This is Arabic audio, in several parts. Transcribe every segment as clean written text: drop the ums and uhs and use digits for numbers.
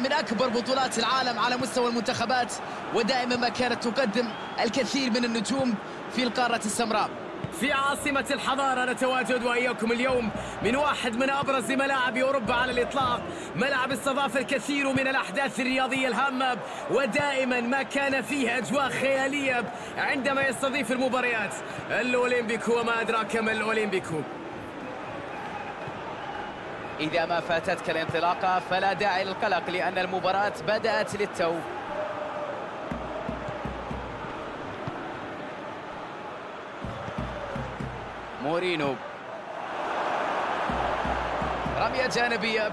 من أكبر بطولات العالم على مستوى المنتخبات، ودائما ما كانت تقدم الكثير من النجوم في القارة السمراء. في عاصمة الحضارة نتواجد وإياكم اليوم من واحد من أبرز ملاعب أوروبا على الإطلاق، ملعب استضاف الكثير من الأحداث الرياضية الهامة، ودائما ما كان فيه أجواء خيالية عندما يستضيف المباريات. الأولمبيكو وما أدراك ما الأولمبيكو. إذا ما فاتتك الانطلاقة فلا داعي للقلق، لأن المباراة بدأت للتو. مورينو، رمية جانبية،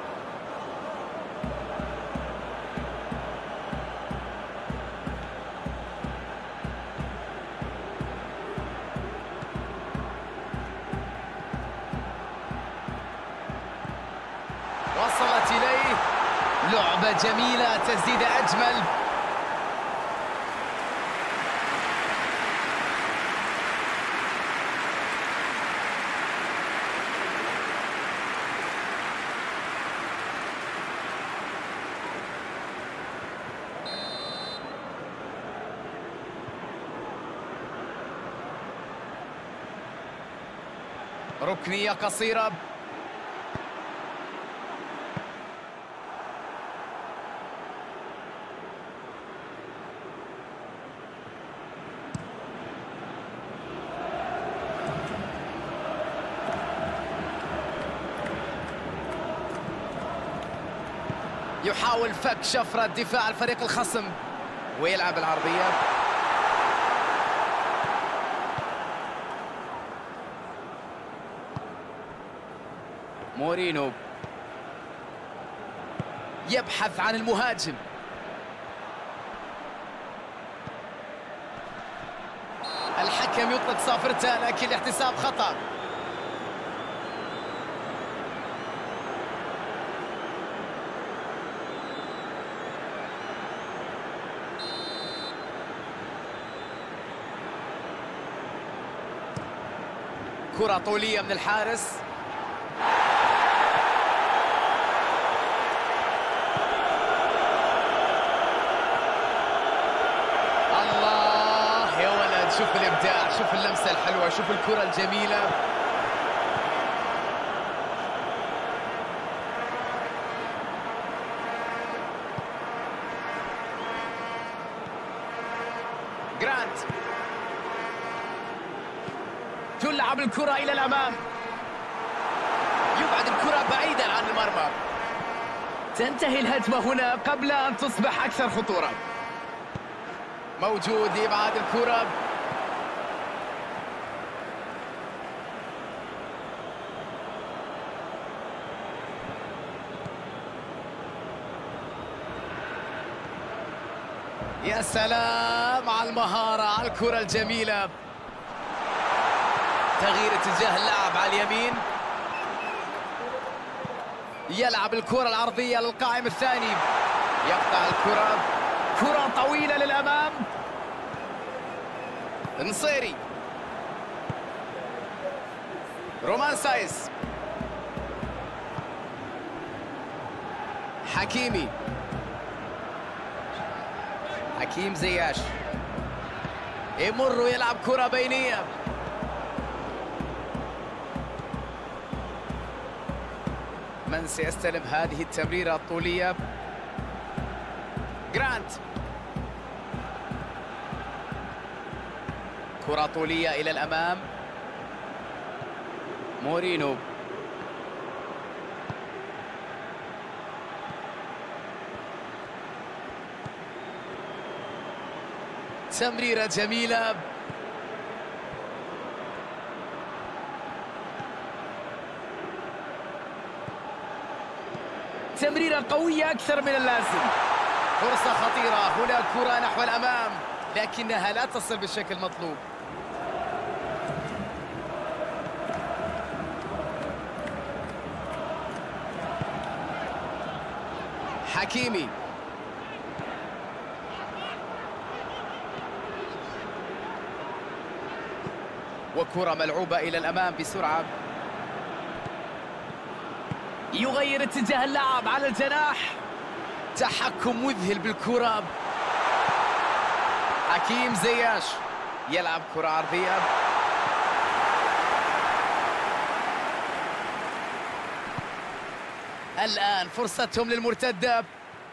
وصلت إليه، لعبة جميلة، تسديدة أجمل. ركنية قصيرة، يحاول فك شفرة دفاع الفريق الخصم ويلعب العرضية. مورينو يبحث عن المهاجم، الحكم يطلق صافرته لكن الاحتساب خطأ. كرة طولية من الحارس، شوف الإبداع، شوف اللمسة الحلوة، شوف الكرة الجميلة. جرانت تلعب الكرة إلى الأمام، يبعد الكرة بعيدا عن المرمى. تنتهي الهجمة هنا قبل أن تصبح أكثر خطورة. موجود لإبعاد الكرة، يا سلام على المهارة، على الكرة الجميلة. تغيير اتجاه اللاعب على اليمين، يلعب الكرة العرضية للقائم الثاني، يقطع الكرة، كرة طويلة للأمام. نصيري، رومان سايس، حكيمي، حكيم زياش، يمر ويلعب كرة بينية. من سيستلم هذه التمريرة الطولية؟ جرانت، كرة طولية إلى الأمام. مورينو، تمريرة جميلة، تمريرة قوية أكثر من اللازم. فرصة خطيرة هنا، كرة نحو الأمام لكنها لا تصل بالشكل المطلوب. حكيمي، وكرة ملعوبة إلى الأمام بسرعة، يغير اتجاه اللعب على الجناح. تحكم مذهل بالكرة. حكيم زياش يلعب كرة عرضية. الآن فرصتهم للمرتدة.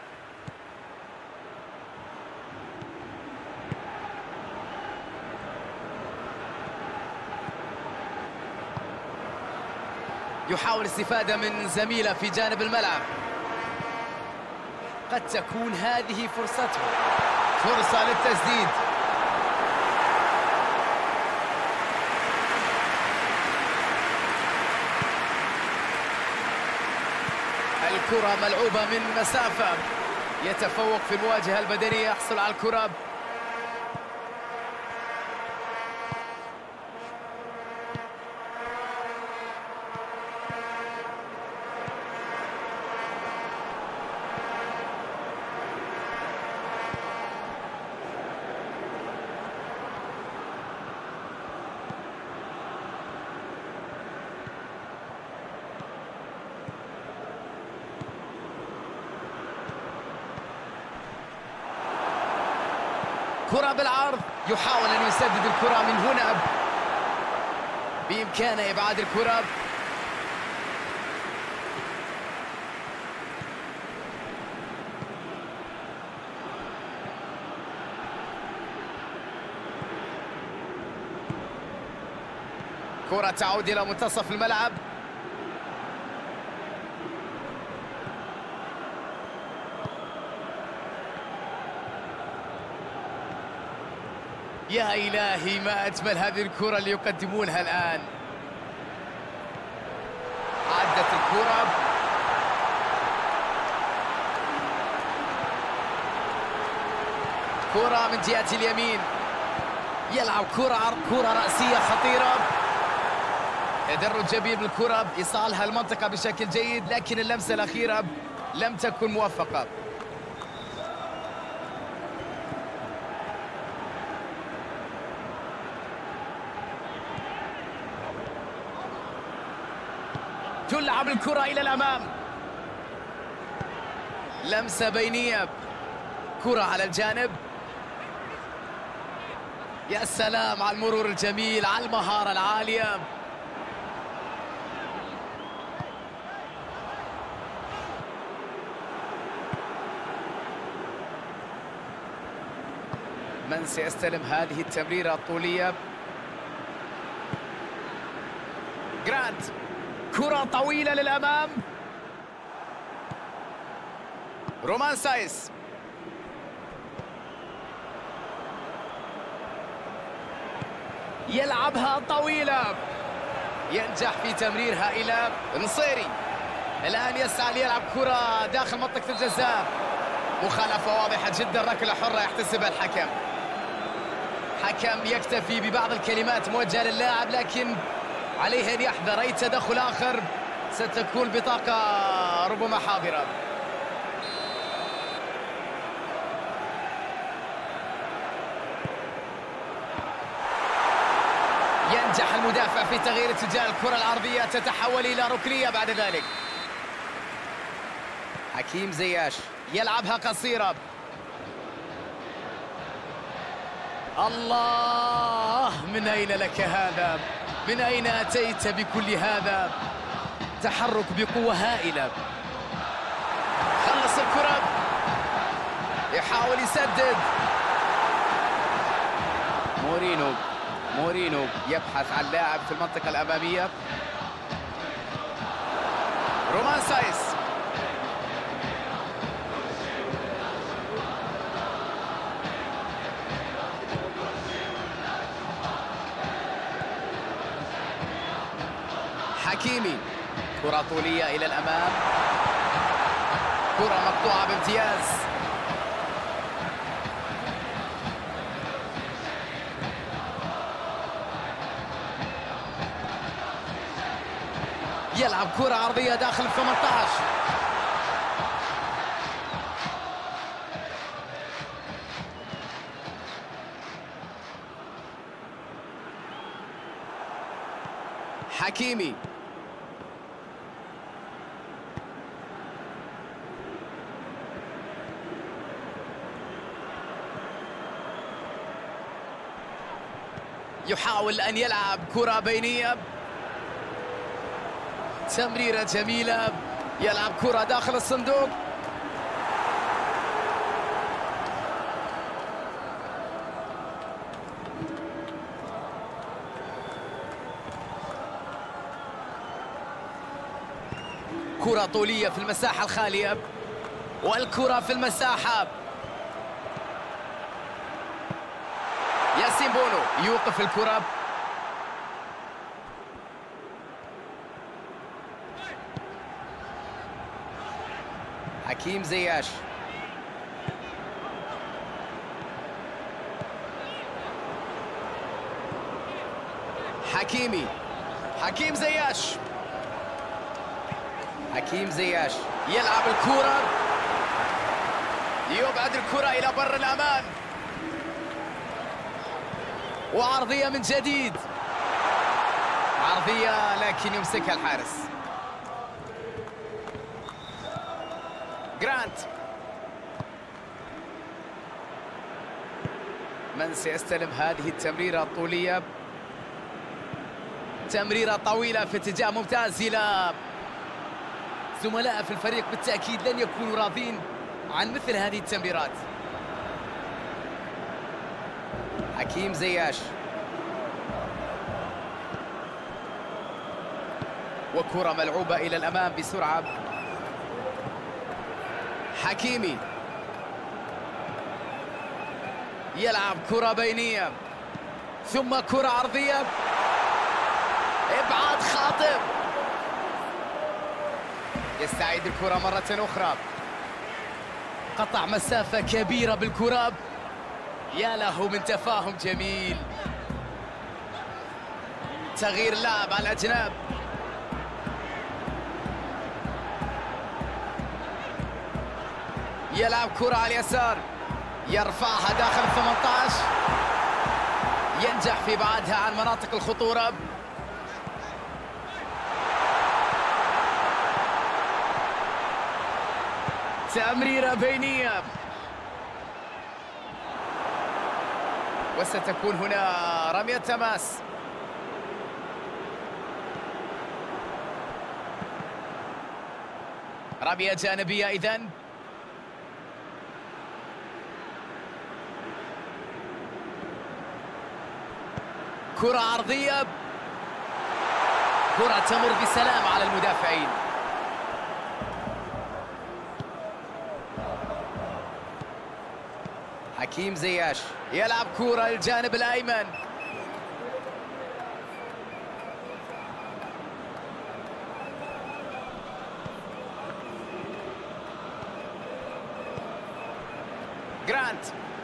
يحاول الاستفادة من زميله في جانب الملعب. قد تكون هذه فرصته، فرصة للتسديد. الكرة ملعوبة من مسافة، يتفوق في المواجهة البدنية، يحصل على الكرة. كرة بالعرض، يحاول أن يسدد الكرة من هنا، بإمكانه إبعاد الكرة. كرة تعود إلى منتصف الملعب. يا إلهي ما أجمل هذه الكرة اللي يقدمونها الآن. عدت الكرة، كرة من جهة اليمين، يلعب كرة رأسية خطيرة. تدرج جميل بالكرة، إيصالها المنطقة بشكل جيد، لكن اللمسة الأخيرة لم تكن موفقة. تلعب الكرة إلى الأمام، لمسة بينية، كرة على الجانب. يا سلام على المرور الجميل، على المهارة العالية. من سيستلم هذه التمريرة الطولية؟ جرانت، كرة طويلة للأمام. رومان سايس، يلعبها طويلة، ينجح في تمريرها إلى نصيري. الآن يسعى ليلعب كرة داخل منطقة الجزاء. مخالفة واضحة جدا، ركلة حرة يحتسبها الحكم. حكم يكتفي ببعض الكلمات موجهة للاعب، لكن عليه أن يحذر أي تدخل آخر ستكون بطاقة ربما حاضرة. ينجح المدافع في تغيير اتجاه الكرة العرضية، تتحول إلى ركنية بعد ذلك. حكيم زياش يلعبها قصيرة. الله، من أين لك هذا؟ من أين أتيت بكل هذا؟ تحرك بقوة هائلة. خلص الكرة، يحاول يسدد. مورينو يبحث عن لاعب في المنطقة الأمامية. رومان سايس، حكيمي، كرة طولية إلى الأمام، كرة مقطوعة بامتياز. يلعب كرة عرضية داخل ال 18. حكيمي، يحاول أن يلعب كرة بينية، تمريرة جميلة، يلعب كرة داخل الصندوق. كرة طولية في المساحة الخالية، والكرة في المساحة. ياسين بونو يوقف الكرة. حكيم زياش، حكيم زياش، حكيم زياش يلعب الكرة، يبعد الكرة إلى بر الأمان، وعرضية من جديد، عرضية لكن يمسكها الحارس. جرانت، من سيستلم هذه التمريرة الطولية؟ تمريرة طويلة في اتجاه ممتاز إلى زملاء في الفريق، بالتأكيد لن يكونوا راضين عن مثل هذه التمريرات. حكيم زياش، وكرة ملعوبة إلى الأمام بسرعة. حكيمي يلعب كرة بينية، ثم كرة عرضية، إبعاد خاطئ، يستعيد الكرة مرة أخرى، قطع مسافة كبيرة بالكرة، يا له من تفاهم جميل. تغيير اللاعب على الأجناب، يلعب كرة على اليسار، يرفعها داخل 18، ينجح في إبعادها عن مناطق الخطورة. تمريرة بينية، وستكون هنا رمية تماس. رمية جانبية إذن. كرة عرضية، كرة تمر بسلام على المدافعين. حكيم زياش يلعب كرة الجانب الأيمن، جرانت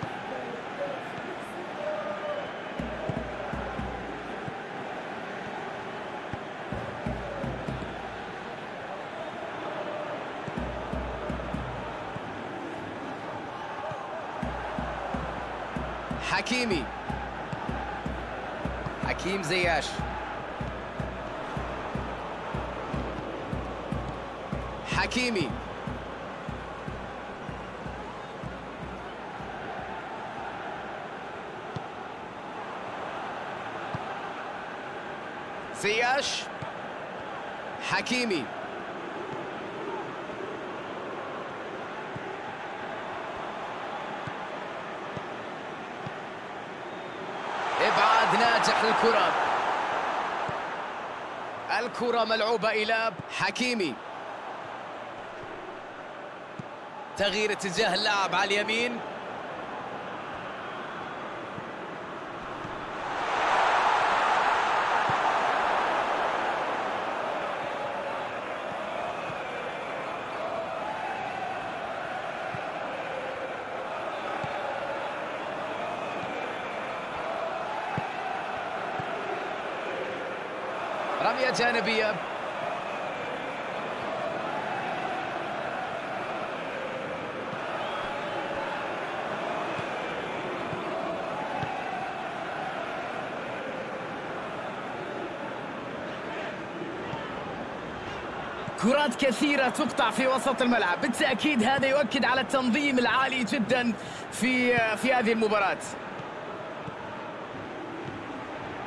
حكيم زياش، حكيمي زياش، حكيمي ناجح للكرة، الكرة ملعوبة إلى حكيمي، تغيير اتجاه اللاعب على اليمين، رمية جانبية. كرات كثيرة تقطع في وسط الملعب، بالتأكيد هذا يؤكد على التنظيم العالي جدا في هذه المباراة.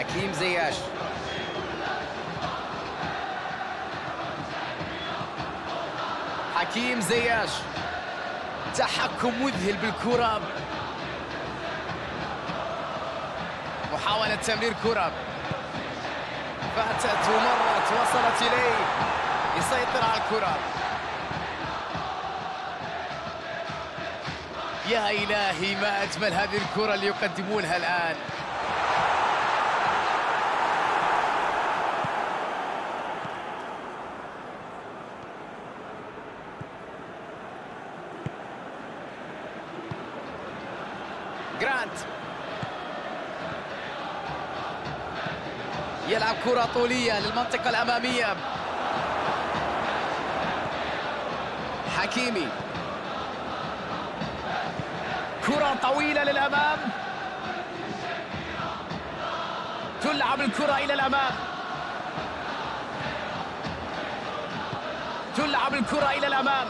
حكيم زياش. حكيم زياش تحكم مذهل بالكرة. محاولة تمرير كرة فاتت ومرت وصلت إليه، يسيطر على الكرة. يا إلهي ما أجمل هذه الكرة اللي يقدمونها الآن. جرانت يلعب كرة طولية للمنطقة الأمامية. حكيمي كرة طويلة للأمام، تلعب الكرة إلى الأمام، تلعب الكرة إلى الأمام.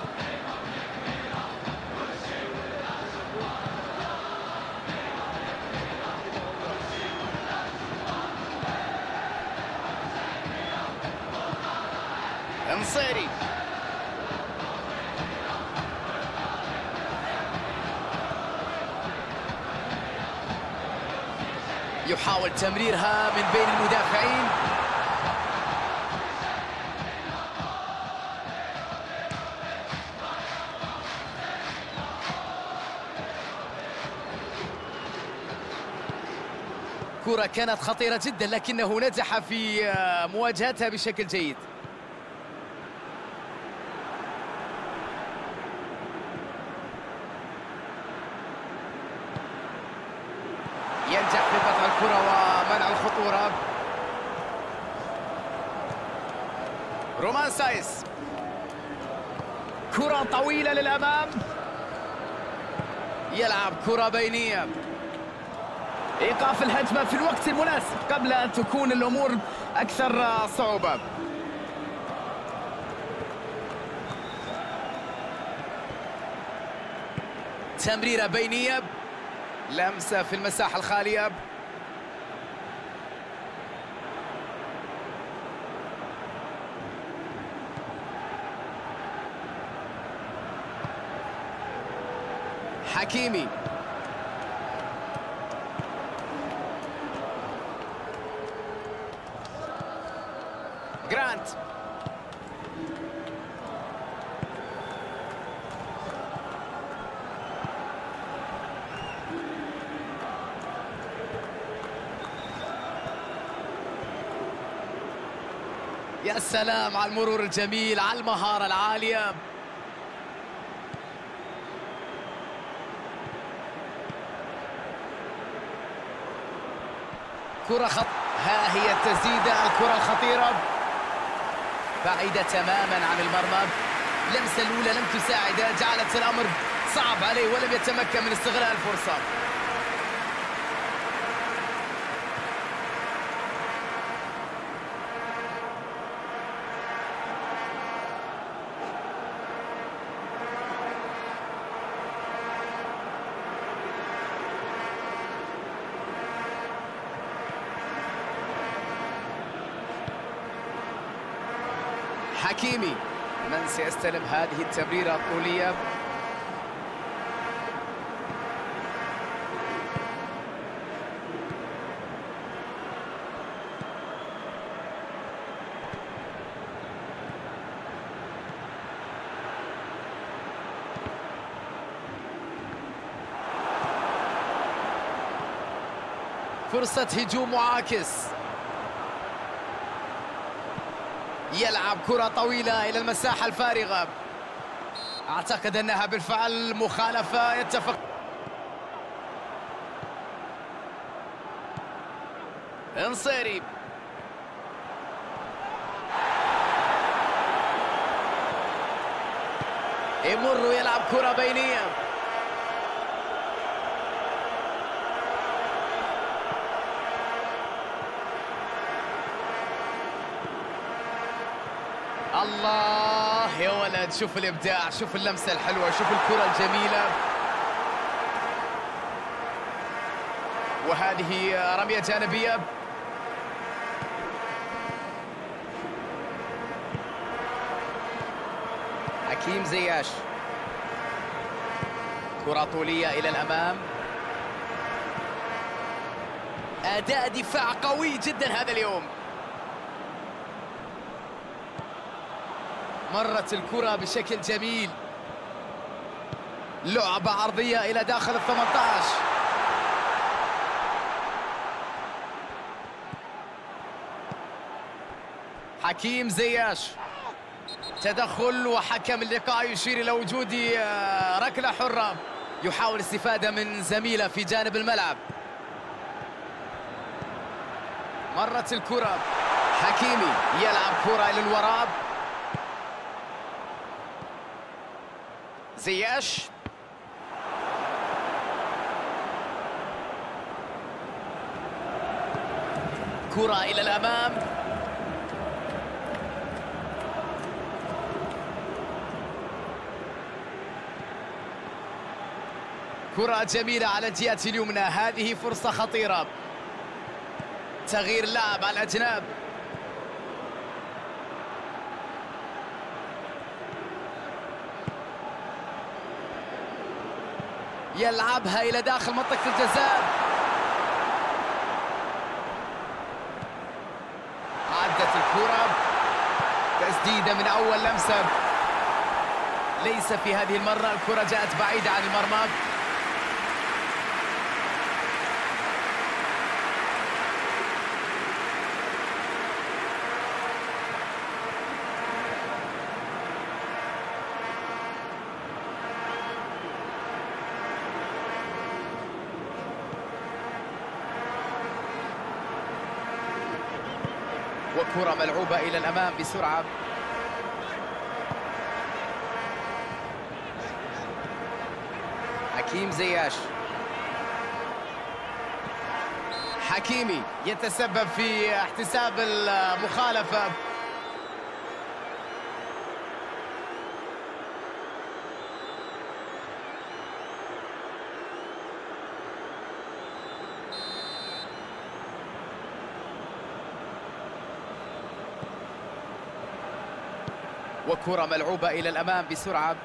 نصيري يحاول تمريرها من بين المدافعين. كرة كانت خطيرة جدا لكنه نجح في مواجهتها بشكل جيد. ينجح في قطع الكرة ومنع الخطورة. رومان سايس كرة طويلة للأمام، يلعب كرة بينية. إيقاف الهجمة في الوقت المناسب قبل أن تكون الأمور أكثر صعوبة. تمريرة بينية، لمسة في المساحة الخالية. حكيمي جرانت يا سلام على المرور الجميل، على المهارة العالية. كرة ها هي التسديدة، الكرة الخطيرة بعيدة تماما عن المرمى. اللمسة الأولى لم تساعده، جعلت الأمر صعب عليه ولم يتمكن من استغلال الفرصة. حكيمي من سيستلم هذه التمريرة الطولية؟ فرصة هجوم معاكس، يلعب كرة طويلة إلى المساحة الفارغة. أعتقد أنها بالفعل مخالفة، يتفق. نصيري يمر ويلعب كرة بينية. الله يا ولد، شوف الإبداع، شوف اللمسة الحلوة، شوف الكرة الجميلة. وهذه رمية جانبية. حكيم زياش، كرة طولية إلى الأمام. أداء دفاع قوي جدا هذا اليوم. مرت الكرة بشكل جميل، لعبة عرضية إلى داخل ال18. حكيم زياش، تدخل وحكم اللقاء يشير إلى وجود ركلة حرة. يحاول الاستفادة من زميله في جانب الملعب. مرت الكرة، حكيمي يلعب كرة إلى الوراء. زياش، كرة إلى الأمام. كرة جميلة على الجهة اليمنى، هذه فرصة خطيرة. تغيير اللاعب على الأجناب. يلعبها إلى داخل منطقة الجزاء. عدت الكرة، تسديدة من أول لمسة. ليس في هذه المرة، الكرة جاءت بعيدة عن المرمى. وكرة ملعوبة إلى الأمام بسرعة. حكيم زياش، حكيمي يتسبب في احتساب المخالفة. وكرة ملعوبة إلى الأمام بسرعة.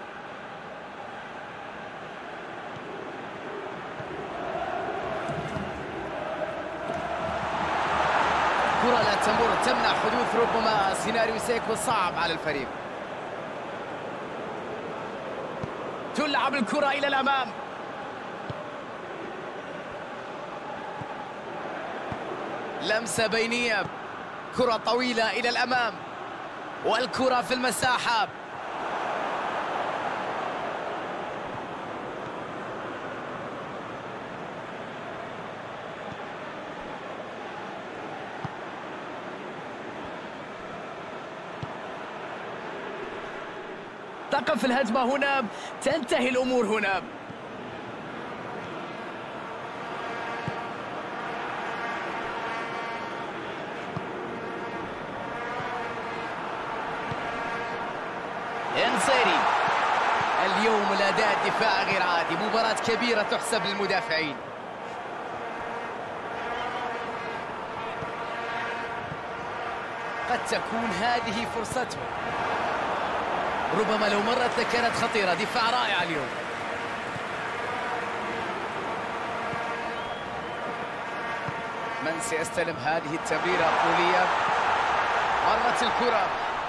كرة لا تمر، تمنع حدوث ربما سيناريو سيكون صعب على الفريق. تلعب الكرة إلى الأمام. لمسة بينية، كرة طويلة إلى الأمام، والكرة في المساحة. تقف الهجمة هنا، تنتهي الأمور هنا. النصيري، اليوم الأداء الدفاع غير عادي، مباراة كبيرة تحسب للمدافعين. قد تكون هذه فرصته، ربما لو مرت لكانت خطيرة. دفاع رائع اليوم. من سيستلم هذه التمريرة الطولية؟ مرت الكرة،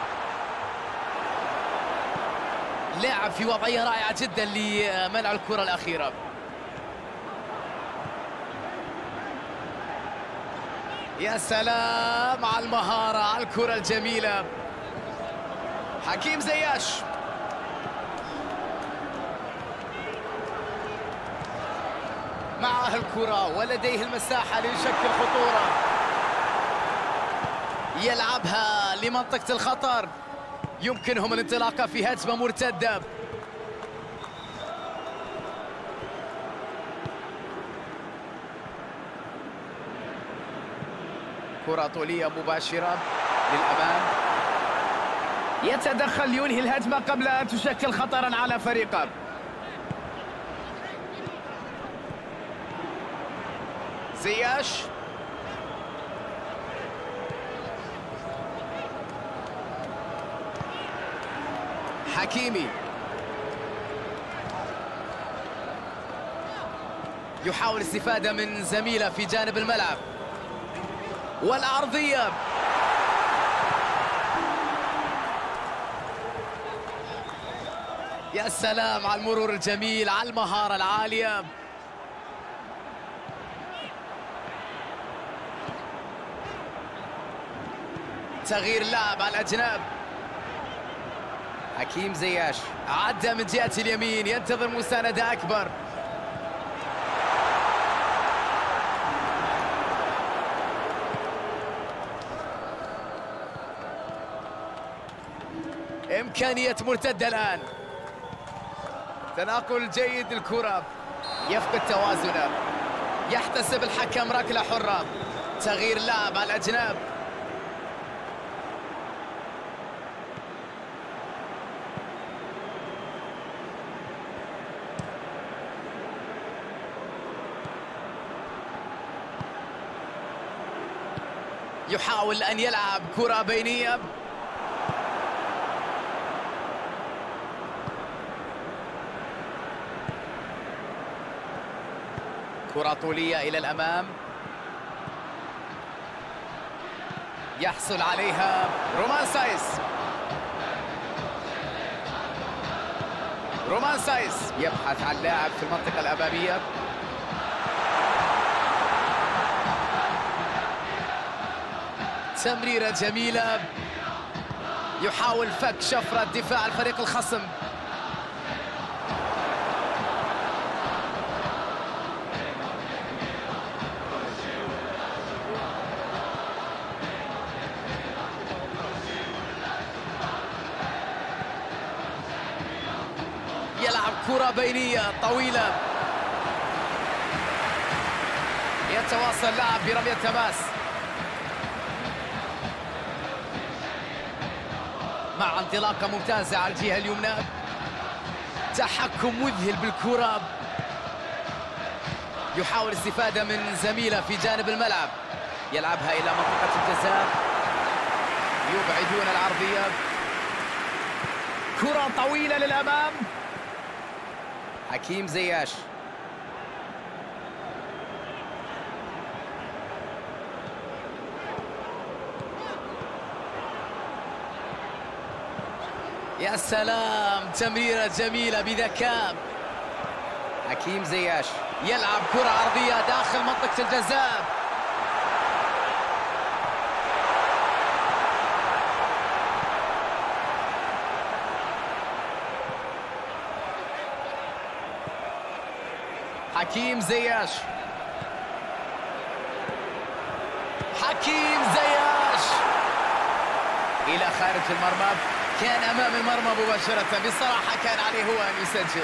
لاعب في وضعية رائعة جدا لمنع الكرة الأخيرة. يا سلام على المهارة، على الكرة الجميلة. حكيم زياش، معه الكرة ولديه المساحة ليشكل خطورة. يلعبها لمنطقة الخطر، يمكنهم الانطلاقة في هجمة مرتدة. كرة طولية مباشرة للأمام. يتدخل ينهي الهجمة قبل أن تشكل خطرا على فريقه. زياش، حكيمي يحاول الاستفادة من زميله في جانب الملعب، والعرضية يا سلام على المرور الجميل، على المهارة العالية. تغيير اللاعب على الأجناب. حكيم زياش عدى من جهة اليمين، ينتظر مساندة أكبر. إمكانية مرتدة الآن، تناقل جيد الكرة، يفقد توازنه، يحتسب الحكم ركلة حرة. تغيير لاعب على الأجناب. يحاول أن يلعب كرة بينية، كرة طولية إلى الأمام، يحصل عليها رومان سايس. رومان سايس يبحث عن لاعب في المنطقة الأمامية. تمريرة جميلة، يحاول فك شفرة دفاع الفريق الخصم. يلعب كرة بينية طويلة، يتواصل لاعب برمية تماس مع انطلاقة ممتازة على الجهة اليمنى. تحكم مذهل بالكرة، يحاول الاستفادة من زميله في جانب الملعب، يلعبها إلى منطقة الجزاء، يبعدون العرضية. كرة طويلة للأمام. حكيم زياش يا سلام، تمريرة جميلة بذكاء. حكيم زياش يلعب كرة عرضية داخل منطقة الجزاء. حكيم زياش، حكيم زياش إلى خارج المرمى، كان أمام المرمى مباشرة. بصراحة كان عليه هو أن يسجل.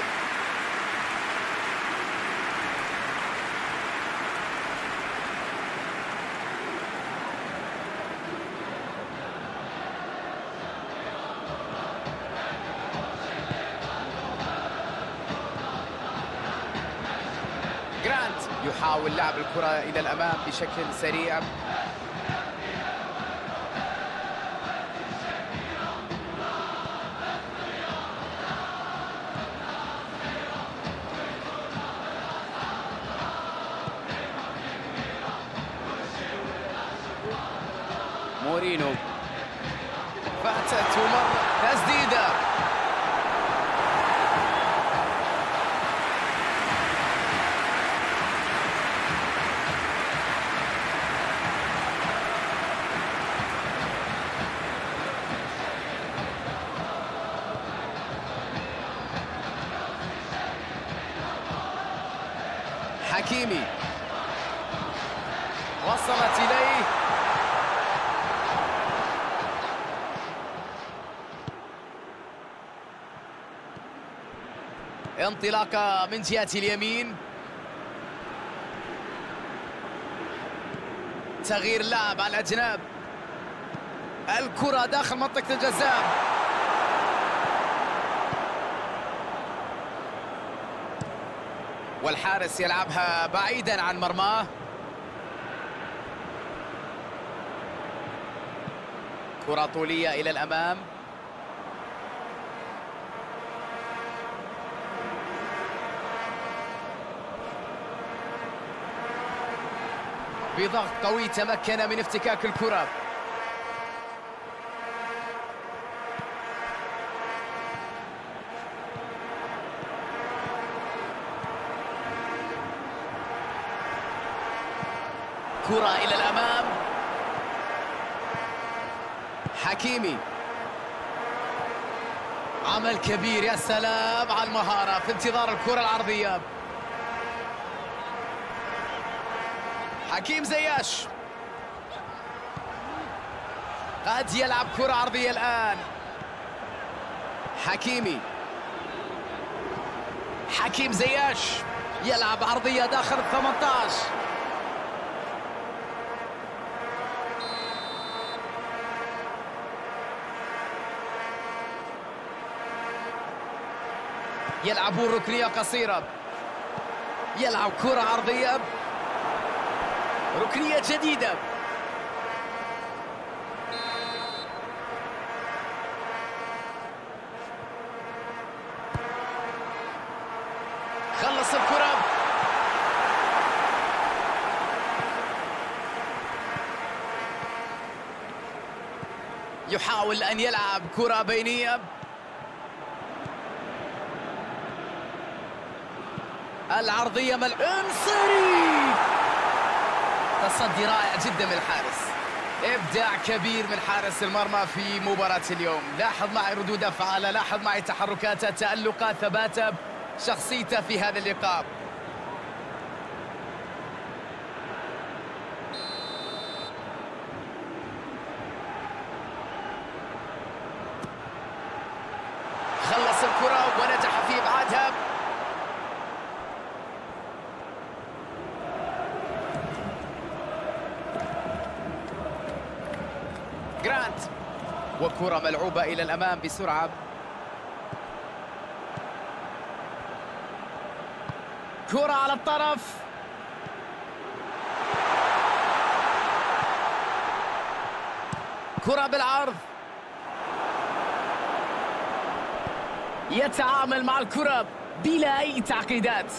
جرانت يحاول لعب الكرة إلى الأمام بشكل سريع. مورينو فاتت ومر تسديدة. حكيمي وصلت إليه، انطلاقة من جهة اليمين. تغيير لاعب على الأجناب، الكرة داخل منطقة الجزاء. والحارس يلعبها بعيدا عن مرماه. كرة طولية إلى الأمام، بضغط قوي تمكن من افتكاك الكرة. كرة إلى الأمام. حكيمي، عمل كبير، يا سلام على المهارة في انتظار الكرة العرضية. حكيم زياش قد يلعب كرة عرضية الآن. حكيمي، حكيم زياش يلعب عرضية داخل ال 18. يلعبون ركنية قصيرة، يلعب كرة عرضية، ركنية جديدة. خلص الكرة. يحاول أن يلعب كرة بينية. العرضية النصيري، تصدي رائع جدا من الحارس، إبداع كبير من حارس المرمى في مباراة اليوم. لاحظ معي ردود أفعاله، لاحظ معي تحركاته، تألقه، ثباته، شخصيته في هذا اللقاء. خلص الكرة ونجح في إبعادها. جرانت، وكرة ملعوبة إلى الأمام بسرعة. كرة على الطرف، كرة بالعرض، يتعامل مع الكرة بلا أي تعقيدات.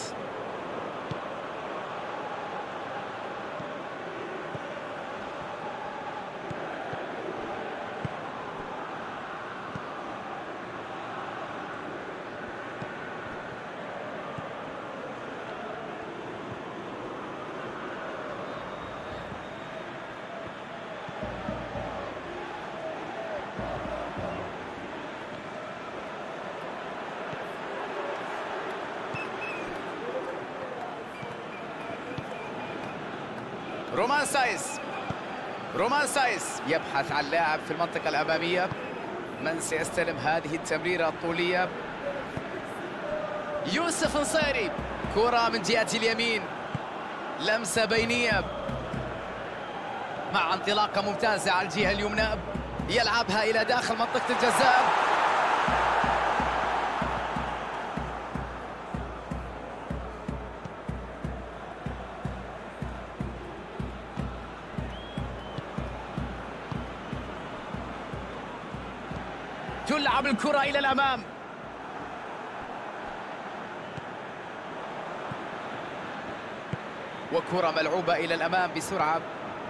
رومان سايس، رومان سايس يبحث عن لاعب في المنطقة الأمامية. من سيستلم هذه التمريرة الطولية؟ يوسف نصيري، كرة من جهة اليمين، لمسة بينية مع انطلاقة ممتازة على الجهة اليمنى، يلعبها إلى داخل منطقة الجزاء. تلعب الكرة إلى الأمام. وكرة ملعوبة إلى الأمام بسرعة.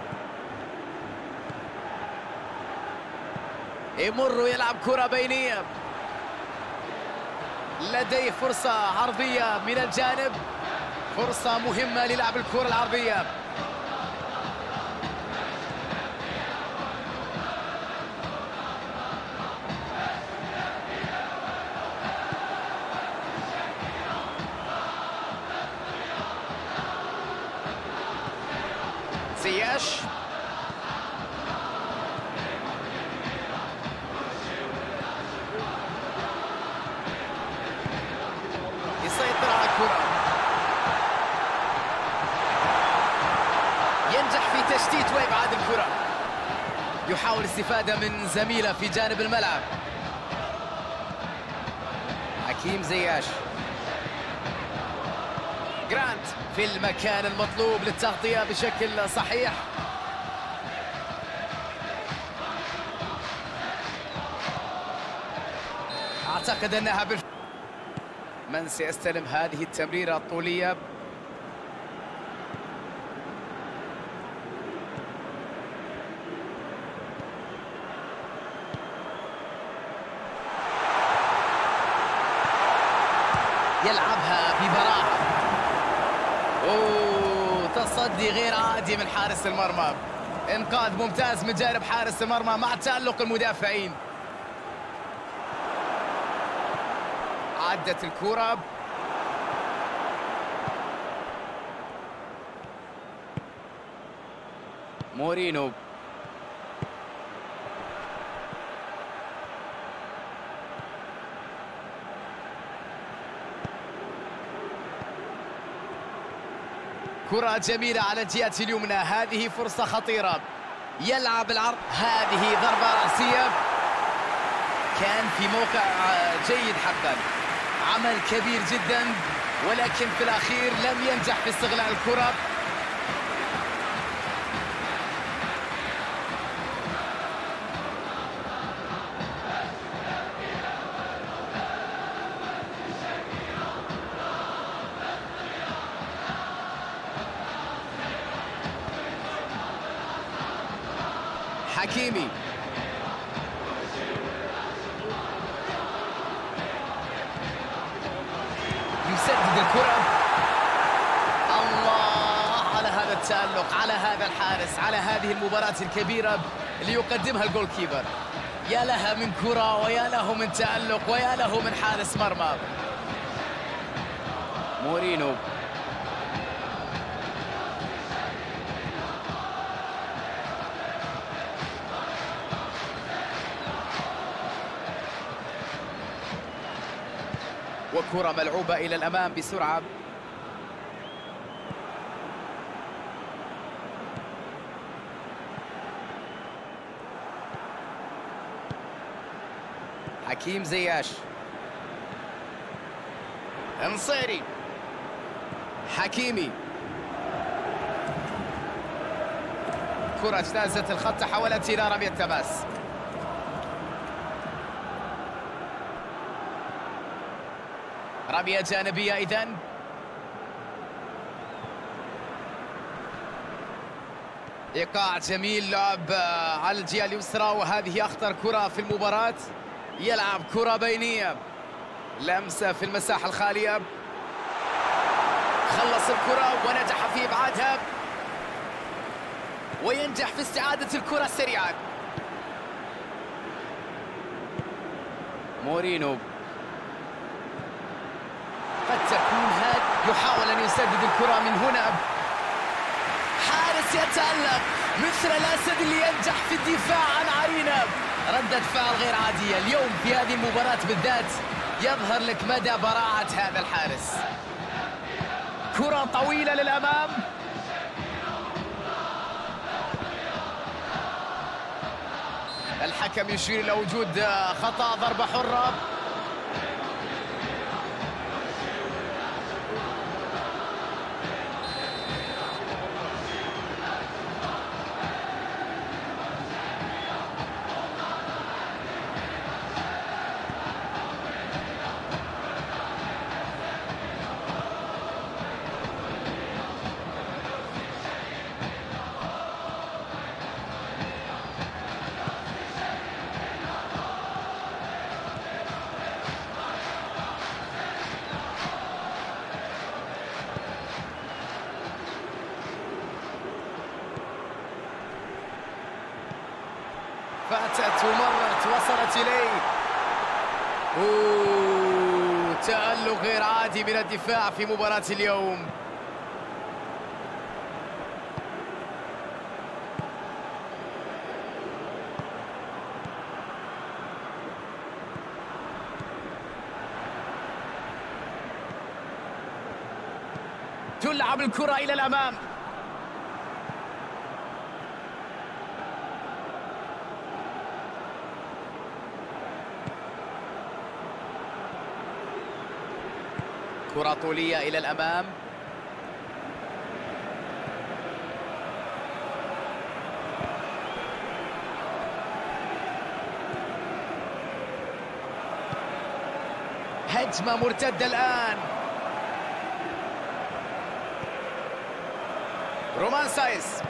يمر ويلعب كرة بينية. لديه فرصة عرضية من الجانب، فرصة مهمة للعب الكرة العرضية. زياش، يسيطر على الكرة، ينجح في تشتيت وإبعاد الكرة، يحاول الاستفادة من زميله في جانب الملعب. حكيم زياش، جرانت في المكان المطلوب للتغطية بشكل صحيح. أعتقد أنها من سيستلم هذه التمريرة الطولية؟ يلعبها ببراعة. أوه، تصدي غير عادي من حارس المرمى. إنقاذ ممتاز من جانب حارس المرمى مع تألق المدافعين. عدت الكرة. مورينو. كرة جميلة على الجهة اليمنى، هذه فرصة خطيرة. يلعب العرض، هذه ضربة رأسية. كان في موقع جيد حقا، عمل كبير جدا، ولكن في الأخير لم ينجح في استغلال الكرة. حكيمي. يسدد الكرة. الله على هذا التألق، على هذا الحارس، على هذه المباراة الكبيرة اللي يقدمها الجول كيبر. يا لها من كرة، ويا له من تألق، ويا له من حارس مرمى. مورينو. وكرة ملعوبة إلى الأمام بسرعة. حكيم زياش. النصيري. حكيمي. كرة اجتازت الخط، تحولت إلى رمية تماس. رمية جانبية إذن. إيقاع جميل، لعب على الجهة اليسرى، وهذه أخطر كرة في المباراة. يلعب كرة بينية، لمسة في المساحة الخالية. خلص الكرة ونجح في إبعادها، وينجح في استعادة الكرة سريعا. مورينو. قد تكون هذا، يحاول أن يسدد الكرة من هنا. حارس يتألق مثل الأسد اللي ينجح في الدفاع عن عرينة. ردة فعل غير عادية اليوم في هذه المباراة بالذات، يظهر لك مدى براعة هذا الحارس. كرة طويلة للأمام. الحكم يشير إلى وجود خطأ، ضربة حرة. فاتت ومرت، وصلت إليه. تألق غير عادي من الدفاع في مباراة اليوم. تلعب الكرة إلى الأمام. كرة طولية إلى الأمام. هجمة مرتدة الآن. رومان سايس.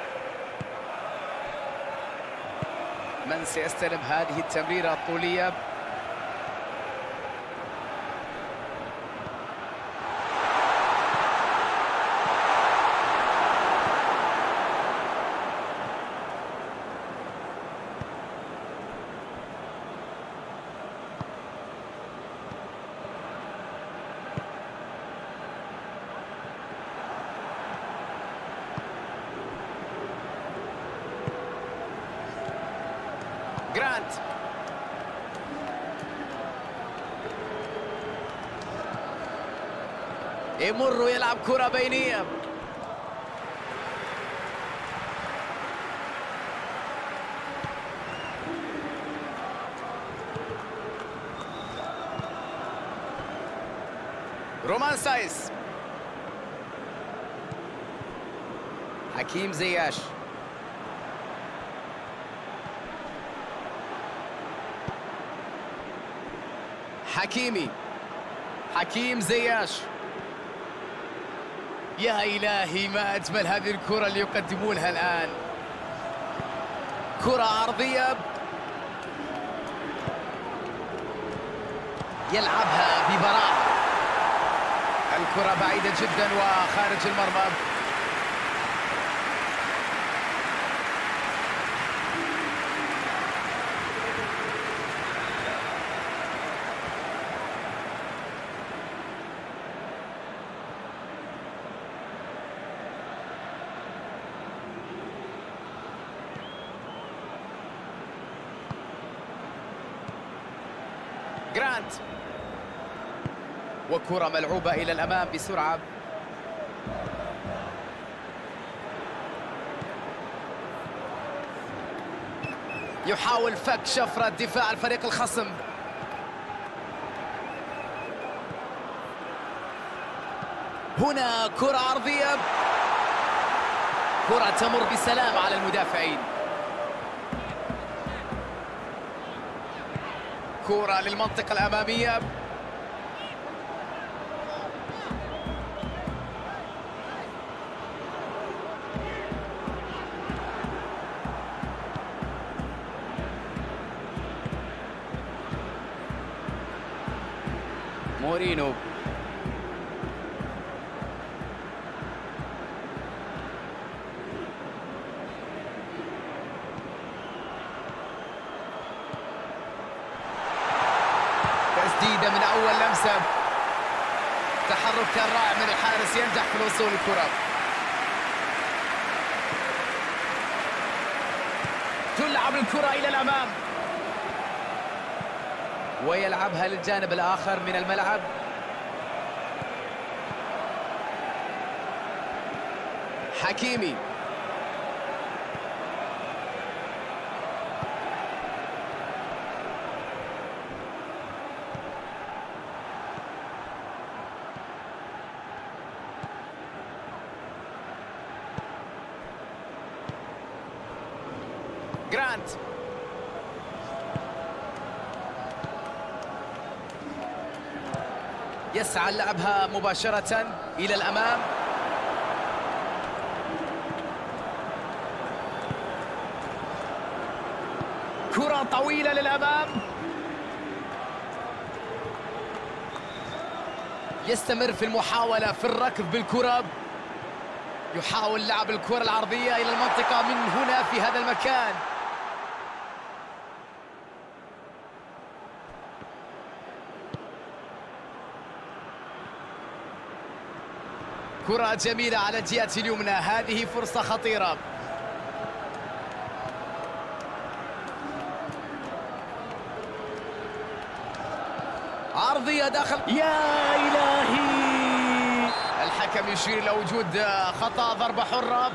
من سيستلم هذه التمريرة الطولية؟ يمر ويلعب كرة بينية. رومان سايس، حكيم زياش، حكيم زياش. يا إلهي ما أجمل هذه الكرة اللي يقدمونها الآن. كرة عرضية يلعبها ببراعة. الكرة بعيدة جدا وخارج المرمى. جرانت، وكرة ملعوبة إلى الأمام بسرعة. يحاول فك شفرة دفاع الفريق الخصم. هنا كرة عرضية، كرة تمر بسلام على المدافعين. كرة للمنطقة الأمامية. مورينو، تسديدة من أول لمسة. تحرك كان رائع من الحارس، ينجح في الوصول للكرة. تلعب الكرة إلى الأمام ويلعبها للجانب الآخر من الملعب. حكيمي، جرانت، يسعى لعبها مباشرة إلى الأمام. كرة طويلة للأمام. يستمر في المحاولة في الركض بالكرة. يحاول لعب الكرة العرضية إلى المنطقة من هنا في هذا المكان. كرة جميلة على الجهة اليمنى، هذه فرصة خطيرة. عرضية داخل، يا إلهي! الحكم يشير إلى وجود خطأ، ضربة حرة.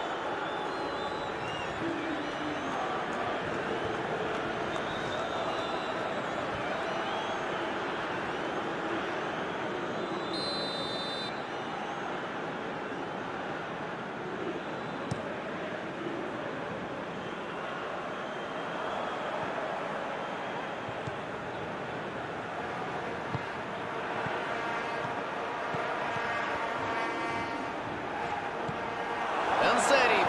انصيري،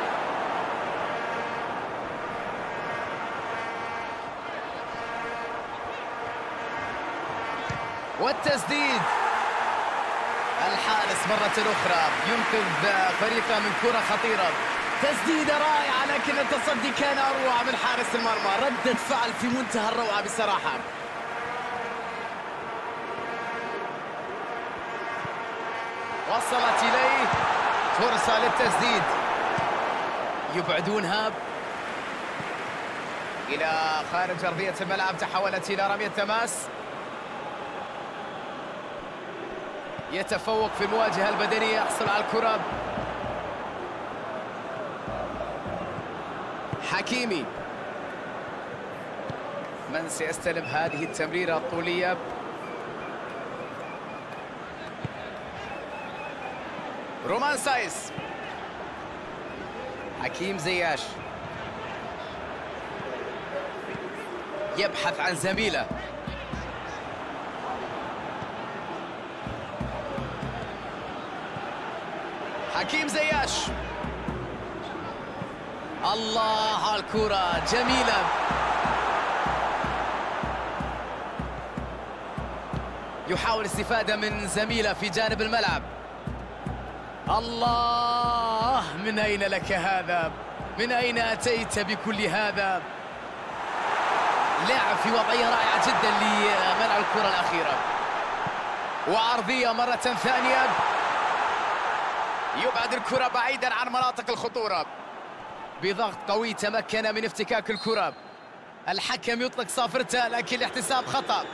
والتسديد. الحارس مرة أخرى ينقذ فريقه من كرة خطيرة. تسديدة رائعة لكن التصدي كان أروع من حارس المرمى. ردة فعل في منتهى الروعة بصراحة. وصلت إليه فرصة للتسديد. يبعدونها إلى خارج أرضية الملعب. تحولت إلى رمية تماس. يتفوق في المواجهة البدنية، يحصل على الكرة. حكيمي من سيستلم هذه التمريرة الطولية؟ رومان سايس. حكيم زياش يبحث عن زميله. حكيم زياش، الله على الكرة جميلة. يحاول الاستفادة من زميله في جانب الملعب. الله، من أين لك هذا؟ من أين أتيت بكل هذا؟ لعب في وضعية رائعة جدا لمنع الكرة الأخيرة. وعرضية مرة ثانية، يبعد الكرة بعيدا عن مناطق الخطورة. بضغط قوي تمكن من افتكاك الكرة. الحكم يطلق صافرته لكن الاحتساب خطأ.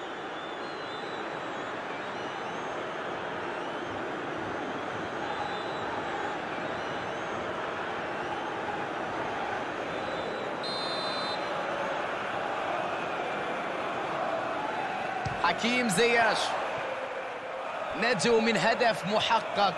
حكيم زياش نجو من هدف محقق.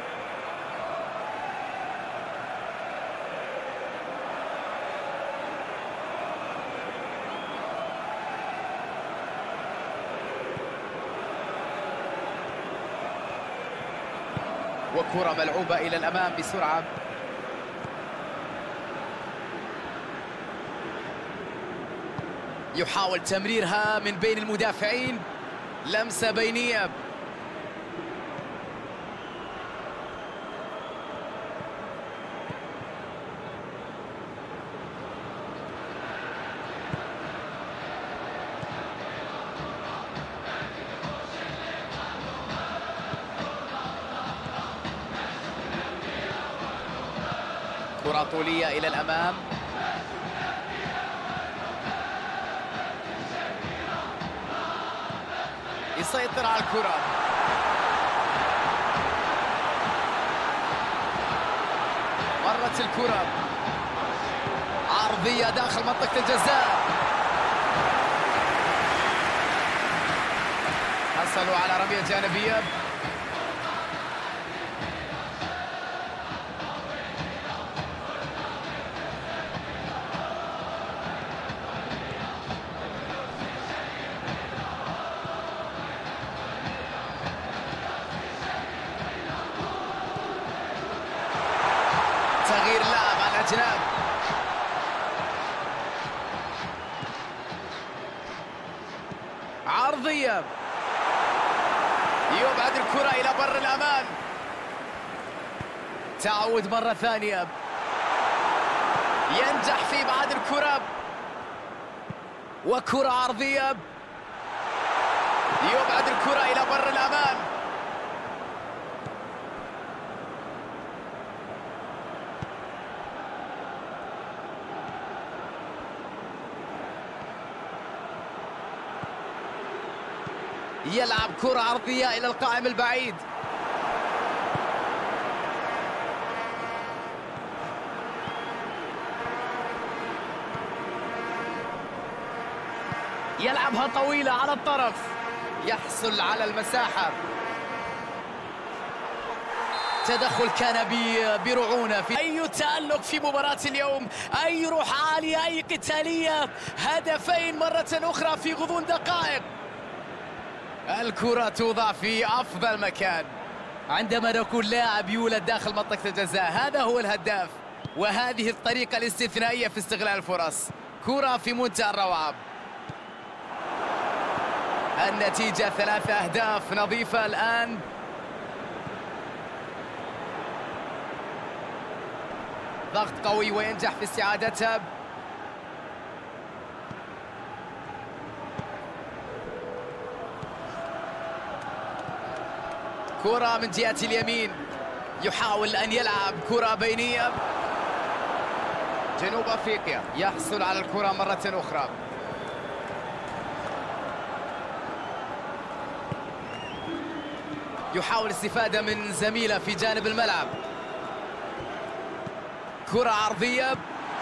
وكرة ملعوبة إلى الأمام بسرعة. يحاول تمريرها من بين المدافعين، لمسة بينية. كرة طولية إلى الأمام. يسيطر على الكرة. مرت الكرة، عرضية داخل منطقة الجزاء. حصلوا على رمية جانبية. تغيير اللاعب على الأجناب. عرضية، يبعد الكرة إلى بر الأمان. تعود مرة ثانية، ينجح في إبعاد الكرة. وكرة عرضية، يبعد الكرة إلى بر الأمان. يلعب كرة عرضية إلى القائم البعيد. يلعبها طويلة على الطرف، يحصل على المساحة. تدخل كان برعونة في أي تألق في مباراة اليوم، أي روح عالية، أي قتالية. هدفين مرة أخرى في غضون دقائق. الكرة توضع في أفضل مكان. عندما نكون لاعب يولد داخل منطقة الجزاء، هذا هو الهداف. وهذه الطريقة الاستثنائية في استغلال الفرص. كرة في منتهى الروعة. النتيجة 3 أهداف نظيفة الآن. ضغط قوي وينجح في استعادتها. كرة من جهة اليمين، يحاول أن يلعب كرة بينية. جنوب أفريقيا يحصل على الكرة مرة أخرى. يحاول الاستفادة من زميله في جانب الملعب. كرة عرضية،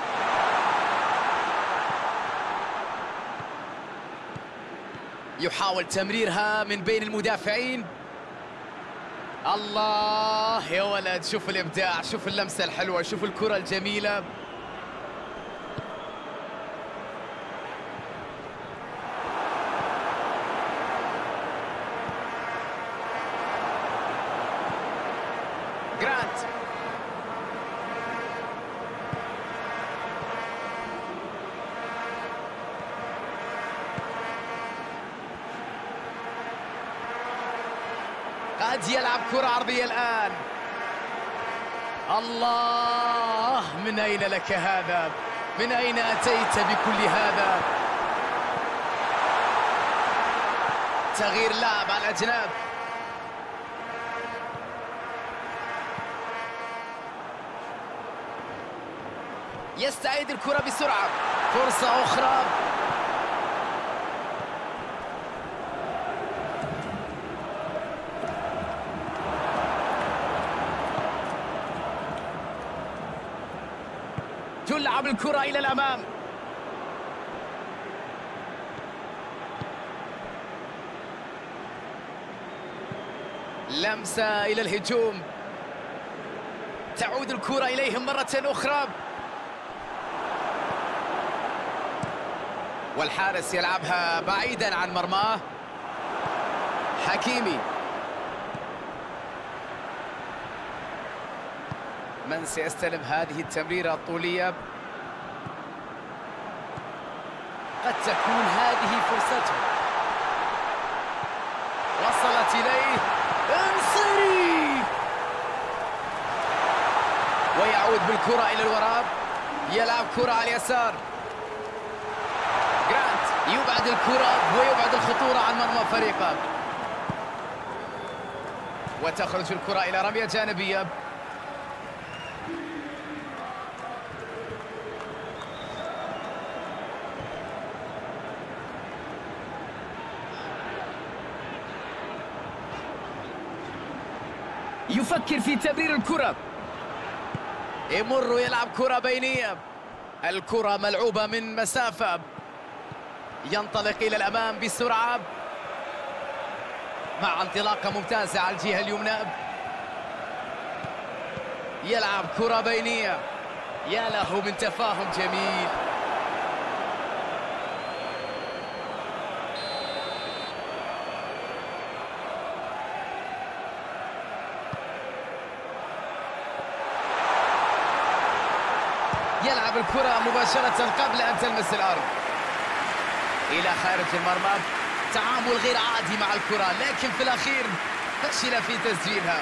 يحاول تمريرها من بين المدافعين. الله يا ولد، شوف الإبداع، شوف اللمسة الحلوة، شوف الكرة الجميلة. جرانت قد يلعب كرة عرضية الآن. الله، من أين لك هذا؟ من أين أتيت بكل هذا؟ تغيير لاعب على الأجناب. يستعيد الكرة بسرعة، فرصة أخرى. تلعب الكرة إلى الأمام. لمسة إلى الهجوم، تعود الكرة إليهم مرة أخرى، والحارس يلعبها بعيدا عن مرماه. حكيمي، من سيستلم هذه التمريرة الطولية؟ قد تكون هذه فرصته. وصلت إليه انصري، ويعود بالكرة إلى الوراء. يلعب كرة على اليسار. جرانت يبعد الكرة ويبعد الخطورة عن مرمى فريقه، وتخرج الكرة إلى رمية جانبية. يفكر في تمرير الكرة. يمر يلعب كرة بينية، الكرة ملعوبة من مسافة. ينطلق إلى الأمام بسرعة مع انطلاقة ممتازة على الجهة اليمنى. يلعب كرة بينية، يا له من تفاهم جميل. يلعب الكرة مباشرة قبل أن تلمس الأرض إلى خارج المرمى. تعامل غير عادي مع الكرة، لكن في الأخير فشل في تسجيلها.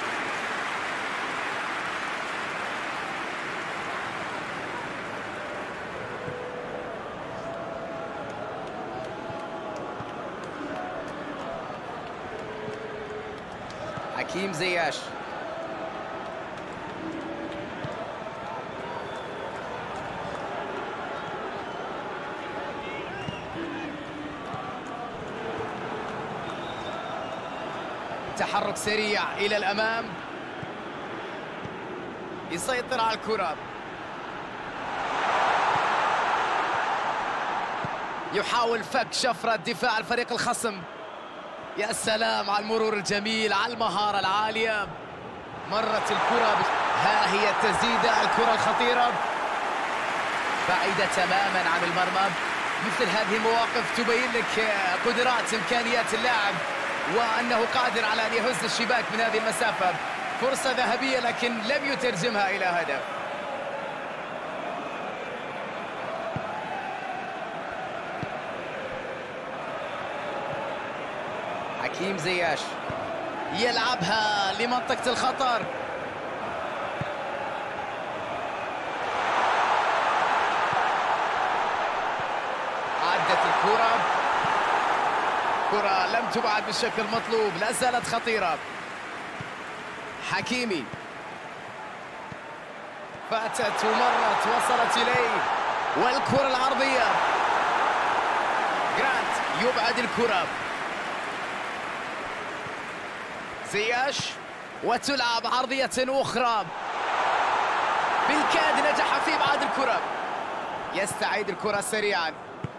حكيم زياش، تحرك سريع إلى الأمام، يسيطر على الكرة، يحاول فك شفرة دفاع الفريق الخصم. يا سلام على المرور الجميل، على المهارة العالية. مرت الكرة ها هي التسديدة، الكرة الخطيرة بعيدة تماما عن المرمى. مثل هذه المواقف تبين لك قدرات إمكانيات اللاعب، وأنه قادر على أن يهز الشباك من هذه المسافة. فرصة ذهبية لكن لم يترجمها إلى هدف. حكيم زياش يلعبها لمنطقة الخطر. عدت الكرة، كرة لم تبعد بالشكل المطلوب، لا زالت خطيرة. حكيمي فاتت ومرت، وصلت إليه، والكرة العرضية. جرانت يبعد الكرة، زياش، وتلعب عرضية أخرى، بالكاد نجح في إبعاد الكرة، يستعيد الكرة سريعا.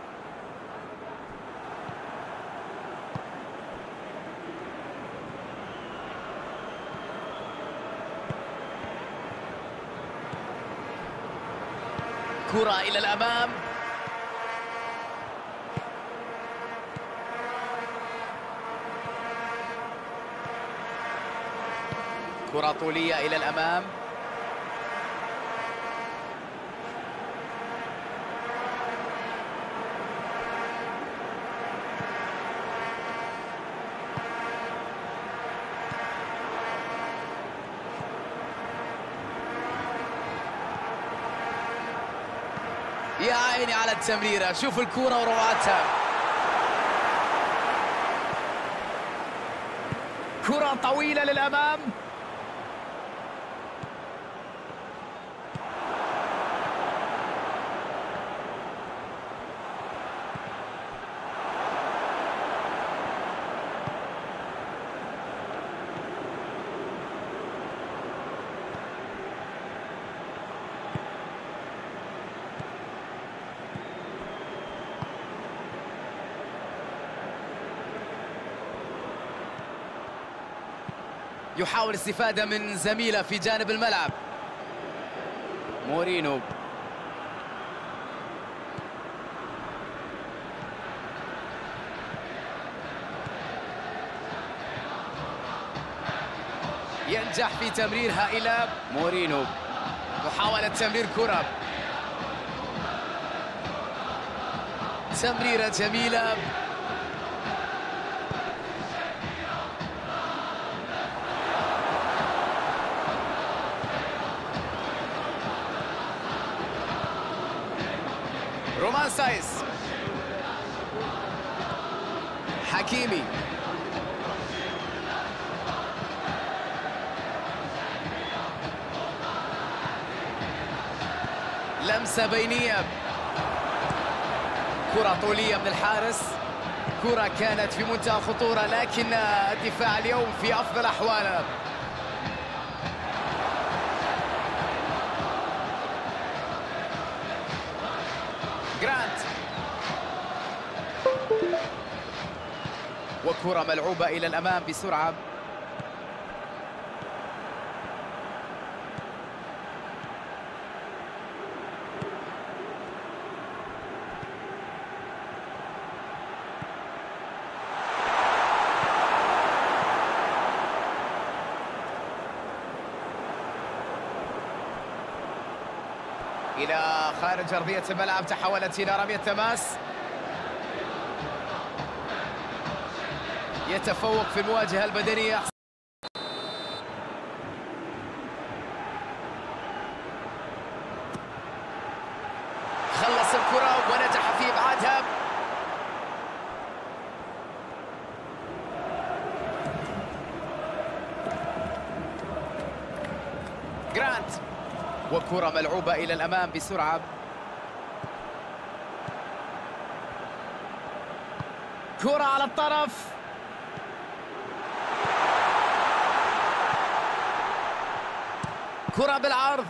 كرة إلى الأمام، كرة طولية إلى الأمام، يا عيني على التمريرة، شوف الكرة وروعتها. كرة طويلة للأمام، يحاول الاستفادة من زميله في جانب الملعب. مورينو، ينجح في تمريرها إلى مورينو، محاولة تمرير كرة، تمريرة جميلة، رومان سايس، حكيمي، لمسة بينية، كرة طولية من الحارس، كرة كانت في منتهى الخطورة لكن الدفاع اليوم في أفضل أحواله. جرانت، وكرة ملعوبة إلى الأمام بسرعة، إلى خارج أرضية الملعب، تحولت إلى رمية تماس. يتفوق في المواجهة البدنية. خلص الكرة ونجح في إبعادها. جرانت، وكرة ملعوبة إلى الأمام بسرعة، كرة على الطرف، كرة بالعرض،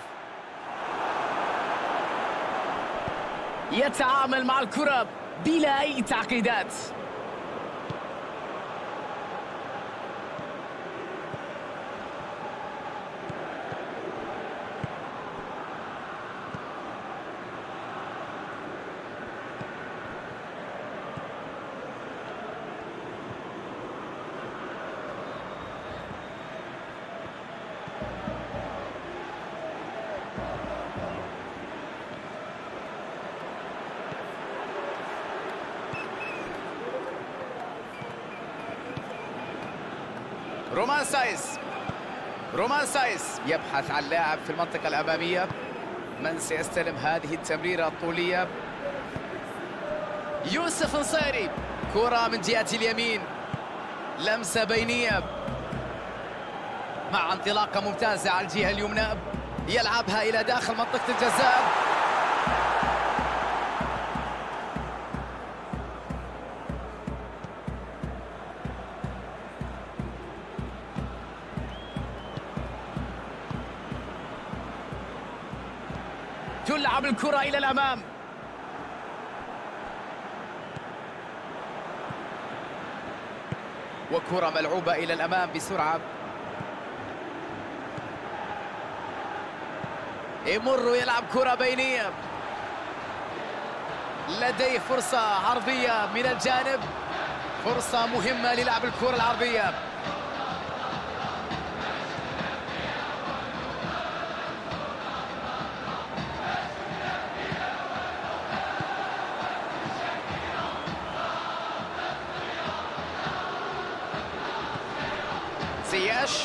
يتعامل مع الكرة بلا أي تعقيدات. رومان سايس، رومان سايس يبحث عن لاعب في المنطقة الأمامية. من سيستلم هذه التمريرة الطولية؟ يوسف نصيري، كرة من جهة اليمين، لمسة بينية مع انطلاقة ممتازة على الجهة اليمنى، يلعبها إلى داخل منطقة الجزاء. تلعب الكرة إلى الأمام. وكرة ملعوبة إلى الأمام بسرعة. يمر ويلعب كرة بينية. لديه فرصة عرضية من الجانب، فرصة مهمة للعب الكرة العرضية. زياش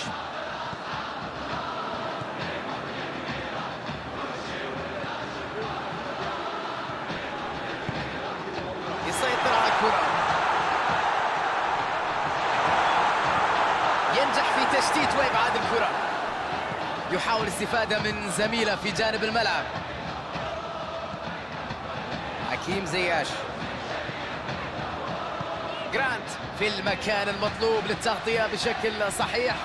يسيطر على الكرة، ينجح في تشتيت وإبعاد الكرة، يحاول الاستفادة من زميله في جانب الملعب. حكيم زياش، جرانت في المكان المطلوب للتغطية بشكل صحيح.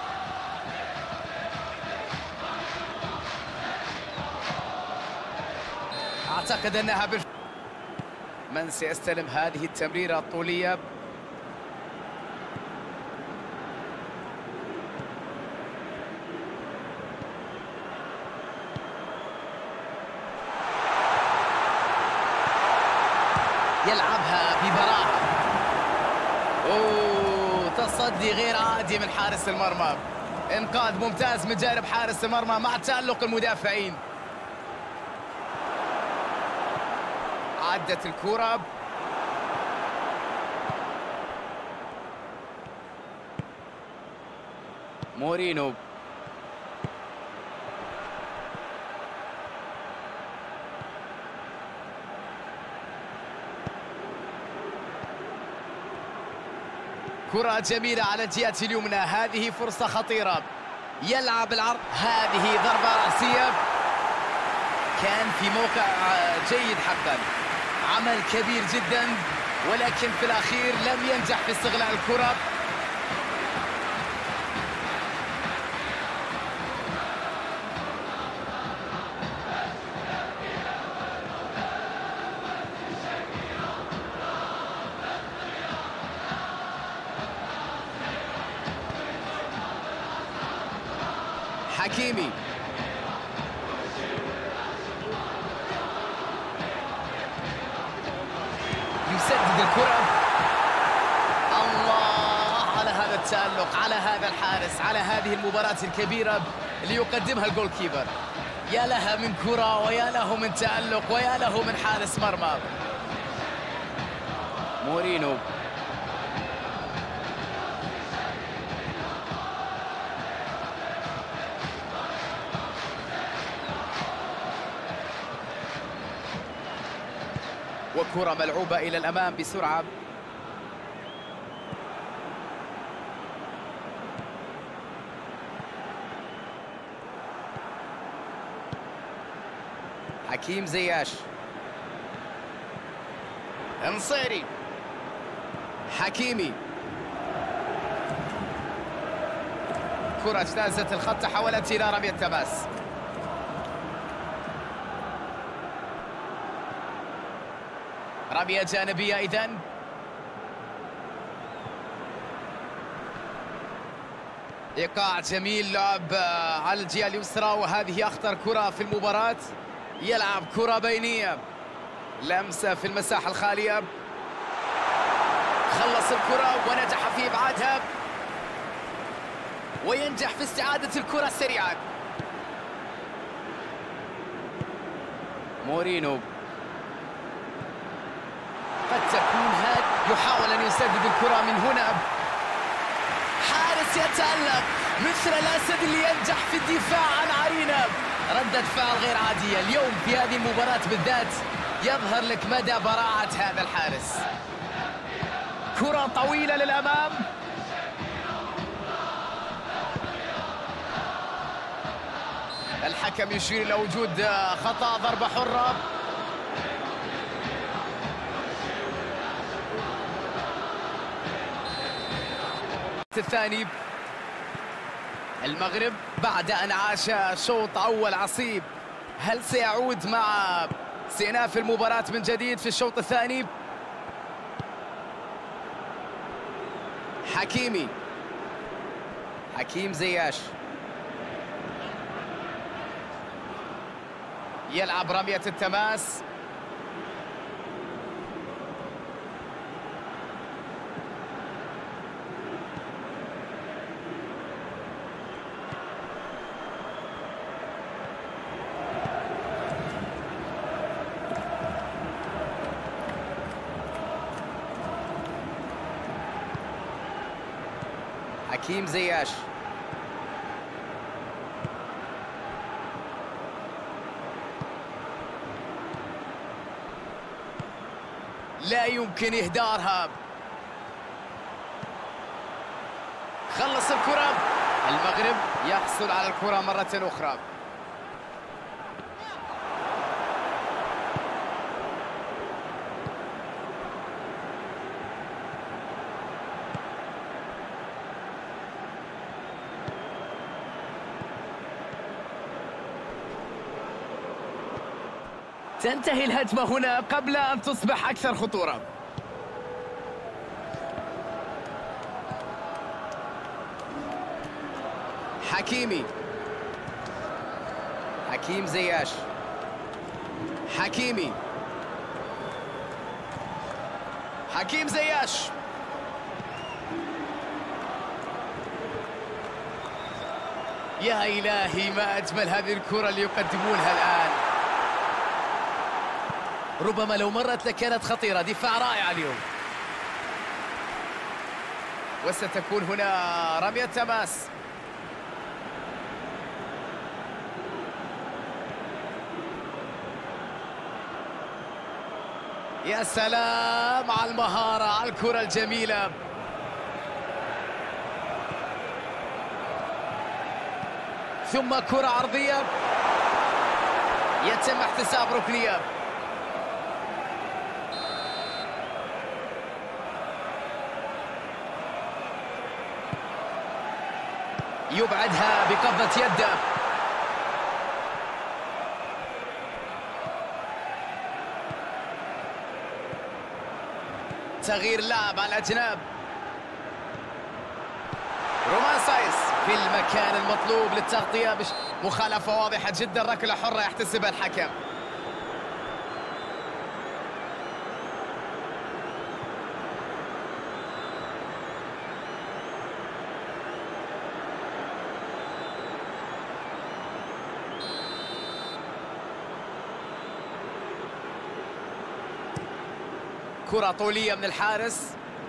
أعتقد أنها من سيستلم هذه التمريرة الطولية؟ يلعبها ببراعة. تصدي غير عادي من حارس المرمى، انقاذ ممتاز من جانب حارس المرمى مع تألق المدافعين. عدت الكرة، مورينو كرة جميلة على الجهة اليمنى، هذه فرصة خطيرة. يلعب العرض، هذه ضربة رأسية، كان في موقع جيد حقا، عمل كبير جدا، ولكن في الأخير لم ينجح في استغلال الكرة. حكيمي يسدد الكرة. الله على هذا التألق، على هذا الحارس، على هذه المباراة الكبيرة اللي يقدمها الجول كيبر. يا لها من كرة، ويا له من تألق، ويا له من حارس مرمى. مورينو وكرة ملعوبة إلى الأمام بسرعة. حكيم زياش، نصيري، حكيمي، كرة اجتازت الخط، تحولت إلى رمية تماس. رمية جانبية إذن. إيقاع جميل، لعب على الجهة اليسرى، وهذه أخطر كرة في المباراة. يلعب كرة بينية، لمسة في المساحة الخالية، خلص الكرة ونجح في إبعادها، وينجح في استعادة الكرة سريعا. مورينو قد تكون هذه، يحاول أن يسدد الكرة من هنا. حارس يتألق مثل الأسد اللي ينجح في الدفاع عن عرينة. ردة فعل غير عادية اليوم في هذه المباراة بالذات، يظهر لك مدى براعة هذا الحارس. كرة طويلة للأمام، الحكم يشير إلى وجود خطأ، ضربة حرة. الثاني المغرب بعد أن عاش شوط أول عصيب هل سيعود مع استئناف المباراة من جديد في الشوط الثاني؟ حكيم زياش يلعب رمية التماس. حكيم زياش لا يمكن إهدارها. خلص الكرة. المغرب يحصل على الكرة مرة أخرى. تنتهي الهجمة هنا قبل أن تصبح أكثر خطورة. حكيم زياش حكيم زياش يا إلهي ما أجمل هذه الكرة اللي يقدمونها الآن. ربما لو مرت لكانت خطيرة. دفاع رائع اليوم. وستكون هنا رمية تماس. يا سلام على المهارة، على الكرة الجميلة. ثم كرة عرضية يتم احتساب ركنية. يبعدها بقبضة يده. تغيير لاعب على الأجناب. رومان سايس في المكان المطلوب للتغطية. مخالفة واضحة جدا. ركلة حرة يحتسبها الحكم. كرة طولية من الحارس.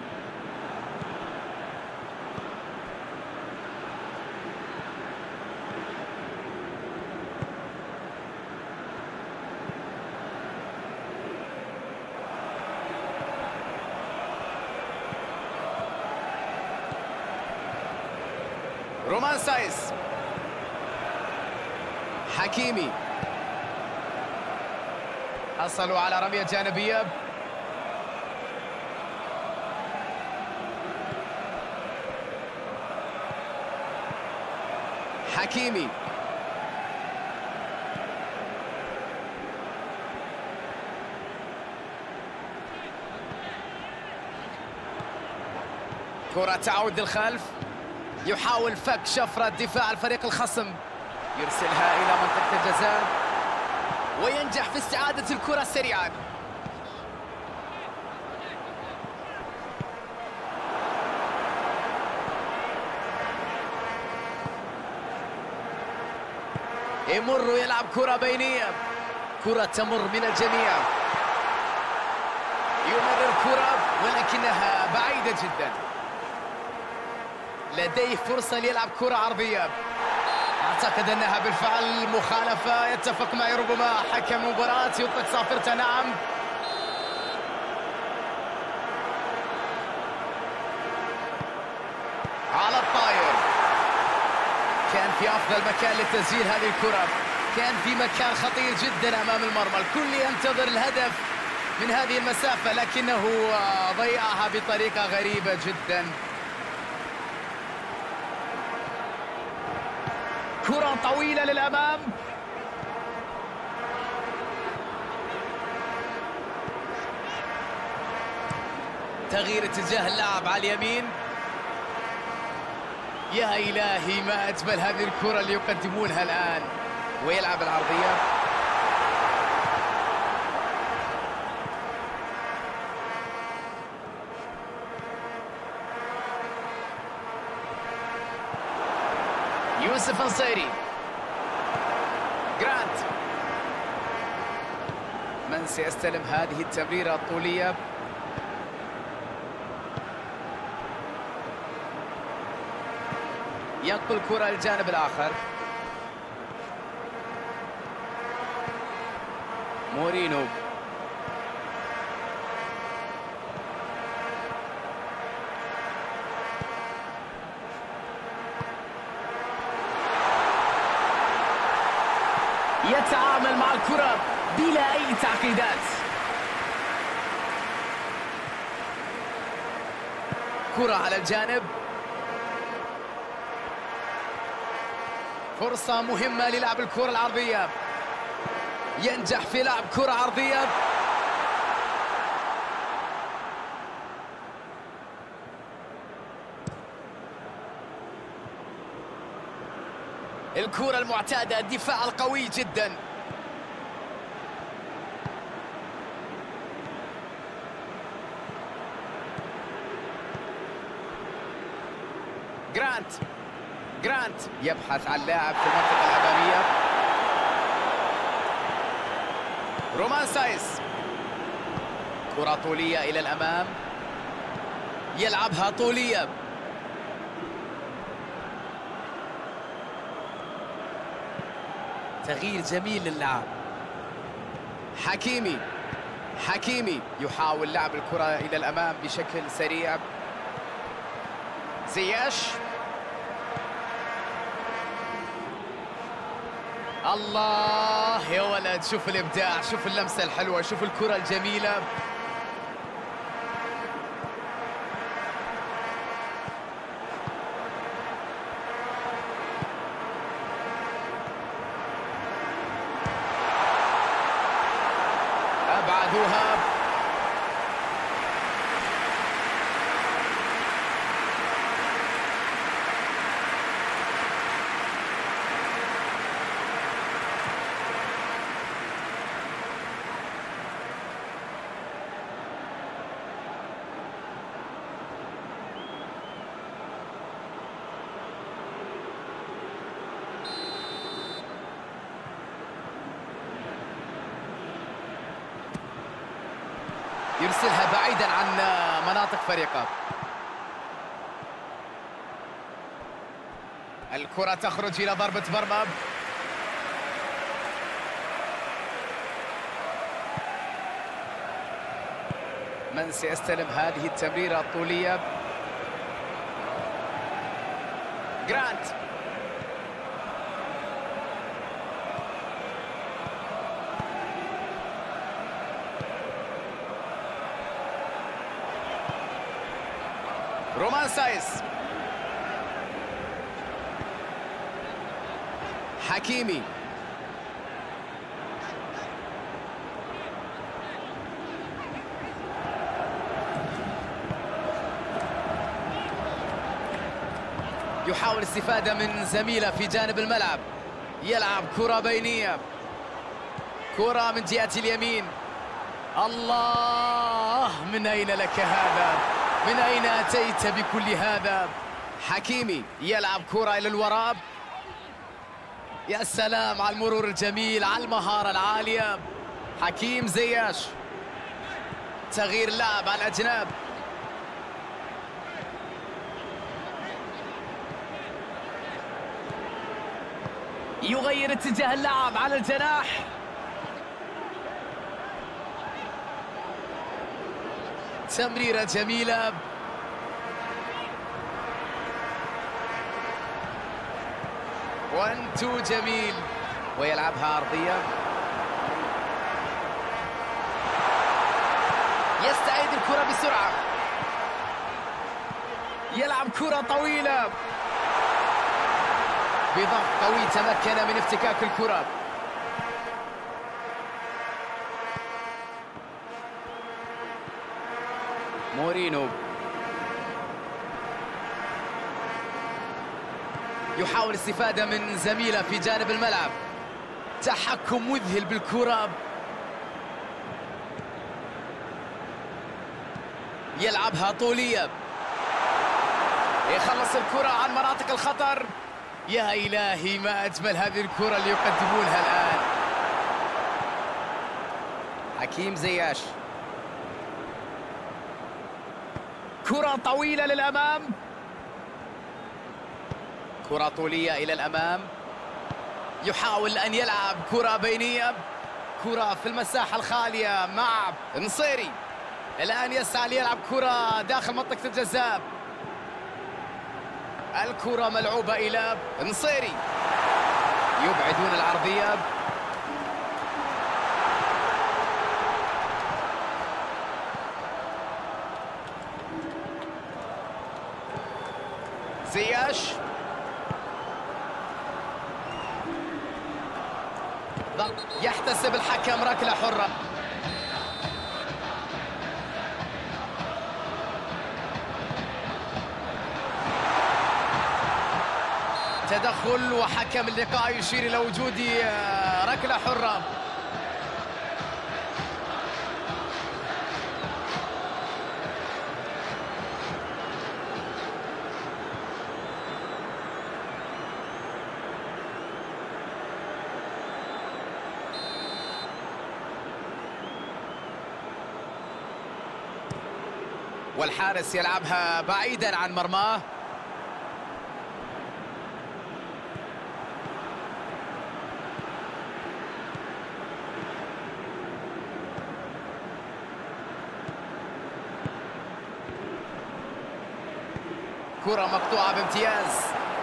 رومان سايس. حكيمي حصلوا على رمية جانبية. حكيمي كرة تعود للخلف. يحاول فك شفرة دفاع الفريق الخصم. يرسلها إلى منطقة الجزاء وينجح في استعادة الكرة سريعا. يمر يلعب كرة بينية. كرة تمر من الجميع. يمرر كرة ولكنها بعيدة جدا. لديه فرصة ليلعب كرة عرضية. أعتقد أنها بالفعل مخالفة. يتفق معي ربما حكم المباراة يطلق صافرته. نعم. على الطاير. كان في أفضل مكان لتسجيل هذه الكرة. كان في مكان خطير جدا أمام المرمى. الكل ينتظر الهدف من هذه المسافة لكنه ضيعها بطريقة غريبة جدا. كرة طويلة للأمام. تغيير اتجاه اللعب على اليمين. يا إلهي ما أجمل هذه الكرة اللي يقدمونها الآن. ويلعب العرضية. يوسف نصيري. جرانت. من سيستلم هذه التمريرة الطولية؟ ينقل الكرة للجانب الآخر. مورينو. يتعامل مع الكرة بلا أي تعقيدات. كرة على الجانب. فرصة مهمة للعب الكرة العرضية. ينجح في لعب كرة عرضية. الكرة المعتادة، الدفاع القوي جدا. جرانت يبحث عن لاعب في المنطقة الأمامية. رومان سايس. كرة طولية إلى الأمام. يلعبها طولية. تغيير جميل للعب. حكيمي يحاول لعب الكرة إلى الأمام بشكل سريع. زياش. الله يا ولد، شوف الإبداع، شوف اللمسة الحلوة، شوف الكرة الجميلة. أبعدوها. يرسلها بعيدا عن مناطق فريقه. الكرة تخرج إلى ضربة مرمى. من سيستلم هذه التمريرة الطولية؟ جرانت. رومان سايس. حكيمي. يحاول الاستفادة من زميله في جانب الملعب. يلعب كرة بينية. كرة من جهة اليمين. الله، من أين لك هذا؟ من أين أتيت بكل هذا؟ حكيمي يلعب كرة إلى الوراء. يا سلام على المرور الجميل، على المهارة العالية. حكيم زياش. تغيير لعب على الأجناب. يغير اتجاه اللعب على الجناح. تمريرة جميلة. وان-تو جميل. ويلعبها عرضية. يستعيد الكرة بسرعة. يلعب كرة طويلة. بضغط قوي تمكن من افتكاك الكرة. مورينو يحاول الاستفادة من زميله في جانب الملعب. تحكم مذهل بالكرة. يلعبها طولية، يخلص الكرة عن مناطق الخطر. يا إلهي ما أجمل هذه الكرة اللي يقدمونها الآن. حكيم زياش، كرة طويلة للأمام، كرة طولية إلى الأمام. يحاول أن يلعب كرة بينية، كرة في المساحة الخالية مع نصيري. الآن يسعى ليلعب كرة داخل منطقة الجزاء. الكرة ملعوبة إلى نصيري، يبعدون العرضية. زياش يحتسب الحكم ركلة حرة. تدخل وحكم اللقاء يشير إلى وجود ركلة حرة. والحارس يلعبها بعيدا عن مرماه. كرة مقطوعة بامتياز.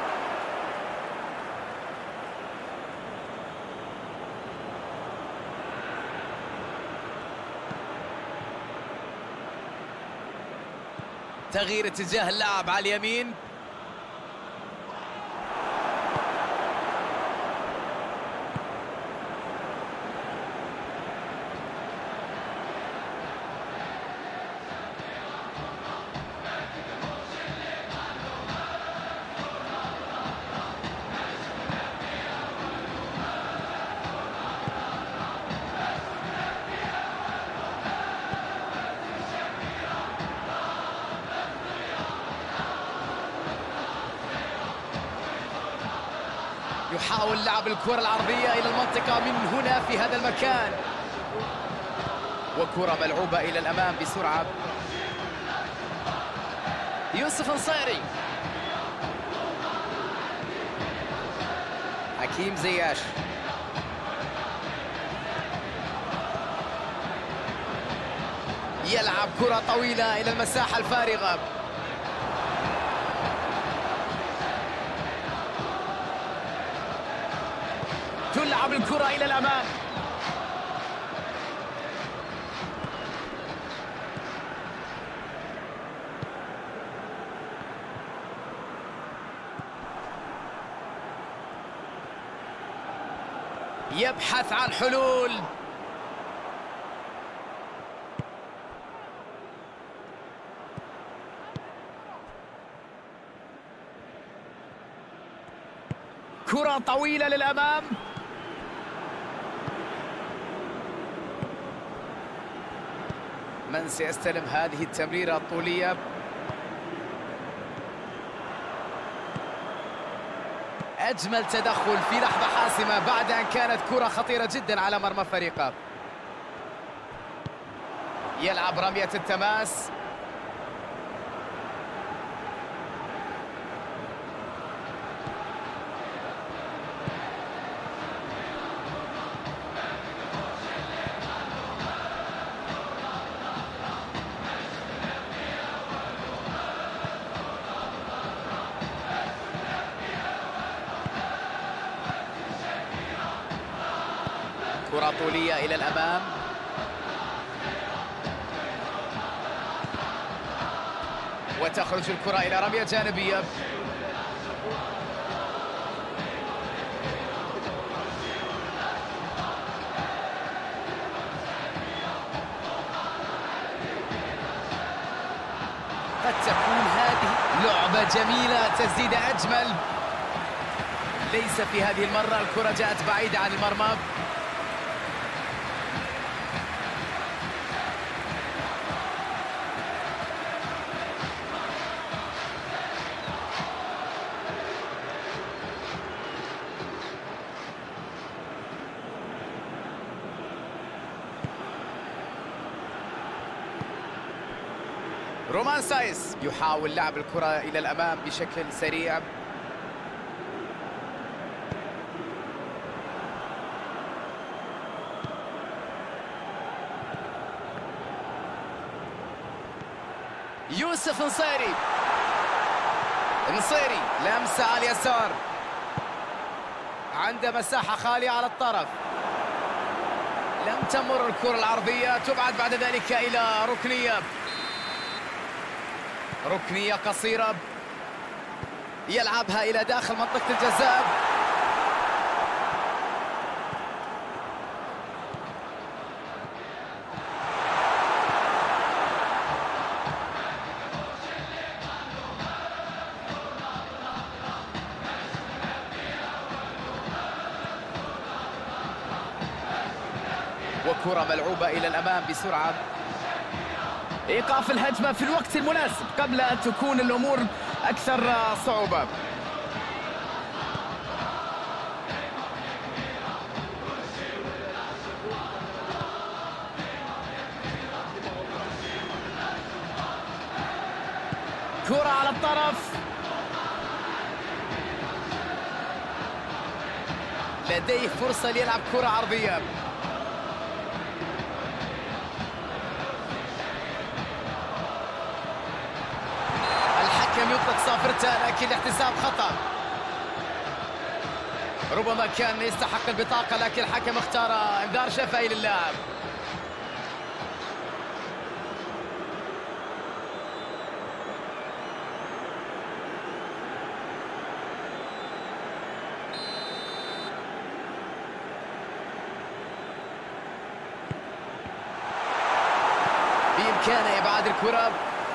تغيير اتجاه اللعب على اليمين. يحاول لعب الكرة العرضية إلى المنطقة من هنا في هذا المكان، وكرة ملعوبة إلى الأمام بسرعة. يوسف نصيري، حكيم زياش، يلعب كرة طويلة إلى المساحة الفارغة. تلعب الكرة إلى الأمام. يبحث عن حلول. كرة طويلة للأمام. من سيستلم هذه التمريرة الطولية؟ أجمل تدخل في لحظة حاسمة بعد أن كانت كرة خطيرة جدا على مرمى فريقه. يلعب رمية التماس. كرة طولية إلى الأمام. وتخرج الكرة إلى رمية جانبية. لعبة جميلة، تسديدة أجمل. ليس في هذه المرة، الكرة جاءت بعيدة عن المرمى. رومان سايس يحاول لعب الكرة إلى الأمام بشكل سريع. يوسف نصيري، نصيري لمسة على اليسار، عنده مساحة خالية على الطرف، لم تمر الكرة العرضية، تبعد بعد ذلك إلى ركنية قصيرة، يلعبها إلى داخل منطقة الجزاء. وكرة ملعوبة إلى الأمام بسرعة. إيقاف الهجمة في الوقت المناسب قبل أن تكون الأمور أكثر صعوبة. كرة على الطرف، لديه فرصة ليلعب كرة عرضية. الحكم يطلق صافرته، لكن الاحتساب خطأ. ربما كان يستحق البطاقة، لكن الحكم اختار انذار شفهي للاعب. بإمكانه إبعاد الكرة.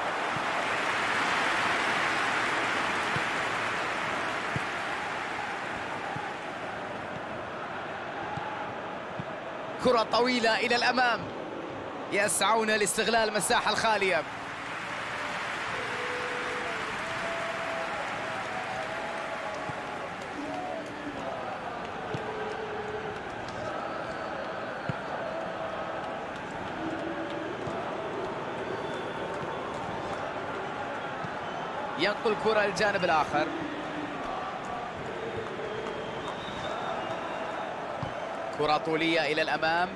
كرة طويلة إلى الأمام، يسعون لاستغلال المساحة الخالية. ينقل الكرة للجانب الآخر. كرة طولية إلى الأمام.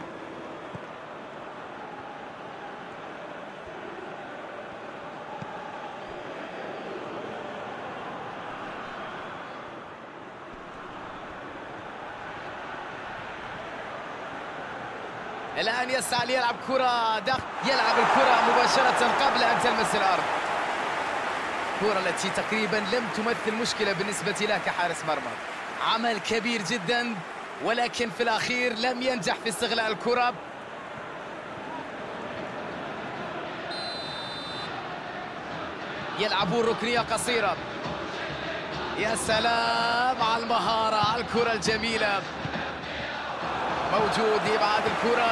الآن يسعى ليلعب كرة داخل، يلعب الكرة مباشرة قبل أن تلمس الأرض. الكرة التي تقريبا لم تمثل مشكلة بالنسبة له كحارس مرمى. عمل كبير جدا، ولكن في الأخير لم ينجح في استغلال الكرة. يلعبون ركنية قصيرة. يا سلام على المهارة، على الكرة الجميلة. موجود يبعد الكرة.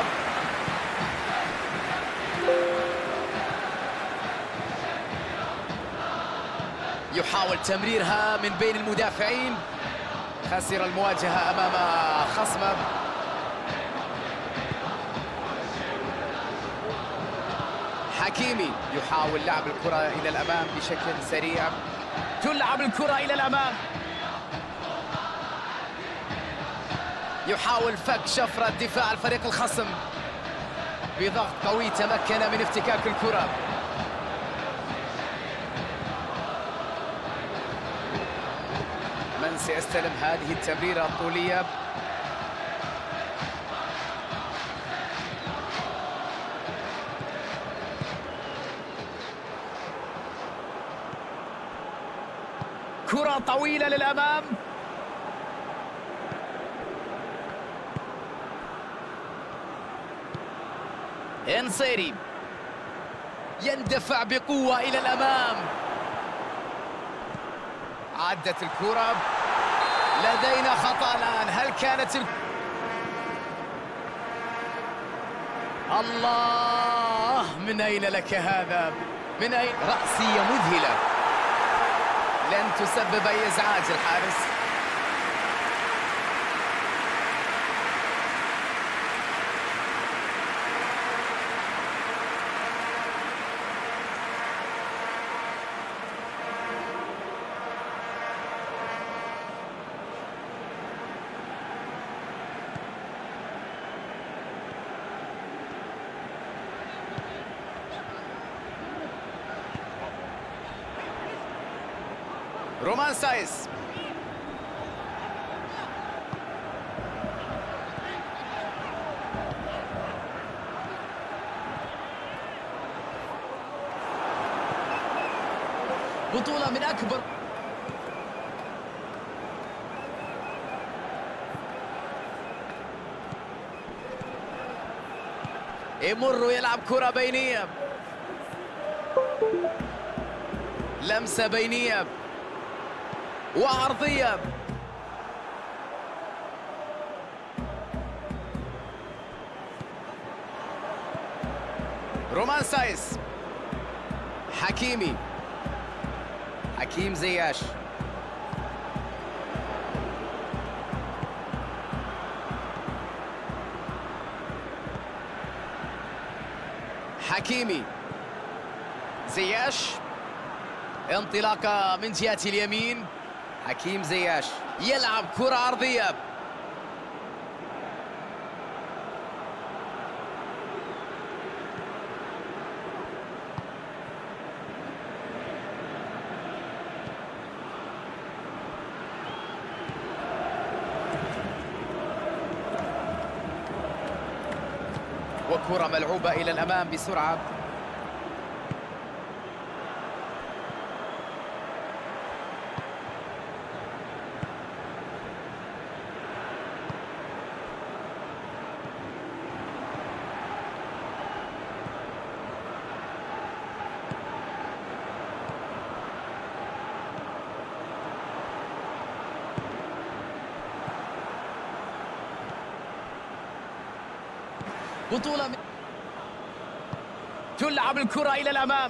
يحاول تمريرها من بين المدافعين، خسر المواجهة أمام خصمه. حكيمي يحاول لعب الكرة إلى الأمام بشكل سريع. تلعب الكرة إلى الأمام، يحاول فك شفرة دفاع الفريق الخصم. بضغط قوي تمكن من افتكاك الكرة. من سيستلم هذه التمريرة الطولية؟ كرة طويلة للأمام. نصيري يندفع بقوة إلى الأمام. عدت الكرة. لدينا خطأ الآن. هل كانت الله، من أين لك هذا؟ من أين؟ رأسية مذهلة لن تسبب أي إزعاج الحارس. رومان سايس. بطولة من أكبر. يمر يلعب كرة بينية، لمسة بينية وعرضية. رومان سايس. حكيمي. حكيم زياش. حكيمي. زياش. انطلاقة من جهة اليمين. حكيم زياش يلعب كرة عرضية. وكرة ملعوبة إلى الأمام بسرعة. بطولة تلعب الكرة إلى الأمام.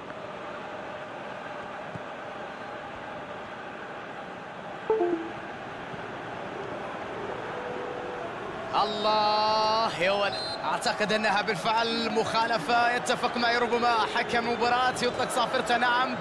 الله يا ولد، أعتقد أنها بالفعل مخالفة. يتفق معي ربما حكم مباراة يطلق صافرته. نعم.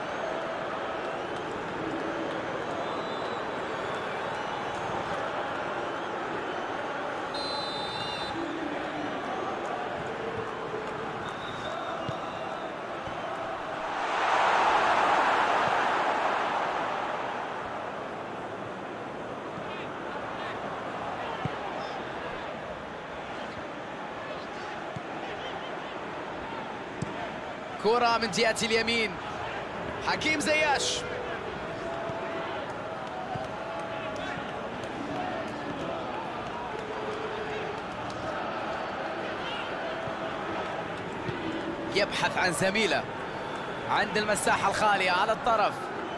كرة من جهة اليمين. حكيم زياش. يبحث عن زميله عند المساحة الخالية على الطرف.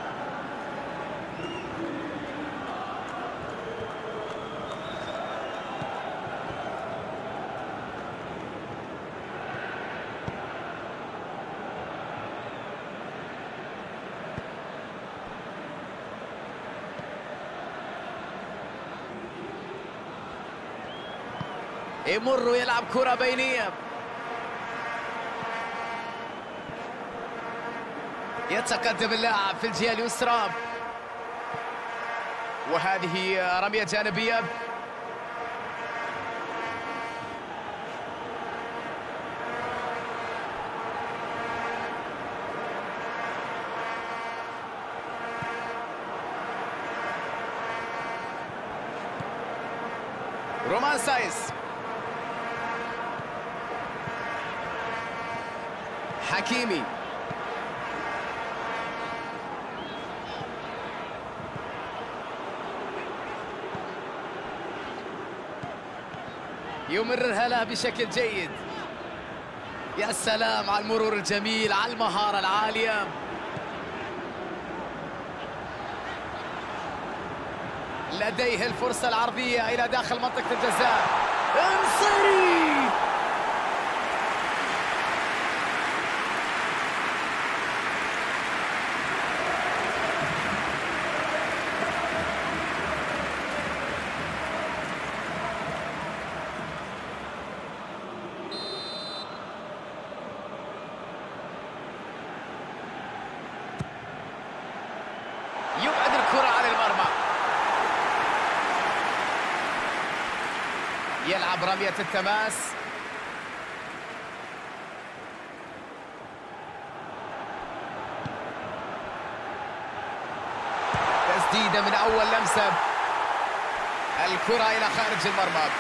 يمر ويلعب كرة بينية. يتقدم اللاعب في الجهة اليسرى، وهذه رمية جانبية. رومان سايس. حكيمي. يمررها له بشكل جيد. يا سلام على المرور الجميل، على المهارة العالية. لديه الفرصة العرضية إلى داخل منطقة الجزاء. انصري يبعد الكرة عن المرمى. يلعب رمية التماس. تسديدة من أول لمسة. الكرة إلى خارج المرمى.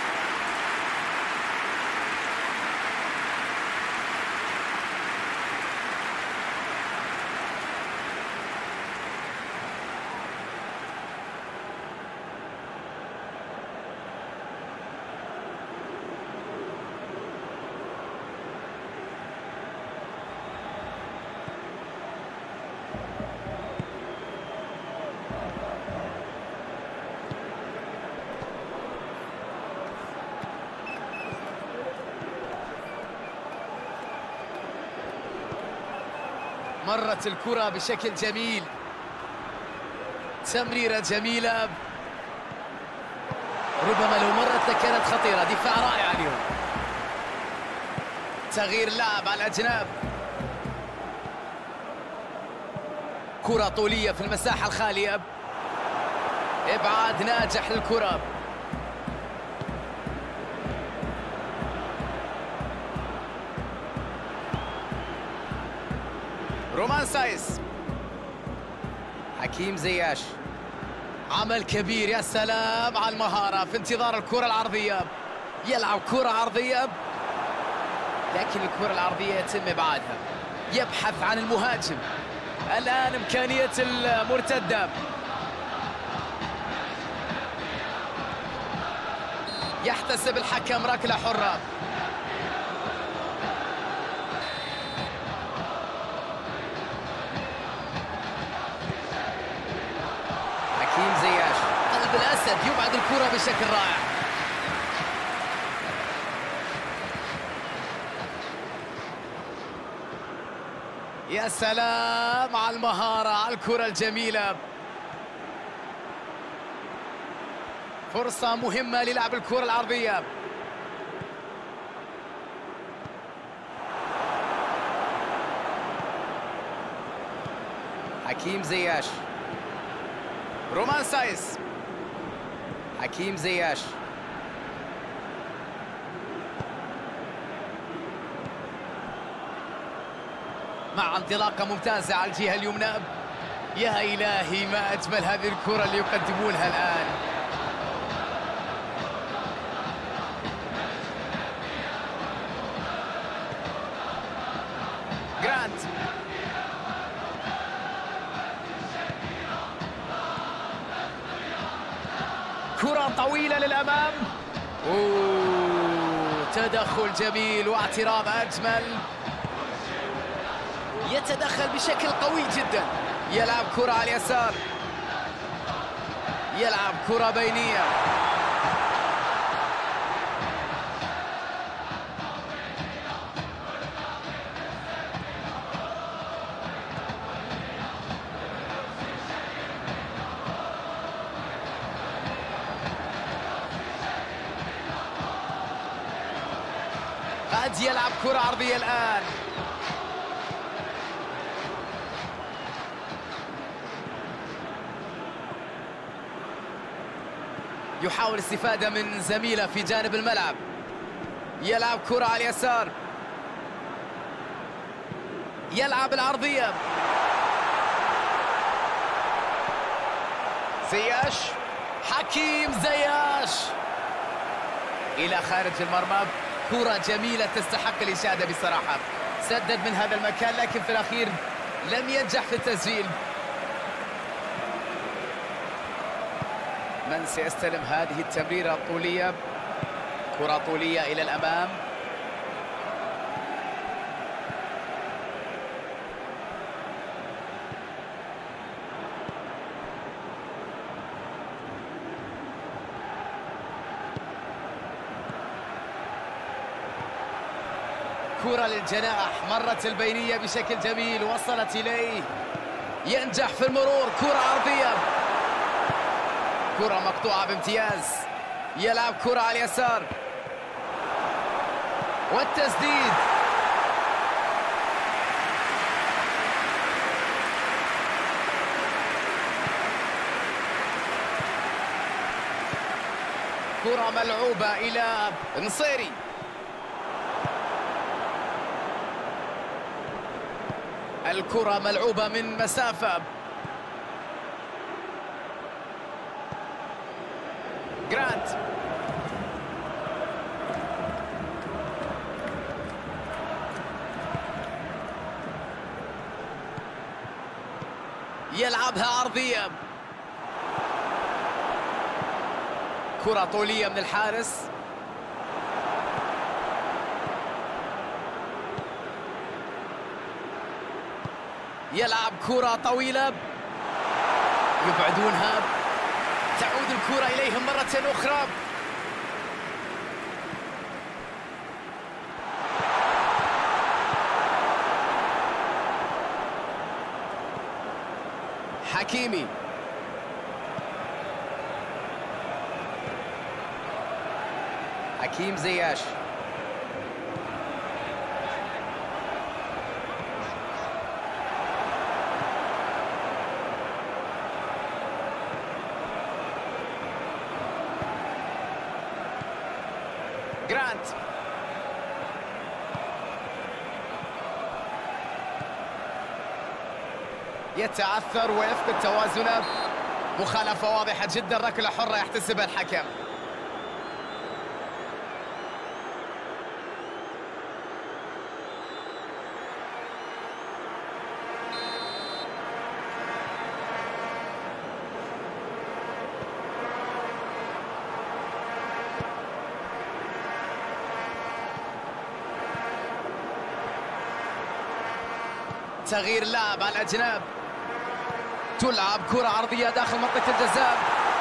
مرت الكرة بشكل جميل. تمريرة جميلة، ربما لو مرت لكانت خطيرة. دفاع رائع اليوم. تغيير اللاعب على الأجناب. كرة طولية في المساحة الخالية. إبعاد ناجح للكرة. رومان سايس. حكيم زياش. عمل كبير. يا سلام على المهارة في انتظار الكرة العرضية. يلعب كرة عرضية، لكن الكرة العرضية يتم إبعادها. يبحث عن المهاجم. الآن إمكانية المرتدة. يحتسب الحكم ركلة حرة. حكيم زياش قلب الأسد يبعد الكرة بشكل رائع. يا سلام على المهارة، على الكرة الجميلة. فرصة مهمة للعب الكرة العرضية. حكيم زياش. رومان سايس. حكيم زياش. مع انطلاقة ممتازة على الجهة اليمنى. يا إلهي ما أجمل هذه الكرة اللي يقدمونها الآن. جرانت. كرة طويلة للأمام. تدخل جميل واعتراض أجمل. يتدخل بشكل قوي جدا. يلعب كرة على اليسار. يلعب كرة بينية. قد يلعب كرة عرضية الآن. يحاول الاستفادة من زميله في جانب الملعب. يلعب كرة على اليسار. يلعب العرضية. زياش. حكيم زياش إلى خارج المرمى. كرة جميلة تستحق الإشادة بصراحة. سدد من هذا المكان لكن في الأخير لم ينجح في التسجيل. من سيستلم هذه التمريرة الطولية؟ كرة طولية إلى الأمام. كرة للجناح، مرت البينية بشكل جميل، وصلت إليه، ينجح في المرور، كرة عرضية، كرة مقطوعة بامتياز، يلعب كرة على اليسار والتسديد. كرة ملعوبة إلى نصيري، الكرة ملعوبة من مسافة، جرانت يلعبها عرضية، كرة طولية من الحارس، يلعب كرة طويلة يبعدونها، تعود الكرة إليهم مرة أخرى، حكيمي حكيم زياش، جرانت يتعثر ويفقد توازنه، مخالفة واضحة جدا، ركلة حرة يحتسبها الحكم. تغيير لاعب على الأجناب، تلعب كرة عرضية داخل منطقة الجزاء،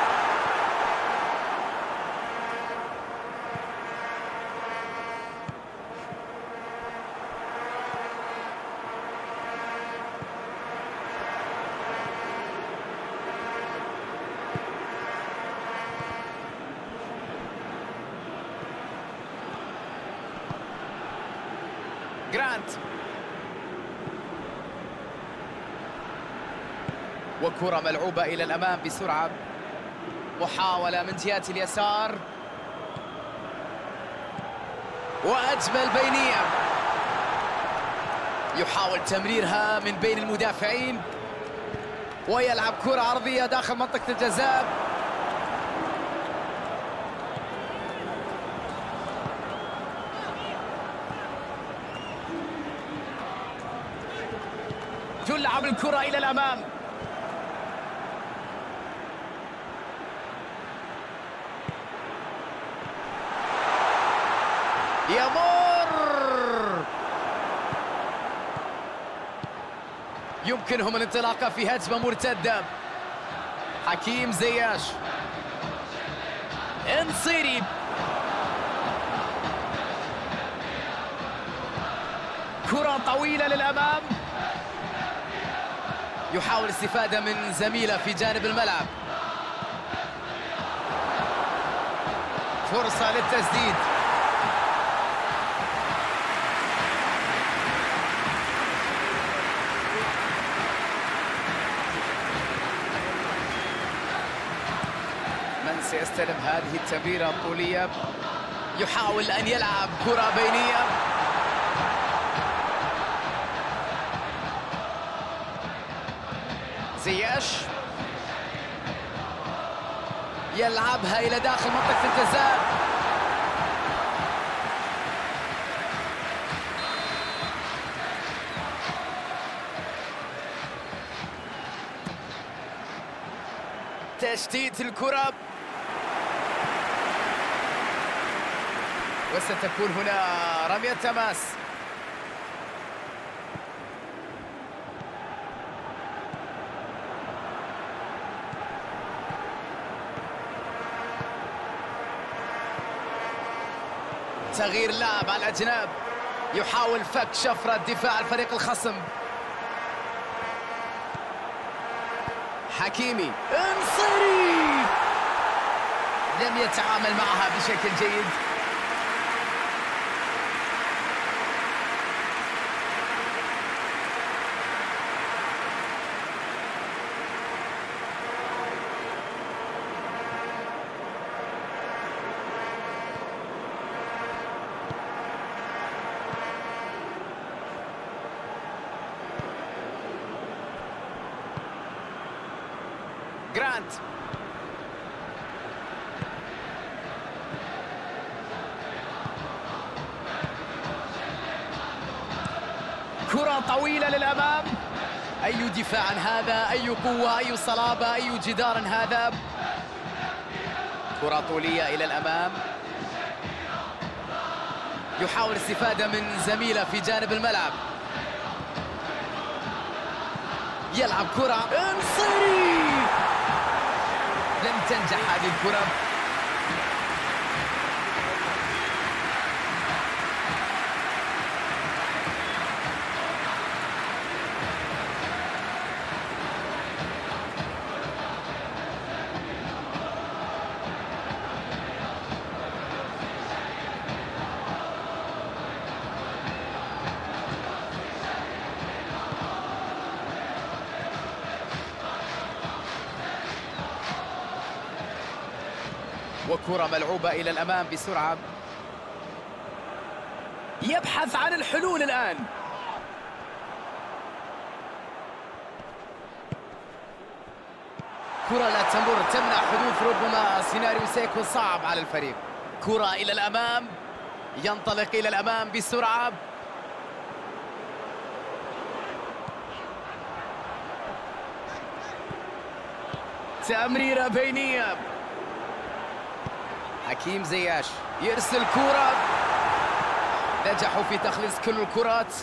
جرانت وكرة ملعوبة إلى الأمام بسرعة، محاولة من جهة اليسار وأجمل بينية، يحاول تمريرها من بين المدافعين ويلعب كرة عرضية داخل منطقة الجزاء، تلعب الكرة إلى الأمام، يمر، يمكنهم الانطلاقة في هجمة مرتدة، حكيم زياش، نصيري، كرة طويلة للأمام، يحاول الاستفادة من زميله في جانب الملعب، فرصة للتسديد، من سيستلم هذه التمريرة الطولية؟ يحاول أن يلعب كرة بينية، زياش يلعبها إلى داخل منطقة الجزاء، تشتيت الكرة وستكون هنا رمية تماس. تغيير لاعب على الأجناب، يحاول فك شفرة دفاع الفريق الخصم. حكيمي، انصري لم يتعامل معها بشكل جيد. جرانت، كرة طويلة للأمام. أي دفاع هذا، أي قوة، أي صلابة، أي جدار هذا. كرة طولية إلى الأمام، يحاول الاستفادة من زميله في جانب الملعب. يلعب كرة، انصري لم تنجح هذه الكرة. وكرة ملعوبة إلى الأمام بسرعة، يبحث عن الحلول الآن. كرة لا تمر، تمنع حدوث ربما سيناريو سيكون صعب على الفريق. كرة إلى الأمام، ينطلق إلى الأمام بسرعة. تمريرة بينية. حكيم زياش يرسل كرة، نجحوا في تخليص كل الكرات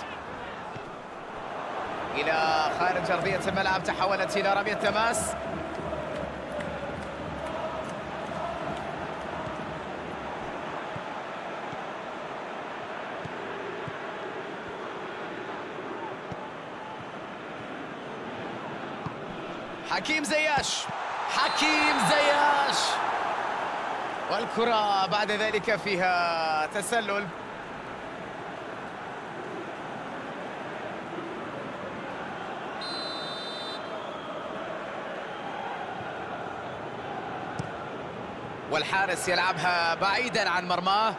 إلى خارج أرضية الملعب. تحولت إلى رمية تماس. حكيم زياش، حكيم زياش، والكرة بعد ذلك فيها تسلل. والحارس يلعبها بعيدا عن مرماه.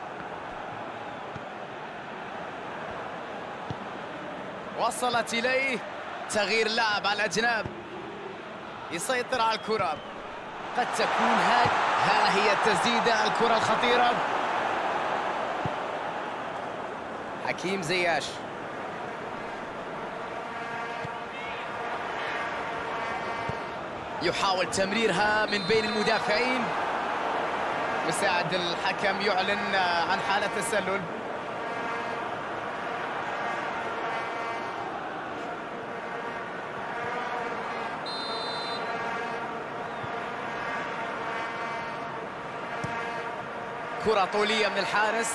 وصلت إليه، تغيير لاعب على الأجناب، يسيطر على الكرة. قد تكون ها هي التسديدة، الكرة الخطيرة. حكيم زياش، يحاول تمريرها من بين المدافعين. مساعد الحكم يعلن عن حالة تسلل. كرة طولية من الحارس.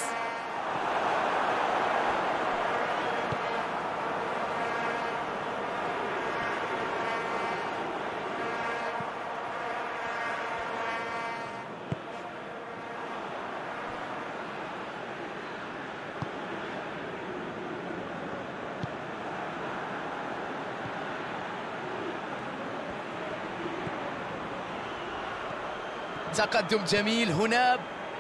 تقدم جميل هنا.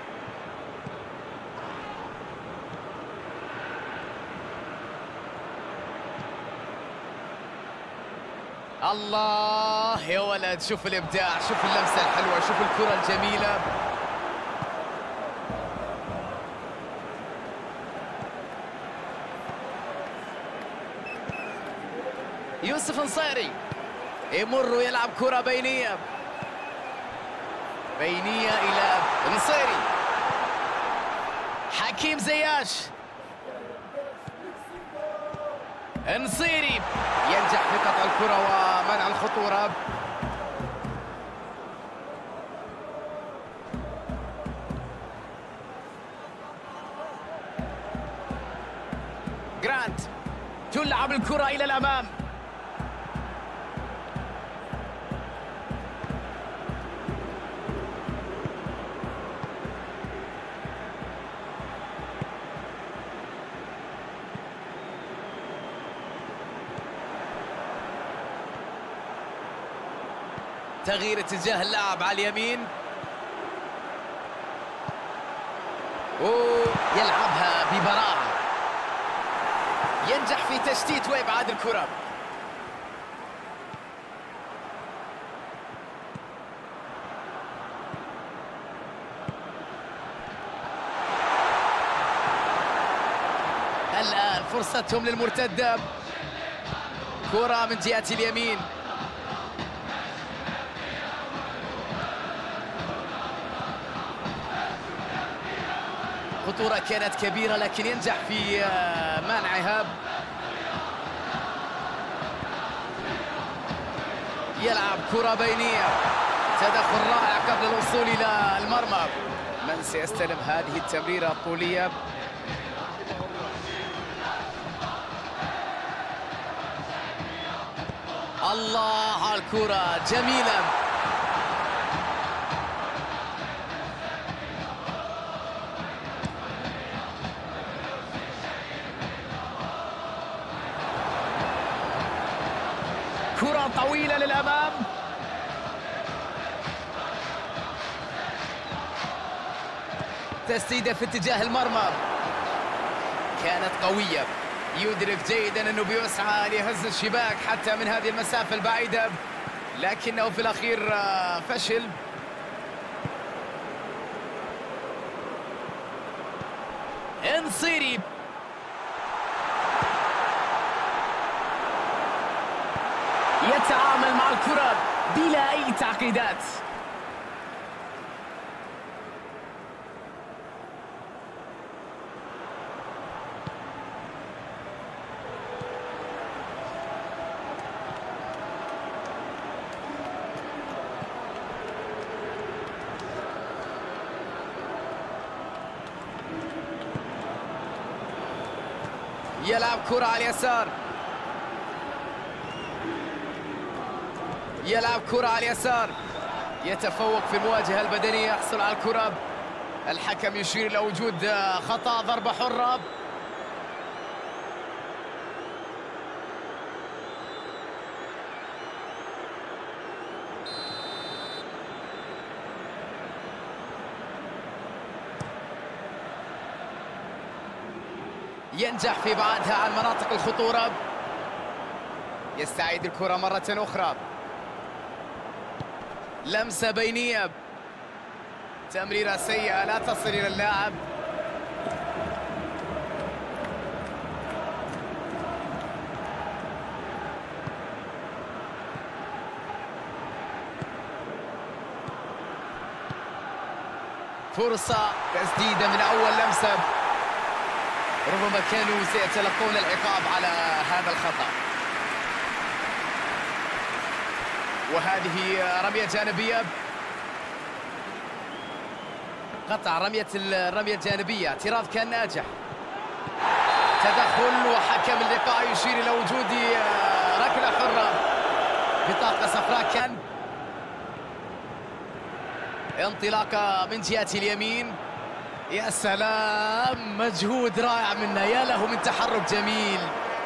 الله يا ولد، شوف الإبداع، شوف اللمسة الحلوة، شوف الكرة الجميلة. يوسف نصيري يمر ويلعب كرة بينية إلى نصيري. حكيم زياش، نصيري ينجح في قطع الكرة ومنع الخطورة. تلعب الكرة إلى الأمام. تغيير اتجاه اللاعب على اليمين، يلعبها ببراعة، ينجح في تشتيت وإبعاد الكرة. الآن فرصتهم للمرتدة، كرة من جهة اليمين، خطورة كانت كبيرة لكن ينجح في منعها. يلعب كرة بينية، تدخل رائع قبل الوصول إلى المرمى. من سيستلم هذه التمريرة الطولية؟ الله على الكرة جميلة. كرة طويلة للأمام، تسديدة في اتجاه المرمى كانت قوية، يدرك جيدا أنه بيسعى لهز الشباك حتى من هذه المسافة البعيدة، لكنه في الأخير فشل. انصيري يتعامل مع الكرة بلا أي تعقيدات. يلعب كرة على اليسار، يلعب كرة على اليسار، يتفوق في المواجهة البدنية، يحصل على الكرة. الحكم يشير إلى وجود خطأ، ضربة حرة. ينجح في إبعادها عن مناطق الخطورة، يستعيد الكرة مرة أخرى، لمسة بينية، تمريرة سيئة لا تصل إلى اللاعب. فرصة تسديدة من أول لمسة، ربما كانوا سيتلقون العقاب على هذا الخطأ. وهذه رمية جانبية، قطع الرمية الجانبية، اعتراض كان ناجح. تدخل وحكم اللقاء يشير إلى وجود ركلة حرة، بطاقة صفراء. كان انطلاقة من جهة اليمين، يا سلام، مجهود رائع منه، يا له من تحرك جميل.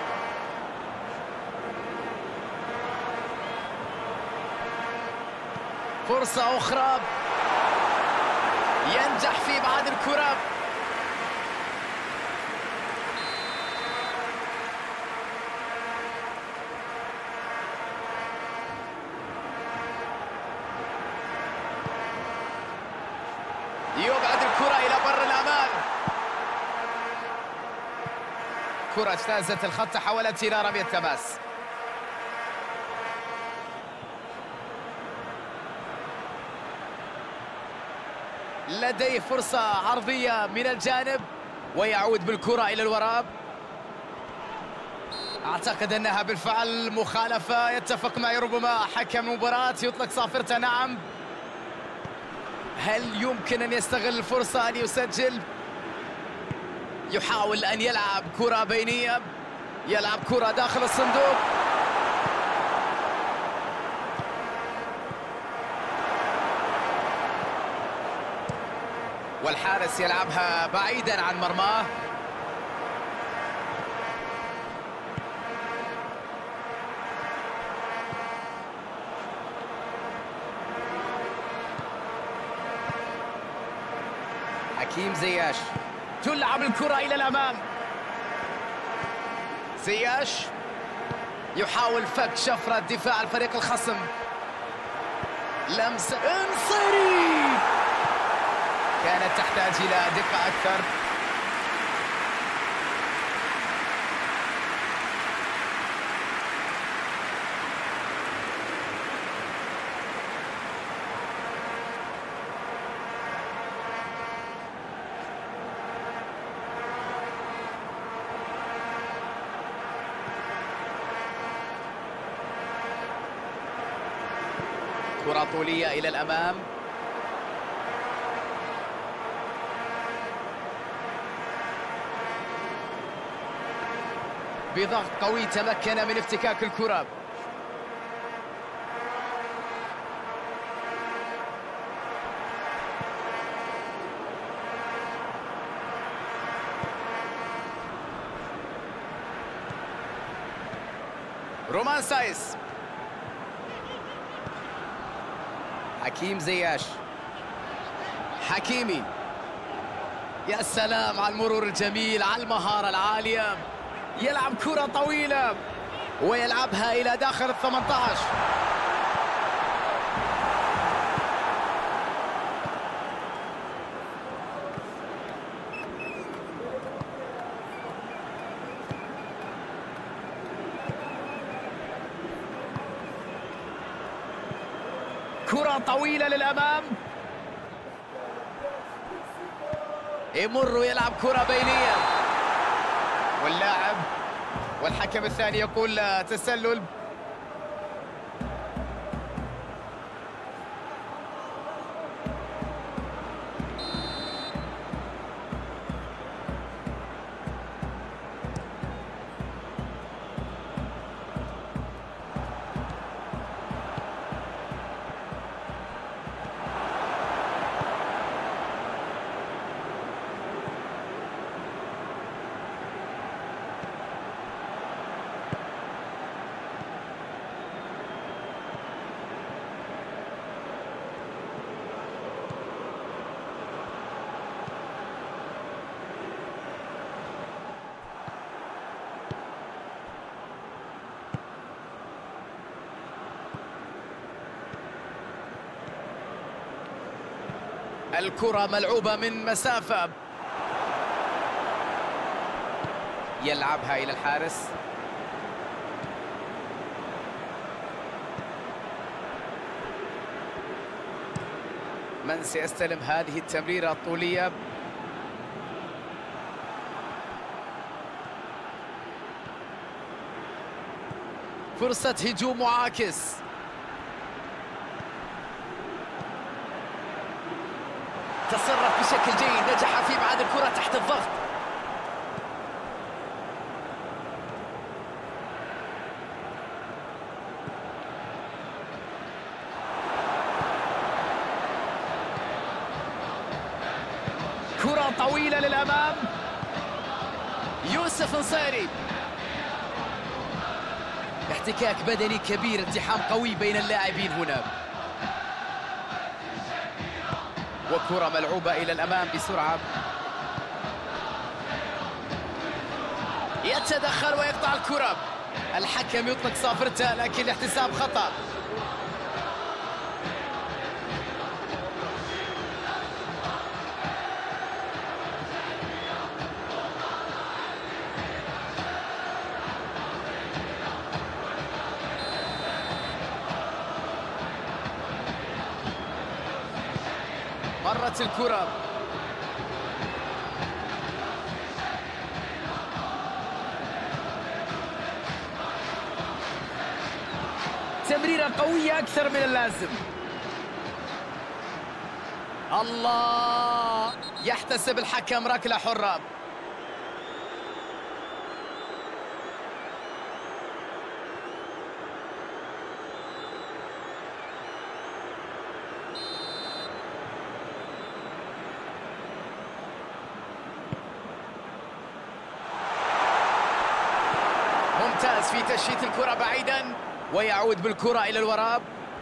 فرصة أخرى، ينجح في إبعاد الكرة. يبعد الكرة إلى بر الأمان، كرة اجتازت الخط، حولت إلى رمية تماس. لديه فرصة عرضية من الجانب، ويعود بالكرة إلى الوراء. أعتقد أنها بالفعل مخالفة، يتفق معي ربما حكم المباراة، يطلق صافرته. نعم، هل يمكن أن يستغل الفرصة أن يسجل؟ يحاول أن يلعب كرة بينية، يلعب كرة داخل الصندوق. والحارس يلعبها بعيدا عن مرماه. حكيم زياش، تلعب الكرة إلى الأمام. زياش يحاول فك شفرة دفاع الفريق الخصم. لمسة انصري كانت تحتاج إلى دقة أكثر. كرة طولية إلى الأمام. بضغط قوي تمكن من افتكاك الكرة. رومان سايس، حكيم زياش، حكيمي، يا سلام على المرور الجميل، على المهارة العالية. يلعب كرة طويلة ويلعبها إلى داخل ال18. كرة طويلة للأمام. يمر ويلعب كرة بينية، واللاعب والحكم الثاني يقول تسلل. الكرة ملعوبة من مسافة. يلعبها إلى الحارس. من سيستلم هذه التمريرة الطولية؟ فرصة هجوم معاكس. تصرف بشكل جيد، نجح في ابعاد الكرة تحت الضغط. كرة طويلة للأمام. يوسف نصيري، احتكاك بدني كبير، التحام قوي بين اللاعبين هنا. وكرة ملعوبة إلى الأمام بسرعة. يتدخل ويقطع الكرة. الحكم يطلق صافرته لكن الاحتساب خطأ. مرت الكرة. تمريرة قوية أكثر من اللازم. الله، يحتسب الحكم ركلة حرة. ممتاز في تشييت الكرة بعيدا، ويعود بالكرة إلى الوراء.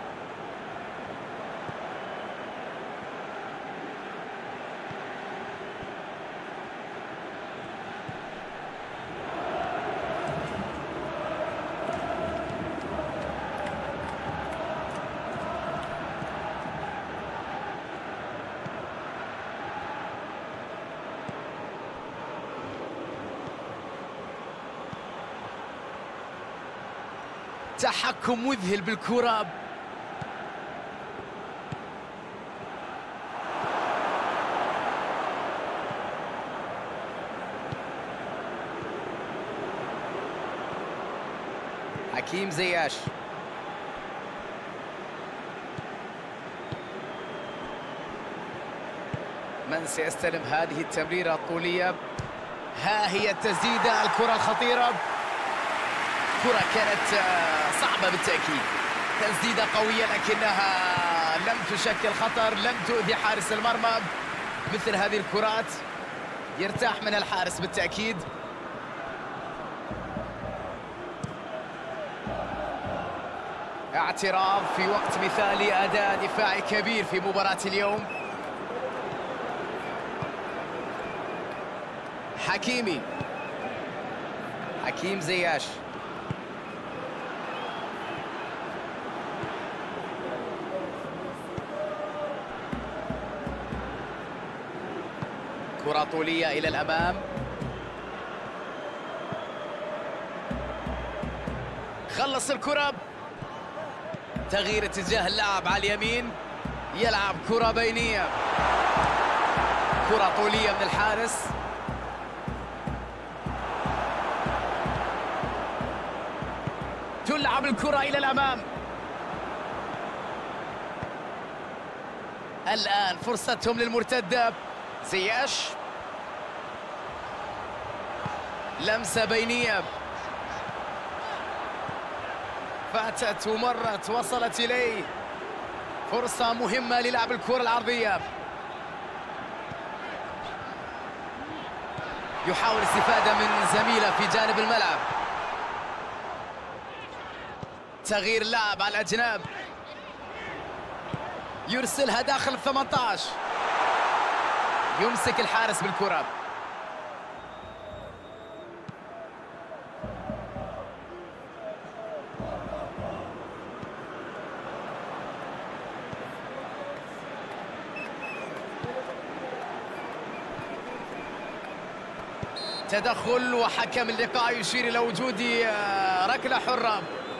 تحكم مذهل بالكرة. حكيم زياش. من سيستلم هذه التمريرة الطولية؟ ها هي التسديدة، الكرة الخطيرة. كرة كانت صعبة بالتأكيد، تسديدة قوية لكنها لم تشكل خطر، لم تؤذي حارس المرمى. مثل هذه الكرات يرتاح منها الحارس بالتأكيد. اعتراف في وقت مثالي، أداء دفاعي كبير في مباراة اليوم. حكيم زياش. كرة طولية إلى الأمام. خلص الكرة. تغيير اتجاه اللاعب على اليمين، يلعب كرة بينية. كرة طولية من الحارس. تلعب الكرة إلى الأمام. الآن فرصتهم للمرتدة. زياش، لمسة بينية، فاتت ومرت، وصلت إليه. فرصة مهمة للعب الكرة العرضية. يحاول الاستفادة من زميله في جانب الملعب. تغيير اللاعب على الأجناب، يرسلها داخل ال 18. يمسك الحارس بالكرة. تدخل، وحكم اللقاء يشير إلى وجود ركلة حرة.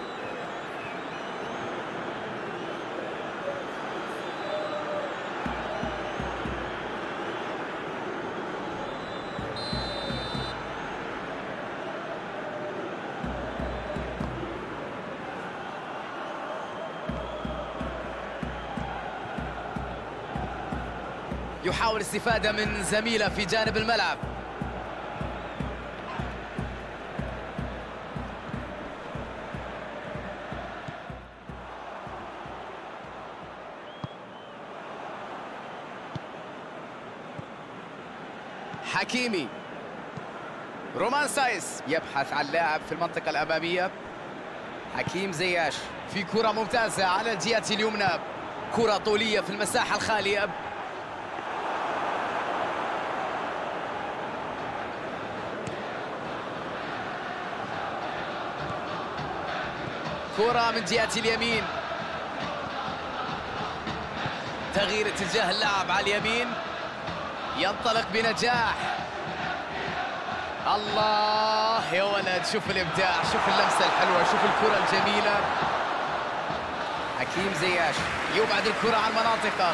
يحاول الاستفادة من زميله في جانب الملعب. حكيمي. رومان سايس يبحث عن لاعب في المنطقة الأمامية. حكيم زياش في كرة ممتازة على الجهة اليمنى. كرة طولية في المساحة الخالية. كرة من جهة اليمين. تغيير اتجاه اللاعب على اليمين، ينطلق بنجاح. الله يا ولد، شوف الإبداع، شوف اللمسة الحلوة، شوف الكرة الجميلة. حكيم زياش يبعد الكرة عن مناطقه.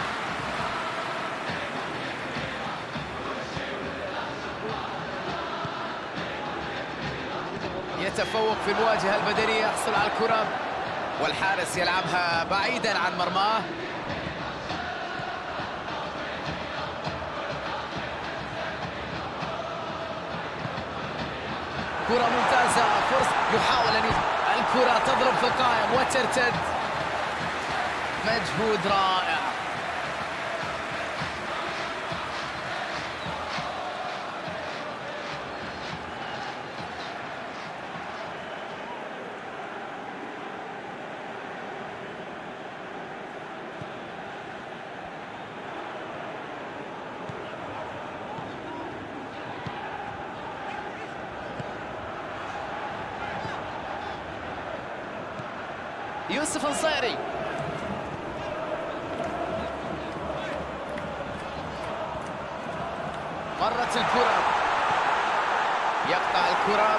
يتفوق في المواجهة البدنية، يحصل على الكرة والحارس يلعبها بعيدا عن مرماه. كرة ممتازة، فرصة، يحاول أن الكرة تضرب في القائم وترتد. مجهود رائع. يوسف نصيري. مرت الكرة، يقطع الكرة.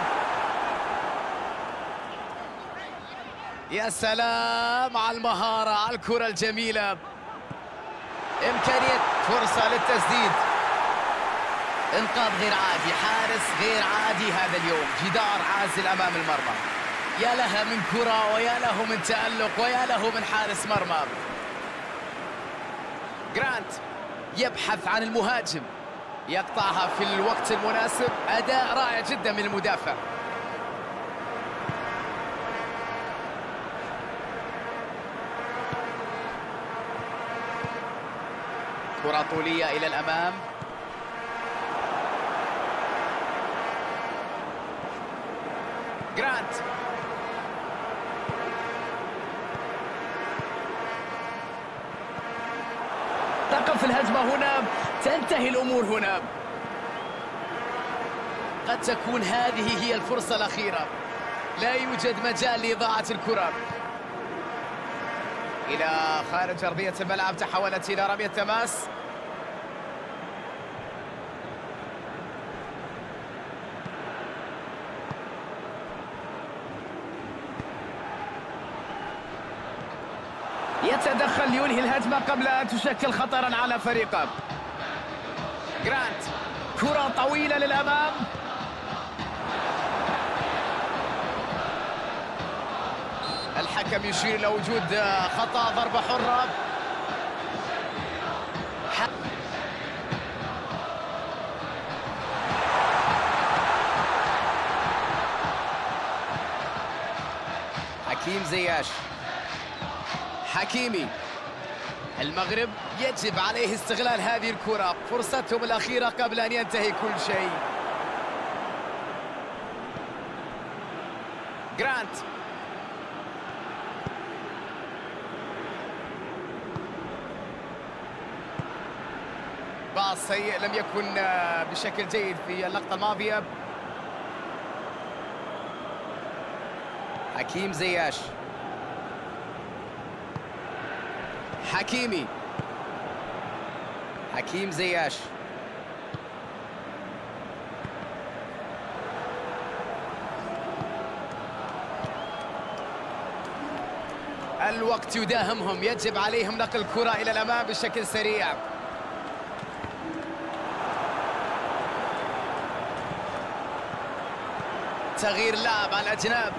يا سلام على المهارة، على الكرة الجميلة. إمكانية فرصة للتسديد. إنقاذ غير عادي، حارس غير عادي هذا اليوم. جدار عازل أمام المرمى. يا لها من كرة ويا له من تألق ويا له من حارس مرمى. جرانت يبحث عن المهاجم، يقطعها في الوقت المناسب. أداء رائع جدا من المدافع. كرة طولية إلى الأمام. جرانت تقف الهجمة هنا، تنتهي الأمور هنا. قد تكون هذه هي الفرصة الأخيرة. لا يوجد مجال لإضاعة الكرة. إلى خارج أرضية الملعب، تحولت إلى رمية تماس. يتدخل لينهي الهجمة قبل أن تشكل خطرا على فريقه. جرانت كرة طويلة للأمام. الحكم يشير إلى وجود خطأ، ضربة حرة. حكيم زياش. حكيمي. المغرب يجب عليه استغلال هذه الكرة، فرصتهم الأخيرة قبل أن ينتهي كل شيء. جرانت باص سيء، لم يكن بشكل جيد في اللقطة الماضية. حكيم زياش. حكيمي. حكيم زياش. الوقت يداهمهم، يجب عليهم نقل الكرة إلى الأمام بشكل سريع. تغيير لاعب على الأجناب.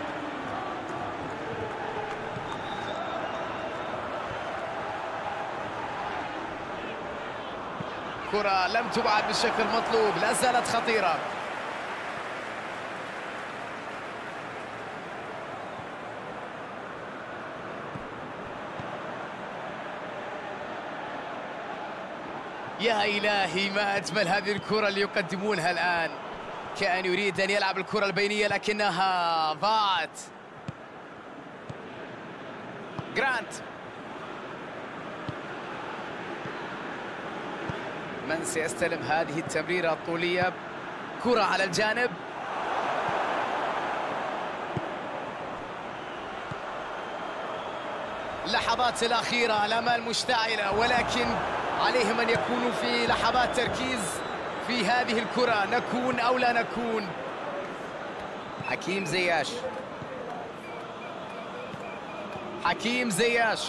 كرة لم تبعد بالشكل المطلوب، لا زالت خطيرة. يا إلهي، ما أجمل هذه الكرة اللي يقدمونها الآن. كان يريد أن يلعب الكرة البينية لكنها ضاعت. جرانت. من سيستلم هذه التمريرة الطولية؟ كرة على الجانب. اللحظات الأخيرة، الآمال مشتعلة، ولكن عليهم أن يكونوا في لحظات تركيز في هذه الكرة. نكون أو لا نكون. حكيم زياش. حكيم زياش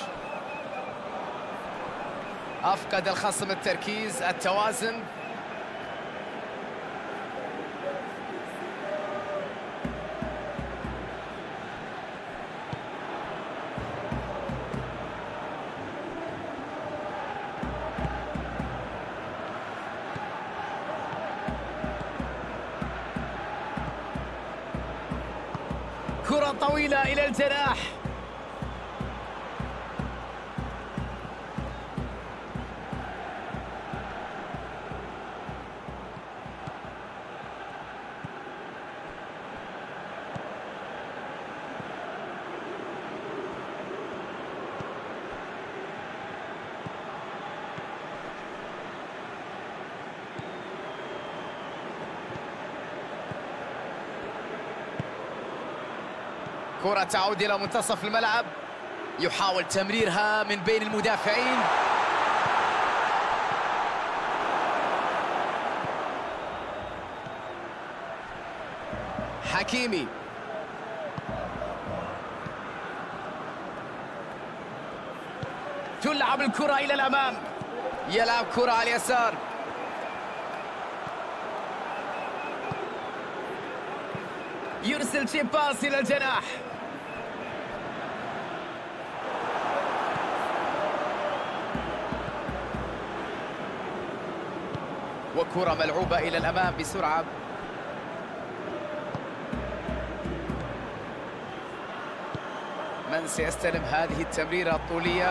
أفقد الخصم التركيز، التوازن. كرة طويلة إلى الجناح. كرة تعود إلى منتصف الملعب، يحاول تمريرها من بين المدافعين. حكيمي، تلعب الكرة إلى الأمام، يلعب كرة على اليسار، يرسل شيب باس إلى الجناح. وكرة ملعوبة إلى الأمام بسرعة. من سيستلم هذه التمريرة الطولية؟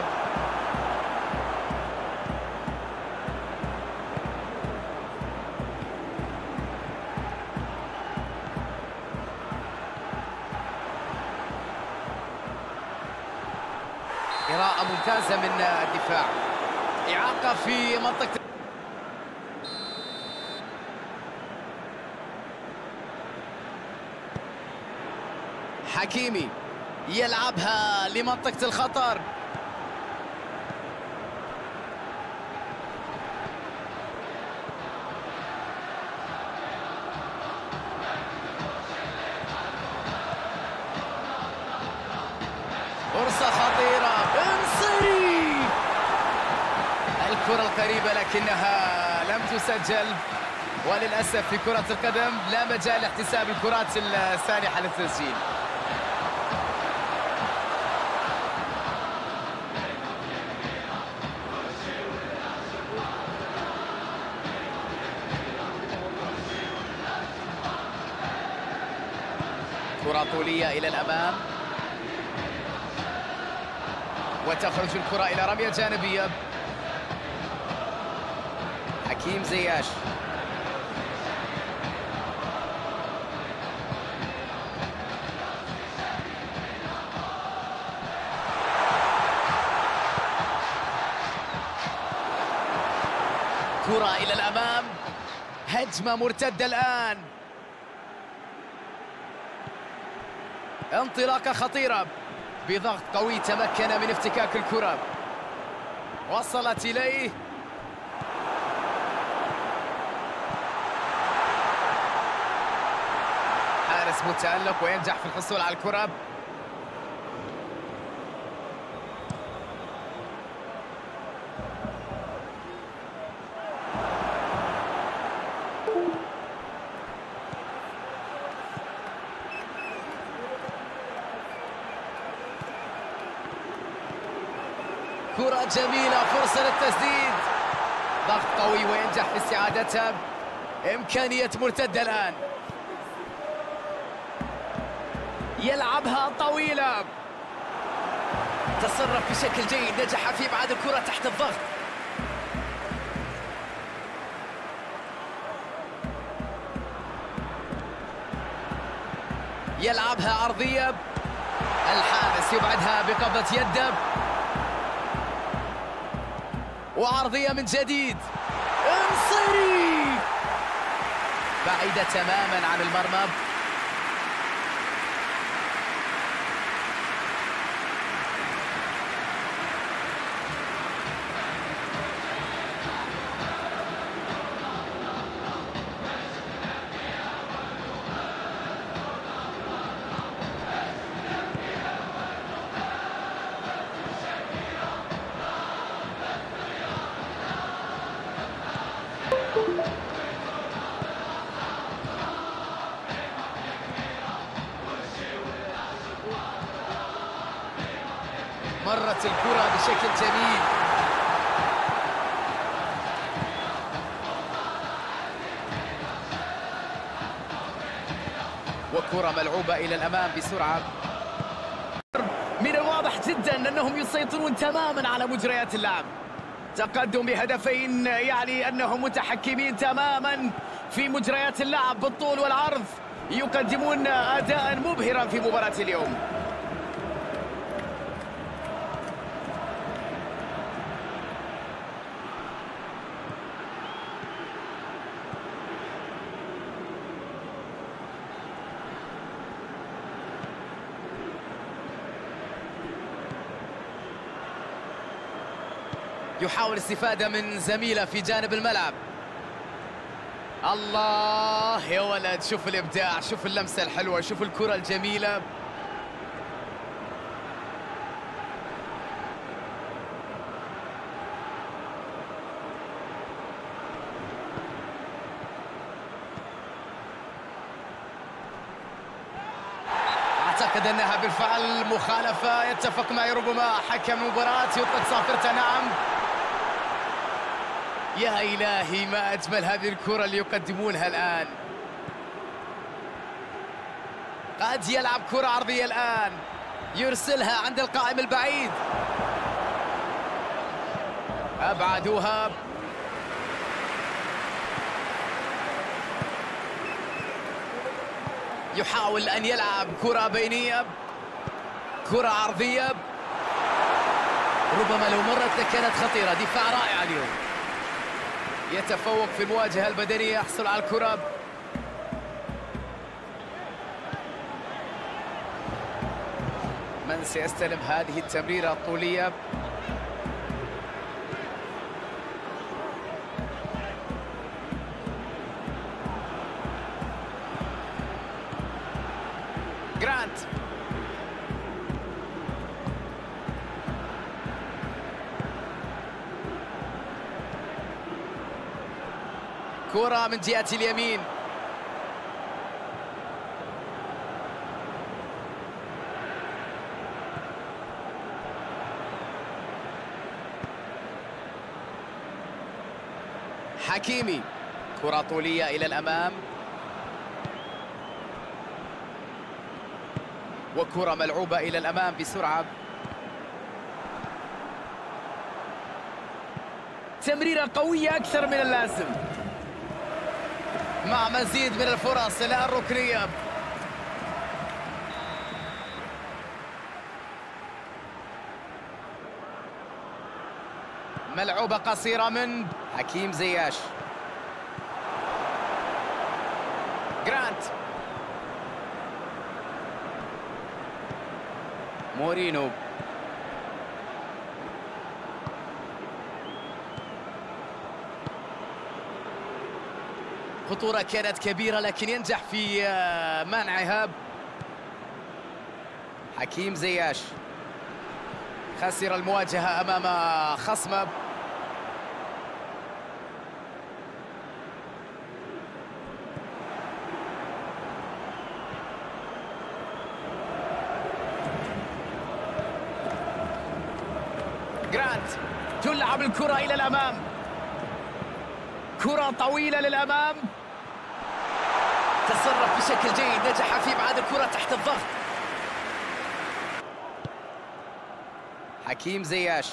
قراءة ممتازة من الدفاع. إعاقة في منطقة حكيمي، يلعبها لمنطقة الخطر. فرصة خطيرة، انصري الكرة القريبة لكنها لم تسجل. وللأسف في كرة القدم لا مجال لاحتساب الكرات السانحة للتسجيل. كرة طولية إلى الأمام، وتخرج الكرة إلى رمية جانبية. حكيم زياش، كرة إلى الأمام، هجمة مرتدة الآن، انطلاقة خطيرة، بضغط قوي تمكن من افتكاك الكرة، وصلت إليه. حارس متألق وينجح في الحصول على الكرة. كرة جميلة، فرصة للتسديد، ضغط قوي وينجح في استعادتها. إمكانية مرتدة الآن، يلعبها طويلة، تصرف بشكل جيد، نجح في إبعاد الكرة تحت الضغط. يلعبها عرضية، الحارس يبعدها بقبضة يده، وعرضية من جديد، انصري بعيدة تماما عن المرمى. مرت الكرة بشكل جميل، وكرة ملعوبة إلى الأمام بسرعة. من الواضح جدا أنهم يسيطرون تماما على مجريات اللعب. تقدم بهدفين يعني أنهم متحكمين تماما في مجريات اللعب بالطول والعرض، يقدمون أداء مبهرا في مباراة اليوم. يحاول الاستفادة من زميله في جانب الملعب. الله يا ولد، شوف الإبداع، شوف اللمسة الحلوة، شوف الكرة الجميلة. أعتقد أنها بالفعل مخالفة. يتفق معي ربما حكم المباراة يطلق صافرته. نعم يا إلهي، ما أجمل هذه الكرة اللي يقدمونها الآن. قد يلعب كرة عرضية الآن، يرسلها عند القائم البعيد. أبعدوها. يحاول أن يلعب كرة بينية، كرة عرضية، ربما لو مرت لكانت خطيرة. دفاع رائع اليوم، يتفوق في المواجهة البدنية، يحصل على الكرة. من سيستلم هذه التمريرة الطولية؟ جرانت. كرة من جهة اليمين، حكيمي. كرة طولية إلى الأمام، وكرة ملعوبة إلى الأمام بسرعة. تمريرة قوية أكثر من اللازم، مع مزيد من الفرص إلى الركنية. ملعوبة قصيرة من حكيم زياش. جرانت. مورينو. خطورة كانت كبيرة لكن ينجح في منعها. حكيم زياش خسر المواجهة أمام خصمه. جرانت. تلعب الكرة إلى الأمام، كرة طويلة للأمام، تصرف بشكل جيد، نجح في إبعاد الكرة تحت الضغط. حكيم زياش.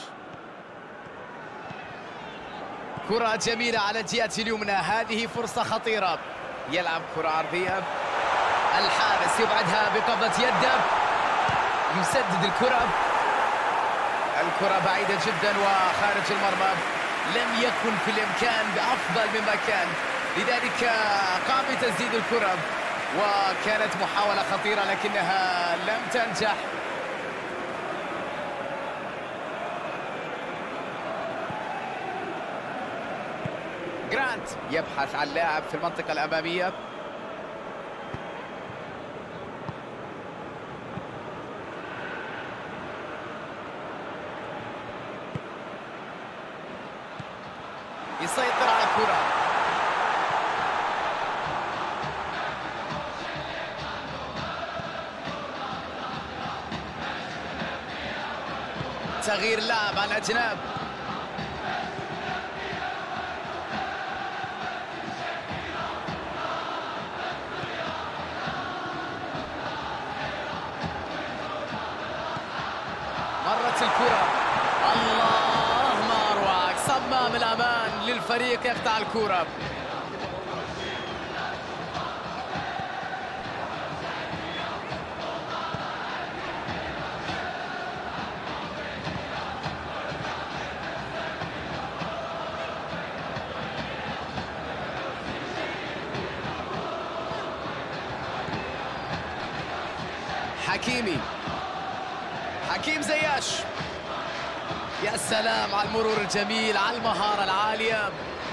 كرة جميلة على الجهة اليمنى، هذه فرصة خطيرة. يلعب كرة عرضية، الحارس يبعدها بقبضة يده، يسدد الكرة. الكرة بعيدة جدا وخارج المرمى، لم يكن في الإمكان بأفضل مما كان، لذلك قام بتسديد الكرة، وكانت محاولة خطيرة لكنها لم تنجح. جرانت يبحث عن لاعب في المنطقة الأمامية. يسيطر على الكرة. تغيير اللاعب على الأجناب. مرت الكرة، الله ما أروعك، صمام الأمان للفريق يقطع الكرة. حكيمي. حكيم زياش. يا سلام على المرور الجميل، على المهارة العالية.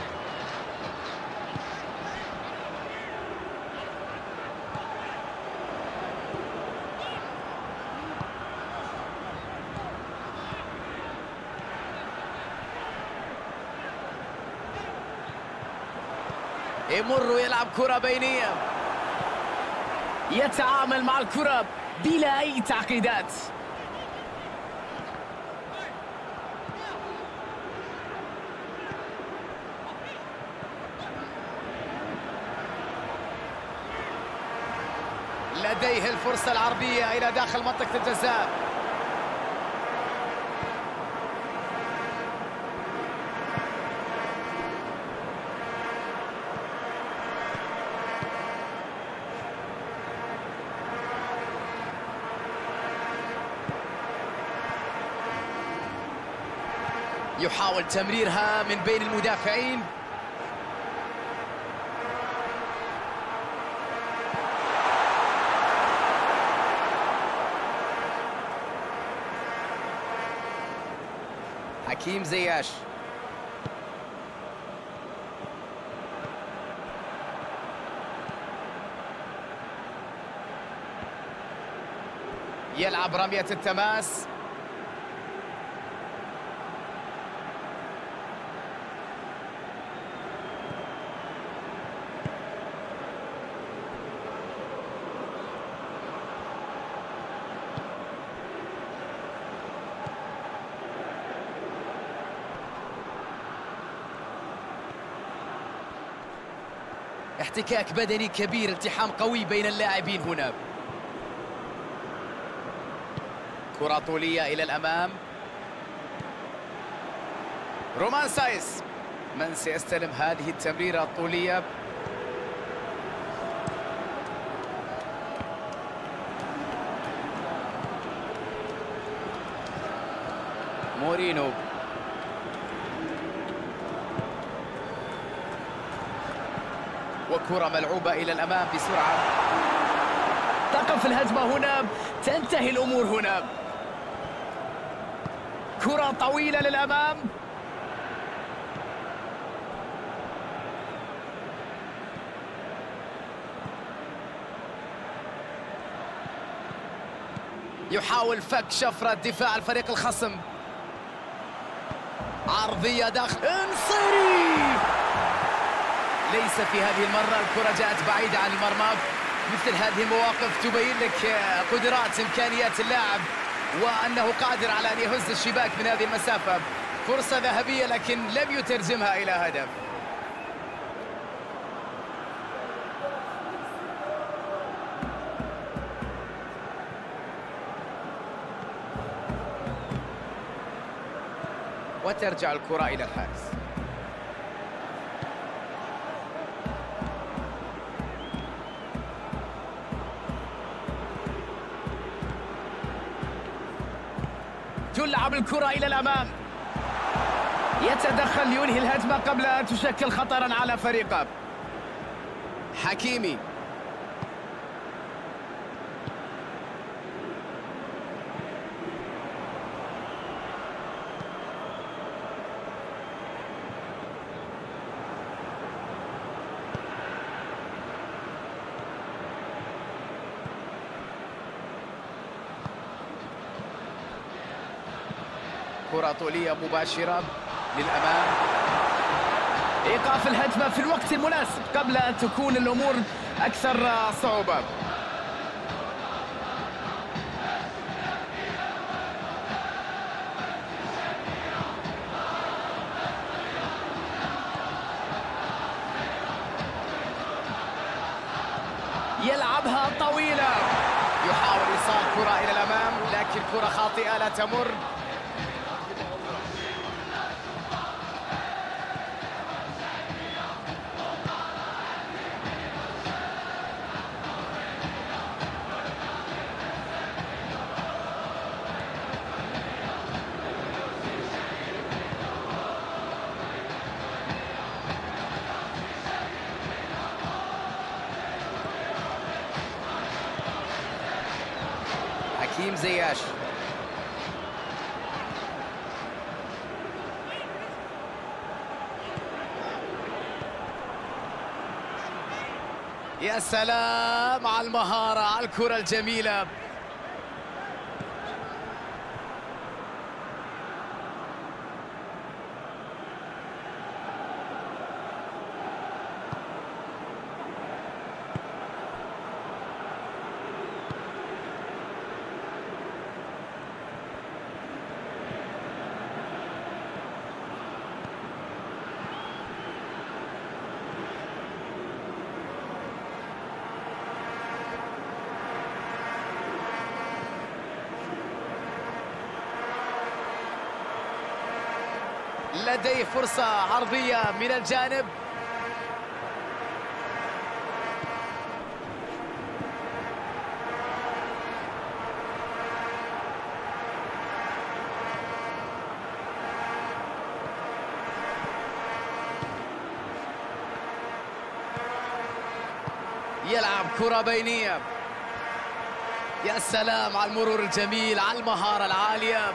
يمر ويلعب كرة بينية، يتعامل مع الكرة بلا أي تعقيدات. لديه الفرصة العرضية إلى داخل منطقة الجزاء. يحاول تمريرها من بين المدافعين. حكيم زياش، يلعب رمية التماس. احتكاك بدني كبير، التحام قوي بين اللاعبين هنا. كرة طولية إلى الأمام. رومان سايس، من سيستلم هذه التمريرة الطولية؟ مورينو. وكرة ملعوبة إلى الأمام بسرعة. تقف الهجمة هنا، تنتهي الأمور هنا. كرة طويلة للأمام. يحاول فك شفرة دفاع الفريق الخصم. عرضية داخل انصري. ليس في هذه المرة، الكرة جاءت بعيدة عن المرمى. مثل هذه المواقف تبين لك قدرات إمكانيات اللاعب، وأنه قادر على أن يهز الشباك من هذه المسافة. فرصة ذهبية لكن لم يترجمها إلى هدف. وترجع الكرة إلى الحارس. تلعب الكرة إلى الأمام. يتدخل لينهي الهجمة قبل أن تشكل خطرا على فريقه. حكيمي. كرة طولية مباشرة للأمام. إيقاف الهجمة في الوقت المناسب قبل أن تكون الأمور أكثر صعوبة. يلعبها طويلة. يحاول إيصال كرة إلى الأمام لكن كرة خاطئة لا تمر. حكيم زياش. يا سلام على المهارة، على الكرة الجميلة. لديه فرصة عرضية من الجانب. يلعب كرة بينية. يا سلام على المرور الجميل، على المهارة العالية.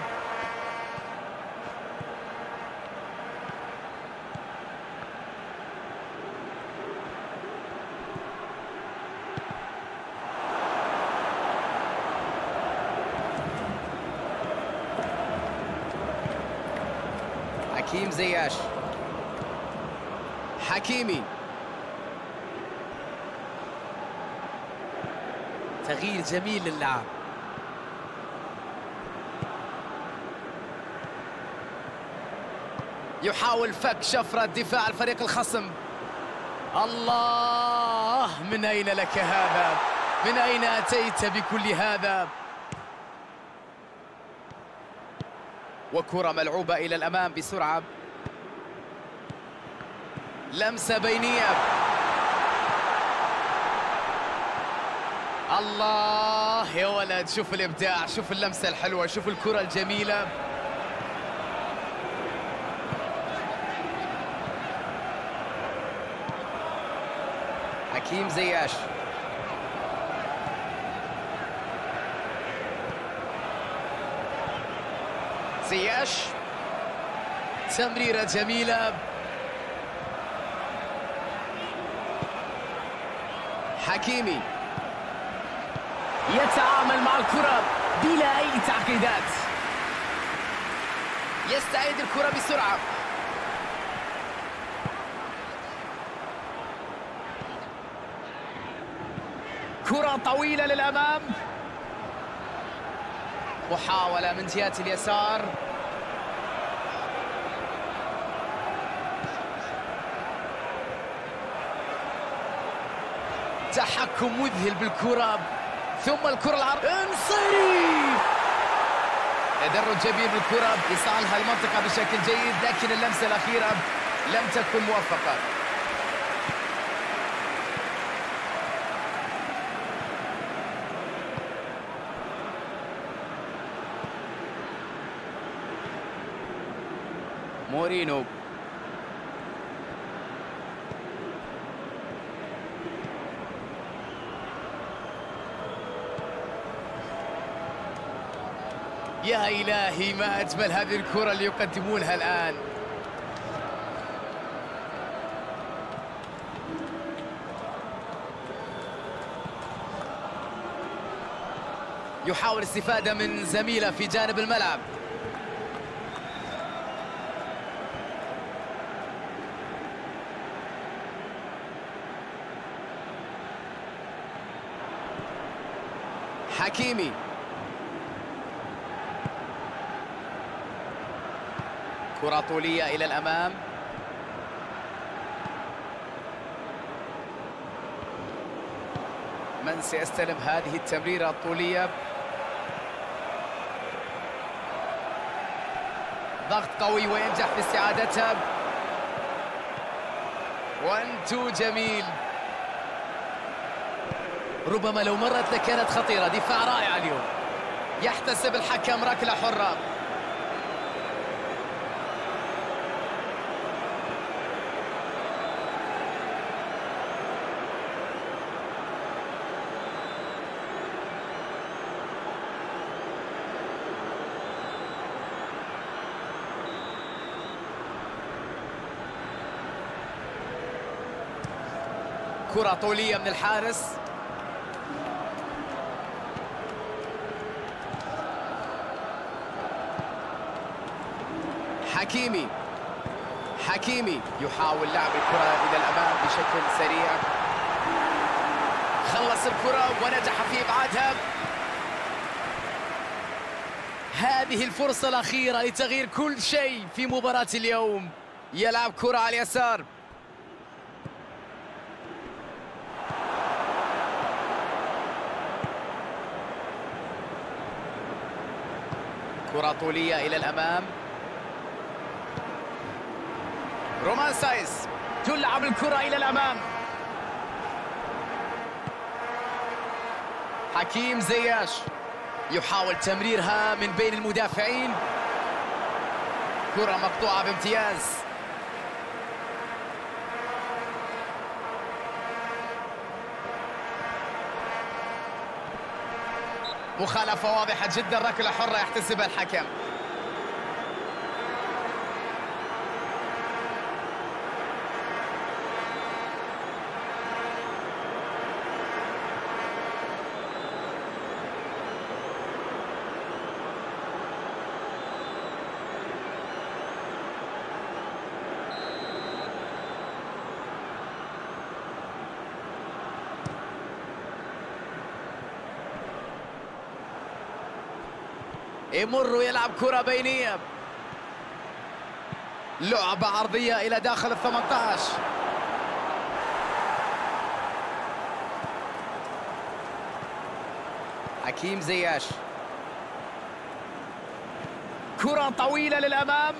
حكيم زياش، حكيمي، تغيير جميل للعب. يحاول فك شفرة دفاع الفريق الخصم. الله، من أين لك هذا؟ من أين أتيت بكل هذا؟ وكرة ملعوبة إلى الأمام بسرعة. لمسة بينية. الله يا ولد، شوف الإبداع، شوف اللمسة الحلوة، شوف الكرة الجميلة. حكيم زياش، زياش، تمريرة جميلة. حكيمي يتعامل مع الكرة بلا أي تعقيدات. يستعيد الكرة بسرعة. كرة طويلة للأمام. محاولة من جهة اليسار. تحكم مذهل بالكرة، ثم الكرة العرض. انصري، تدرج جميل بالكرة، إيصالها المنطقة بشكل جيد، لكن اللمسة الأخيرة لم تكن موفقة. مورينو، يا إلهي ما أجمل هذه الكرة اللي يقدمونها الآن. يحاول الاستفادة من زميله في جانب الملعب. حكيمي، كرة طولية إلى الأمام. من سيستلم هذه التمريرة الطولية؟ ضغط قوي وينجح في استعادتها. 1-2 جميل. ربما لو مرت لكانت خطيرة. دفاع رائع اليوم. يحتسب الحكم ركلة حرة. كرة طولية من الحارس. حكيمي يحاول لعب الكرة إلى الأمام بشكل سريع. خلص الكرة ونجح في إبعادها. هذه الفرصة الأخيرة لتغيير كل شيء في مباراة اليوم. يلعب كرة على اليسار. كرة طولية إلى الأمام. رومان سايس تلعب الكرة إلى الأمام. حكيم زياش يحاول تمريرها من بين المدافعين. كرة مقطوعة بامتياز. مخالفة واضحة جدا، ركلة حرة يحتسبها الحكم. يمر ويلعب كرة بينية. لعبة عرضية إلى داخل ال 18. حكيم زياش. كرة طويلة للأمام.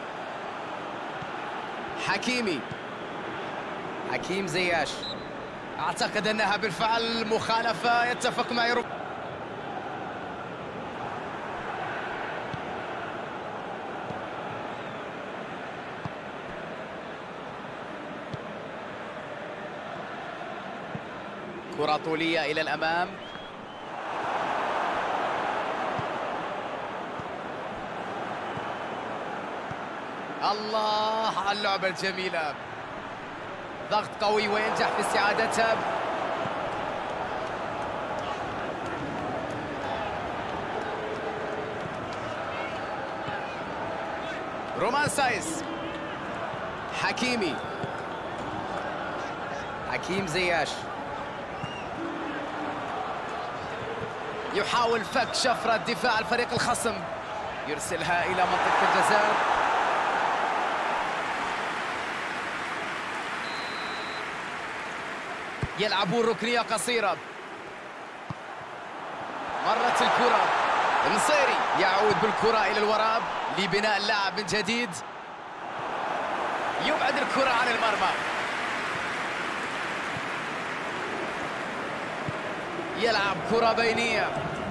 حكيم زياش. أعتقد أنها بالفعل مخالفة، يتفق معي. كرة طولية إلى الأمام. الله على اللعبة الجميلة. ضغط قوي وينجح في استعادتها. رومان سايس. حكيم زياش يحاول فك شفرة دفاع الفريق الخصم، يرسلها إلى منطقة الجزاء. يلعبون ركنية قصيرة. مرت الكرة. النصيري يعود بالكرة إلى الوراء لبناء اللعب من جديد. يبعد الكرة عن المرمى. يلعب كرة بينية.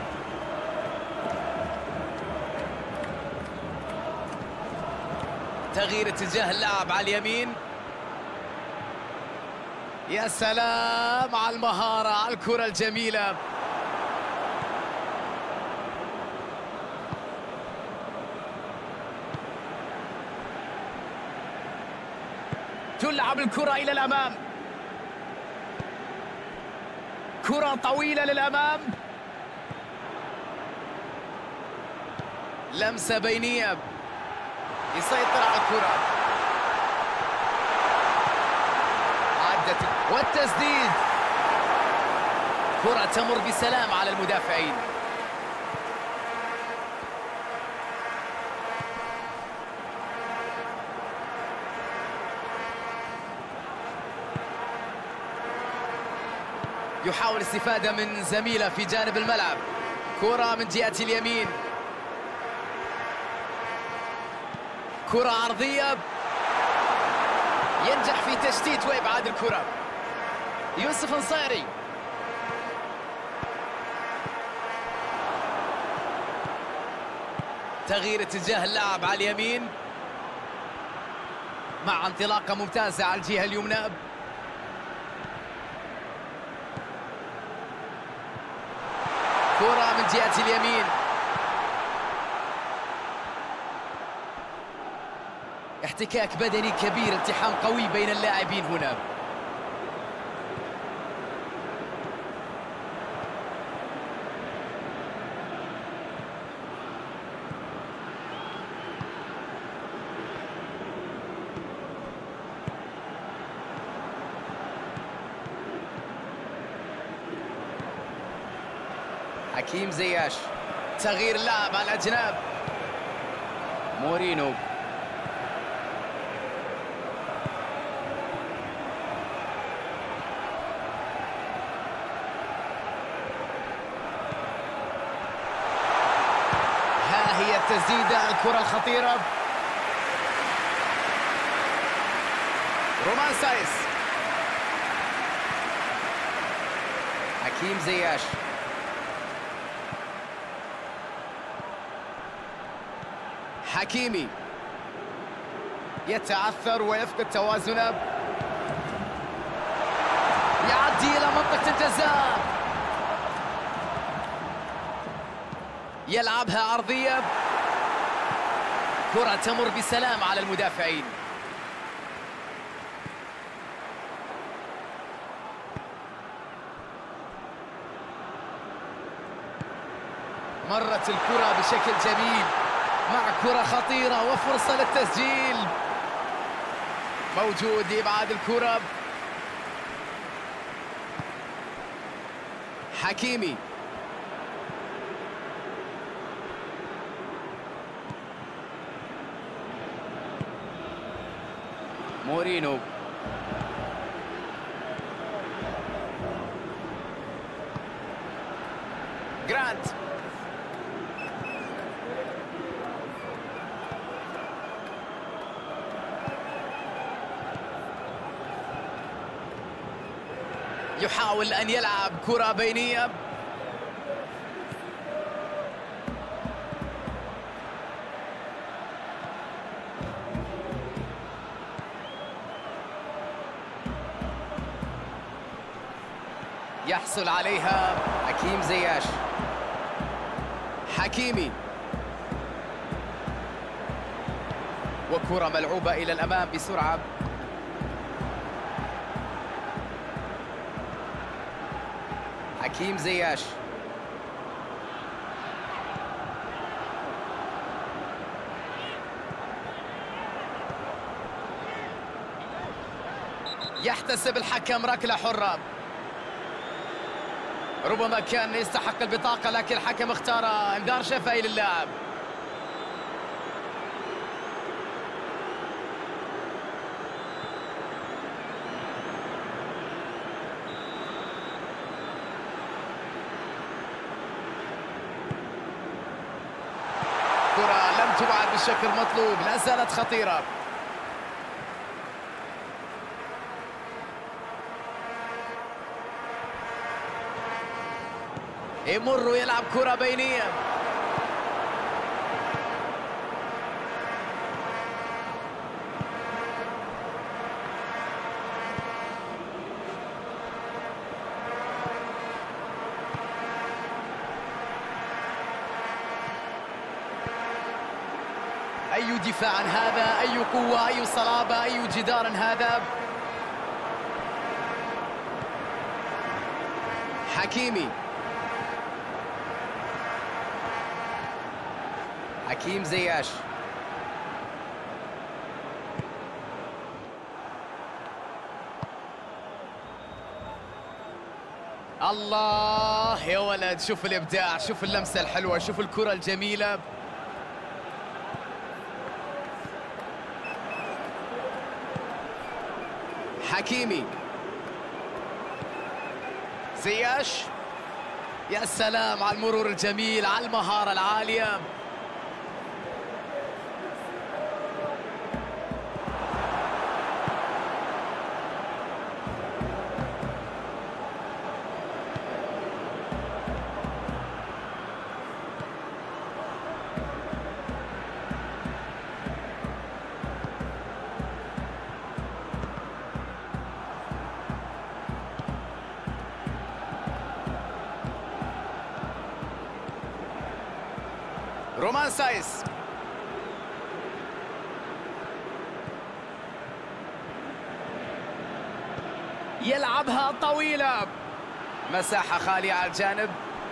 تغيير اتجاه اللعب على اليمين. يا سلام على المهارة، على الكرة الجميلة. تلعب الكرة إلى الأمام. كرة طويلة للأمام. لمسة بينية. يسيطر على الكرة. عدت والتسديد. كرة تمر بسلام على المدافعين. يحاول الاستفادة من زميله في جانب الملعب. كرة من جهة اليمين. كرة عرضية. ينجح في تشتيت وإبعاد الكرة. يوسف نصيري. تغيير اتجاه اللعب على اليمين مع انطلاقة ممتازة على الجهة اليمنى. كرة من جهة اليمين. احتكاك بدني كبير، التحام قوي بين اللاعبين هنا. حكيم زياش. تغيير اللاعب على الأجناب. مورينو. ها هي التسديدة، الكرة الخطيرة. رومان سايس. حكيم زياش. حكيمي يتعثر ويفقد توازنه. يعدي إلى منطقة الجزاء. يلعبها عرضية. كرة تمر بسلام على المدافعين. مرت الكرة بشكل جميل مع كرة خطيرة وفرصة للتسجيل. موجود لإبعاد الكرة. حكيمي. مورينو. جرانت. يحاول أن يلعب كرة بينية. يحصل عليها حكيم زياش. حكيمي. وكرة ملعوبة إلى الأمام بسرعة. حكيم زياش. يحتسب الحكم ركلة حرة. ربما كان يستحق البطاقة لكن الحكم اختار انذار شفهي للاعب. كرة لم تبعد بالشكل المطلوب، لا زالت خطيرة. يمر ويلعب كرة بينية. أي دفاع هذا، أي قوة، أي صلابة، أي جدار هذا. حكيمي. حكيم زياش. الله يا ولد، شوف الإبداع، شوف اللمسة الحلوة، شوف الكرة الجميلة. حكيمي. زياش. يا سلام على المرور الجميل، على المهارة العالية. رومان سايس. يلعبها طويلة. مساحة خالية على الجانب.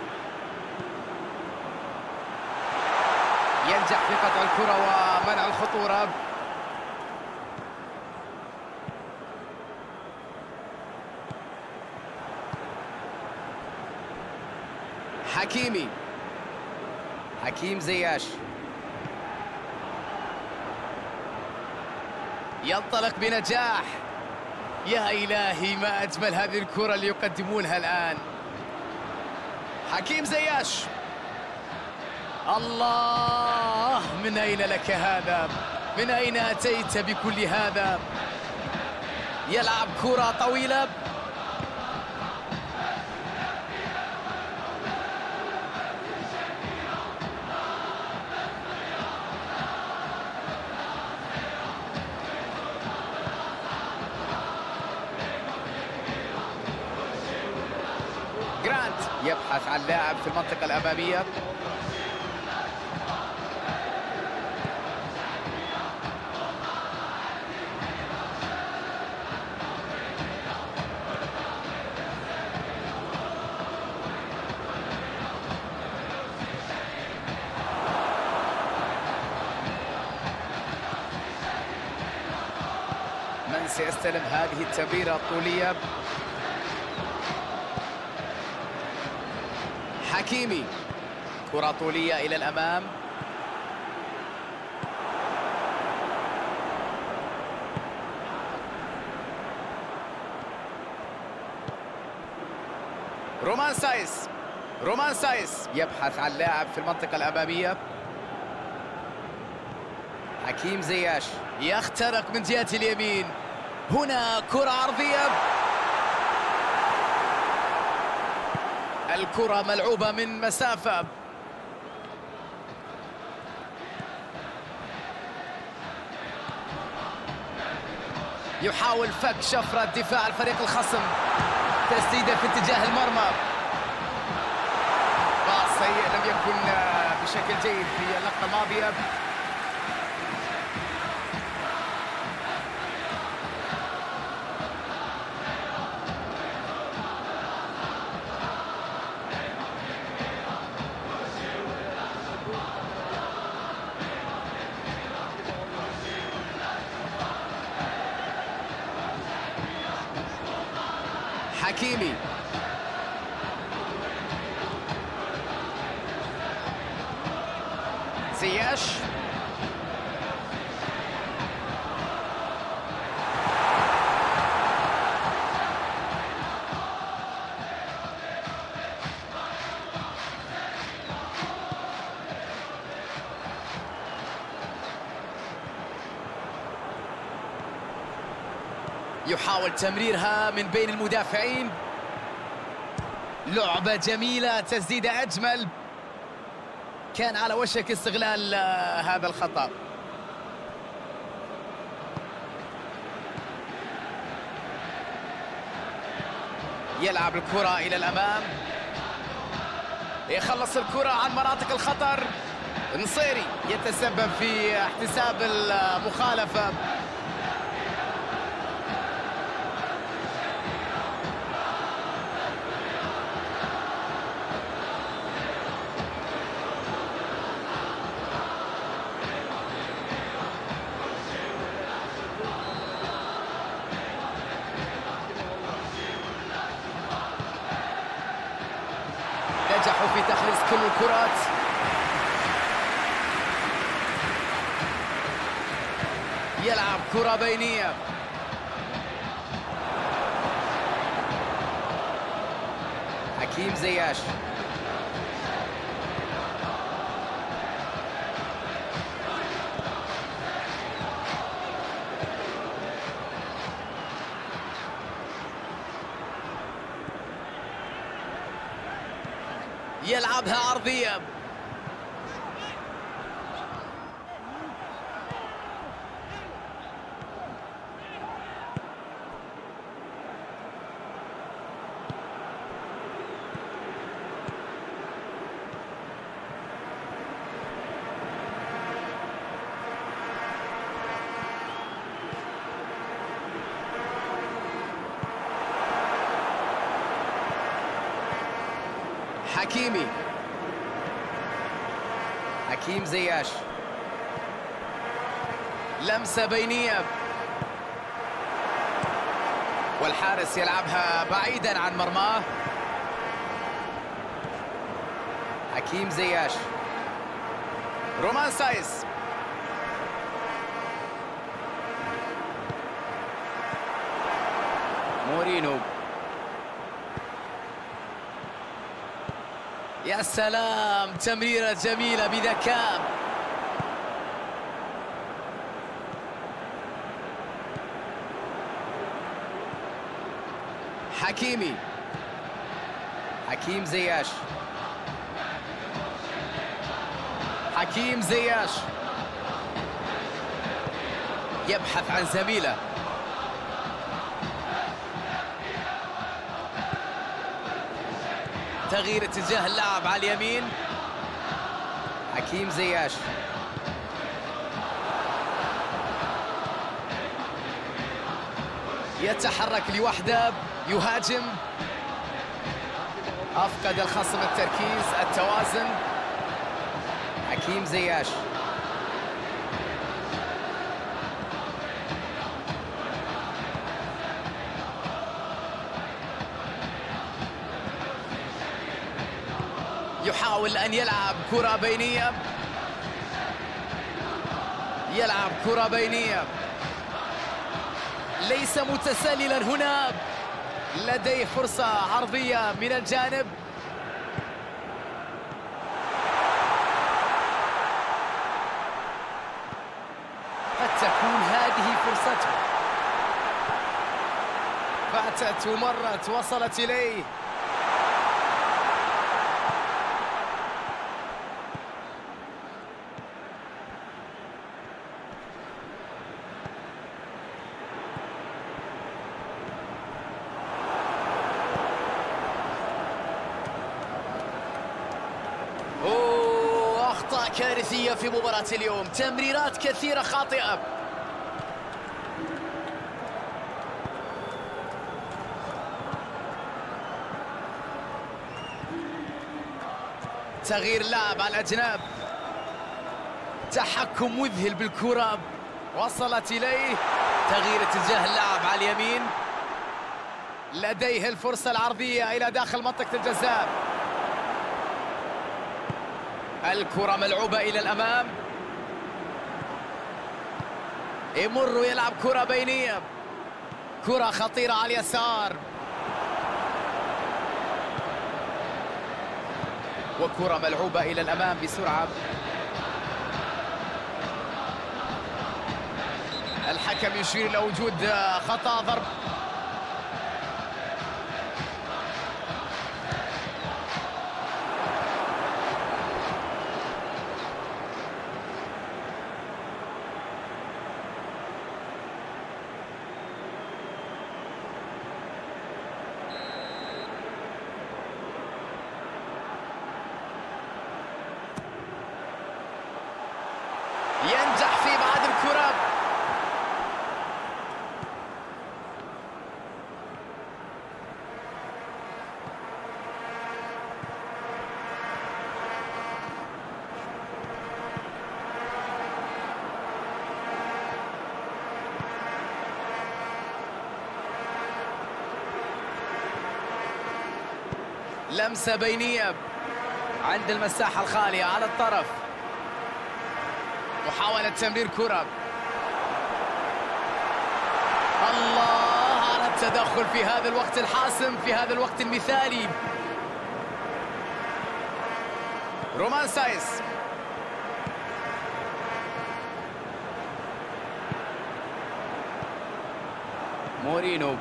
ينجح في قطع الكرة ومنع الخطورة. حكيمي. حكيم زياش ينطلق بنجاح. يا إلهي ما أجمل هذه الكرة اللي يقدمونها الآن. حكيم زياش. الله، من أين لك هذا؟ من أين أتيت بكل هذا؟ يلعب كرة طويلة. جرانت يبحث عن لاعب في المنطقة الأمامية. من سيستلم هذه التمريرة الطولية؟ حكيمي. كرة طولية إلى الأمام. رومان سايس. رومان سايس يبحث عن لاعب في المنطقة الأمامية. حكيم زياش يخترق من جهة اليمين. هنا كرة عرضية. الكرة ملعوبة من مسافة. يحاول فك شفرة دفاع الفريق الخصم. تسديدة في اتجاه المرمى. باص سيء لم يكن بشكل جيد في اللقطة الماضية. حكيمي. زياش. يحاول تمريرها من بين المدافعين. لعبة جميلة، تسديدة أجمل. كان على وشك استغلال هذا الخطأ. يلعب الكرة إلى الأمام. يخلص الكرة عن مناطق الخطر. نصيري يتسبب في احتساب المخالفة. نجحوا في تخليص كل الكرات. يلعب كرة بينية. حكيم زياش. يلعبها عرضية. حكيمي. حكيم زياش. لمسة بينية والحارس يلعبها بعيدا عن مرماه. حكيم زياش. رومان سايس. مورينو. يا سلام، تمريرة جميلة بذكاء. حكيمي. حكيم زياش. حكيم زياش يبحث عن زميله. تغيير اتجاه اللعب على اليمين. حكيم زياش. يتحرك لوحده، يهاجم. أفقد الخصم التركيز، التوازن. حكيم زياش. يحاول أن يلعب كرة بينية. يلعب كرة بينية. ليس متسللا هنا، لديه فرصة عرضية من الجانب. قد تكون هذه فرصته. فاتت ومرت، وصلت إليه. أخطاء كارثية في مباراة اليوم، تمريرات كثيرة خاطئة. تغيير لاعب على الأجناب. تحكم مذهل بالكرة، وصلت إليه. تغيير اتجاه اللعب على اليمين. لديه الفرصة العرضية إلى داخل منطقة الجزاء. الكرة ملعوبة إلى الأمام. يمر يلعب كرة بينية. كرة خطيرة على اليسار. وكرة ملعوبة إلى الأمام بسرعة. الحكم يشير إلى وجود خطأ ضرب. ينجح في إبعاد الكرة. لمسة بينية عند المساحة الخالية على الطرف. محاولة تمرير كرة. الله على التدخل في هذا الوقت الحاسم، في هذا الوقت المثالي. رومان سايس. مورينو.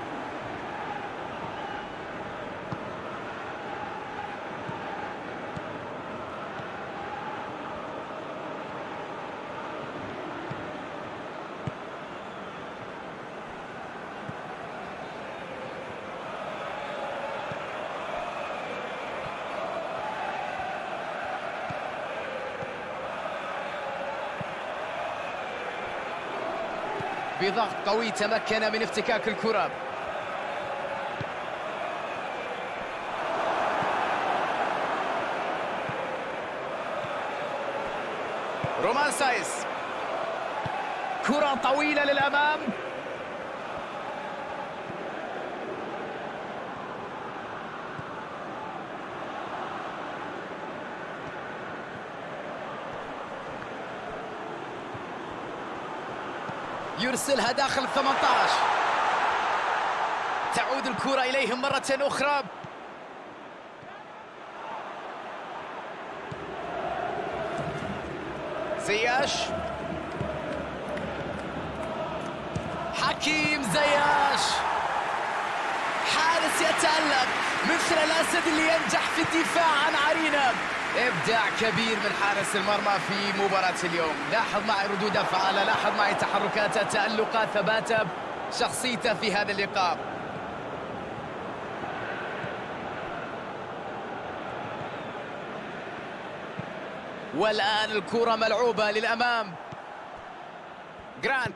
بضغط قوي تمكن من افتكاك الكرة. رومان سايس. كرة طويلة للأمام. يرسلها داخل 18. تعود الكرة إليهم مرة أخرى. زياش، حكيم زياش، حارس يتألق مثل الأسد اللي ينجح في الدفاع عن عرينة. إبداع كبير من حارس المرمى في مباراة اليوم. لاحظ معي ردود أفعاله، لاحظ معي تحركاته، تألقه، ثباته، شخصيته في هذا اللقاء. والآن الكرة ملعوبة للأمام. جرانت،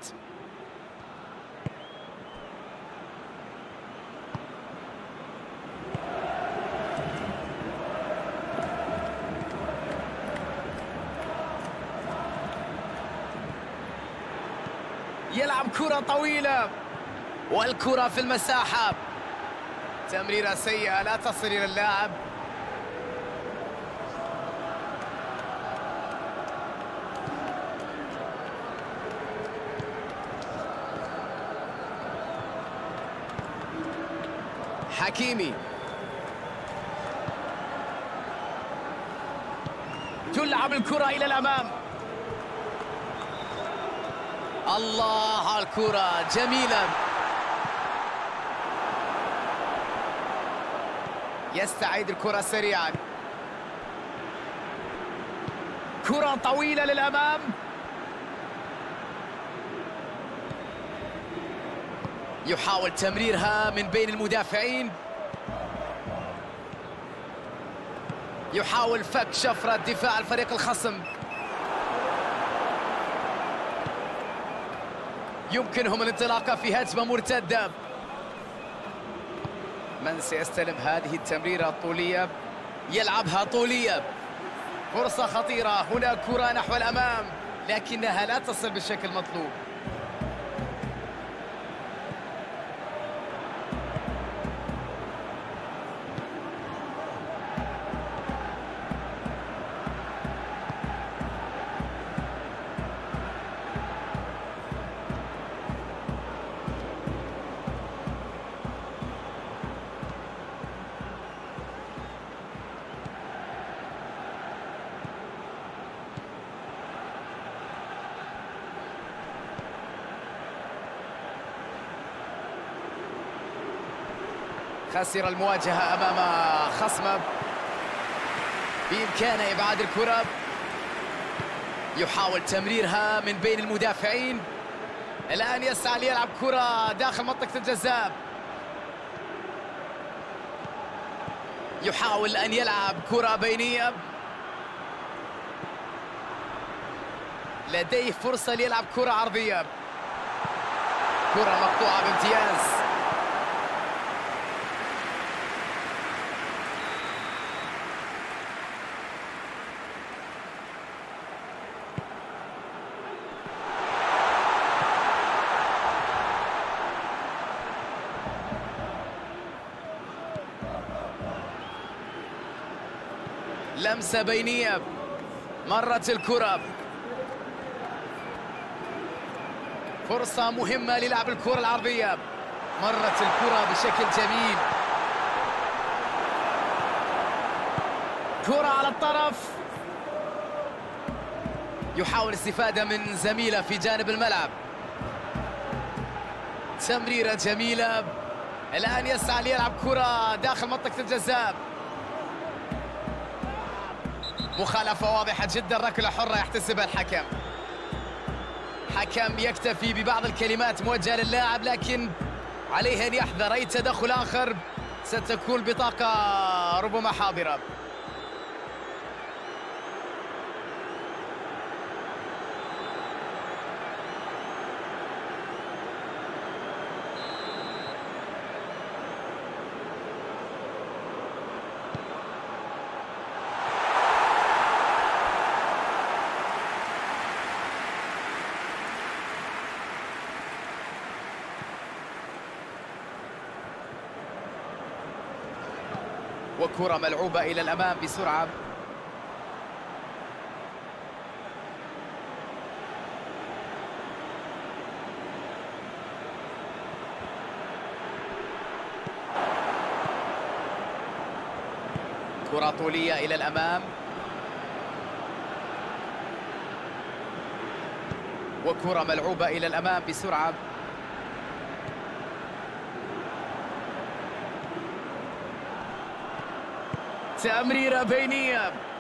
يلعب كرة طويلة والكرة في المساحة. تمريرة سيئة لا تصل إلى اللاعب. حكيمي، تلعب الكرة إلى الأمام. الله على الكرة، جميلة. يستعيد الكرة سريعا. كرة طويلة للأمام. يحاول تمريرها من بين المدافعين. يحاول فك شفرة دفاع الفريق الخصم. يمكنهم الانطلاقة في هجمة مرتدة. من سيستلم هذه التمريرة الطولية؟ يلعبها طولية. فرصة خطيرة، هنا كرة نحو الأمام لكنها لا تصل بالشكل المطلوب. خسر المواجهة أمام خصمه. بإمكانه إبعاد الكرة. يحاول تمريرها من بين المدافعين. الآن يسعى ليلعب كرة داخل منطقة الجزاء. يحاول أن يلعب كرة بينية. لديه فرصة ليلعب كرة عرضية. كرة مقطوعة بامتياز. لمسة بينية. مرت الكرة. فرصة مهمة للعب الكرة العرضية. مرت الكرة بشكل جميل. كرة على الطرف. يحاول الاستفادة من زميله في جانب الملعب. تمريرة جميلة. الآن يسعى ليلعب كرة داخل منطقة الجزاء. مخالفة واضحة جدا، ركلة حرة يحتسبها الحكم. حكم يكتفي ببعض الكلمات موجهة للاعب، لكن عليه أن يحذر أي تدخل آخر ستكون البطاقة ربما حاضرة. وكرة ملعوبة إلى الأمام بسرعة. كرة طولية إلى الأمام، وكرة ملعوبة إلى الأمام بسرعة. تمريرة بينية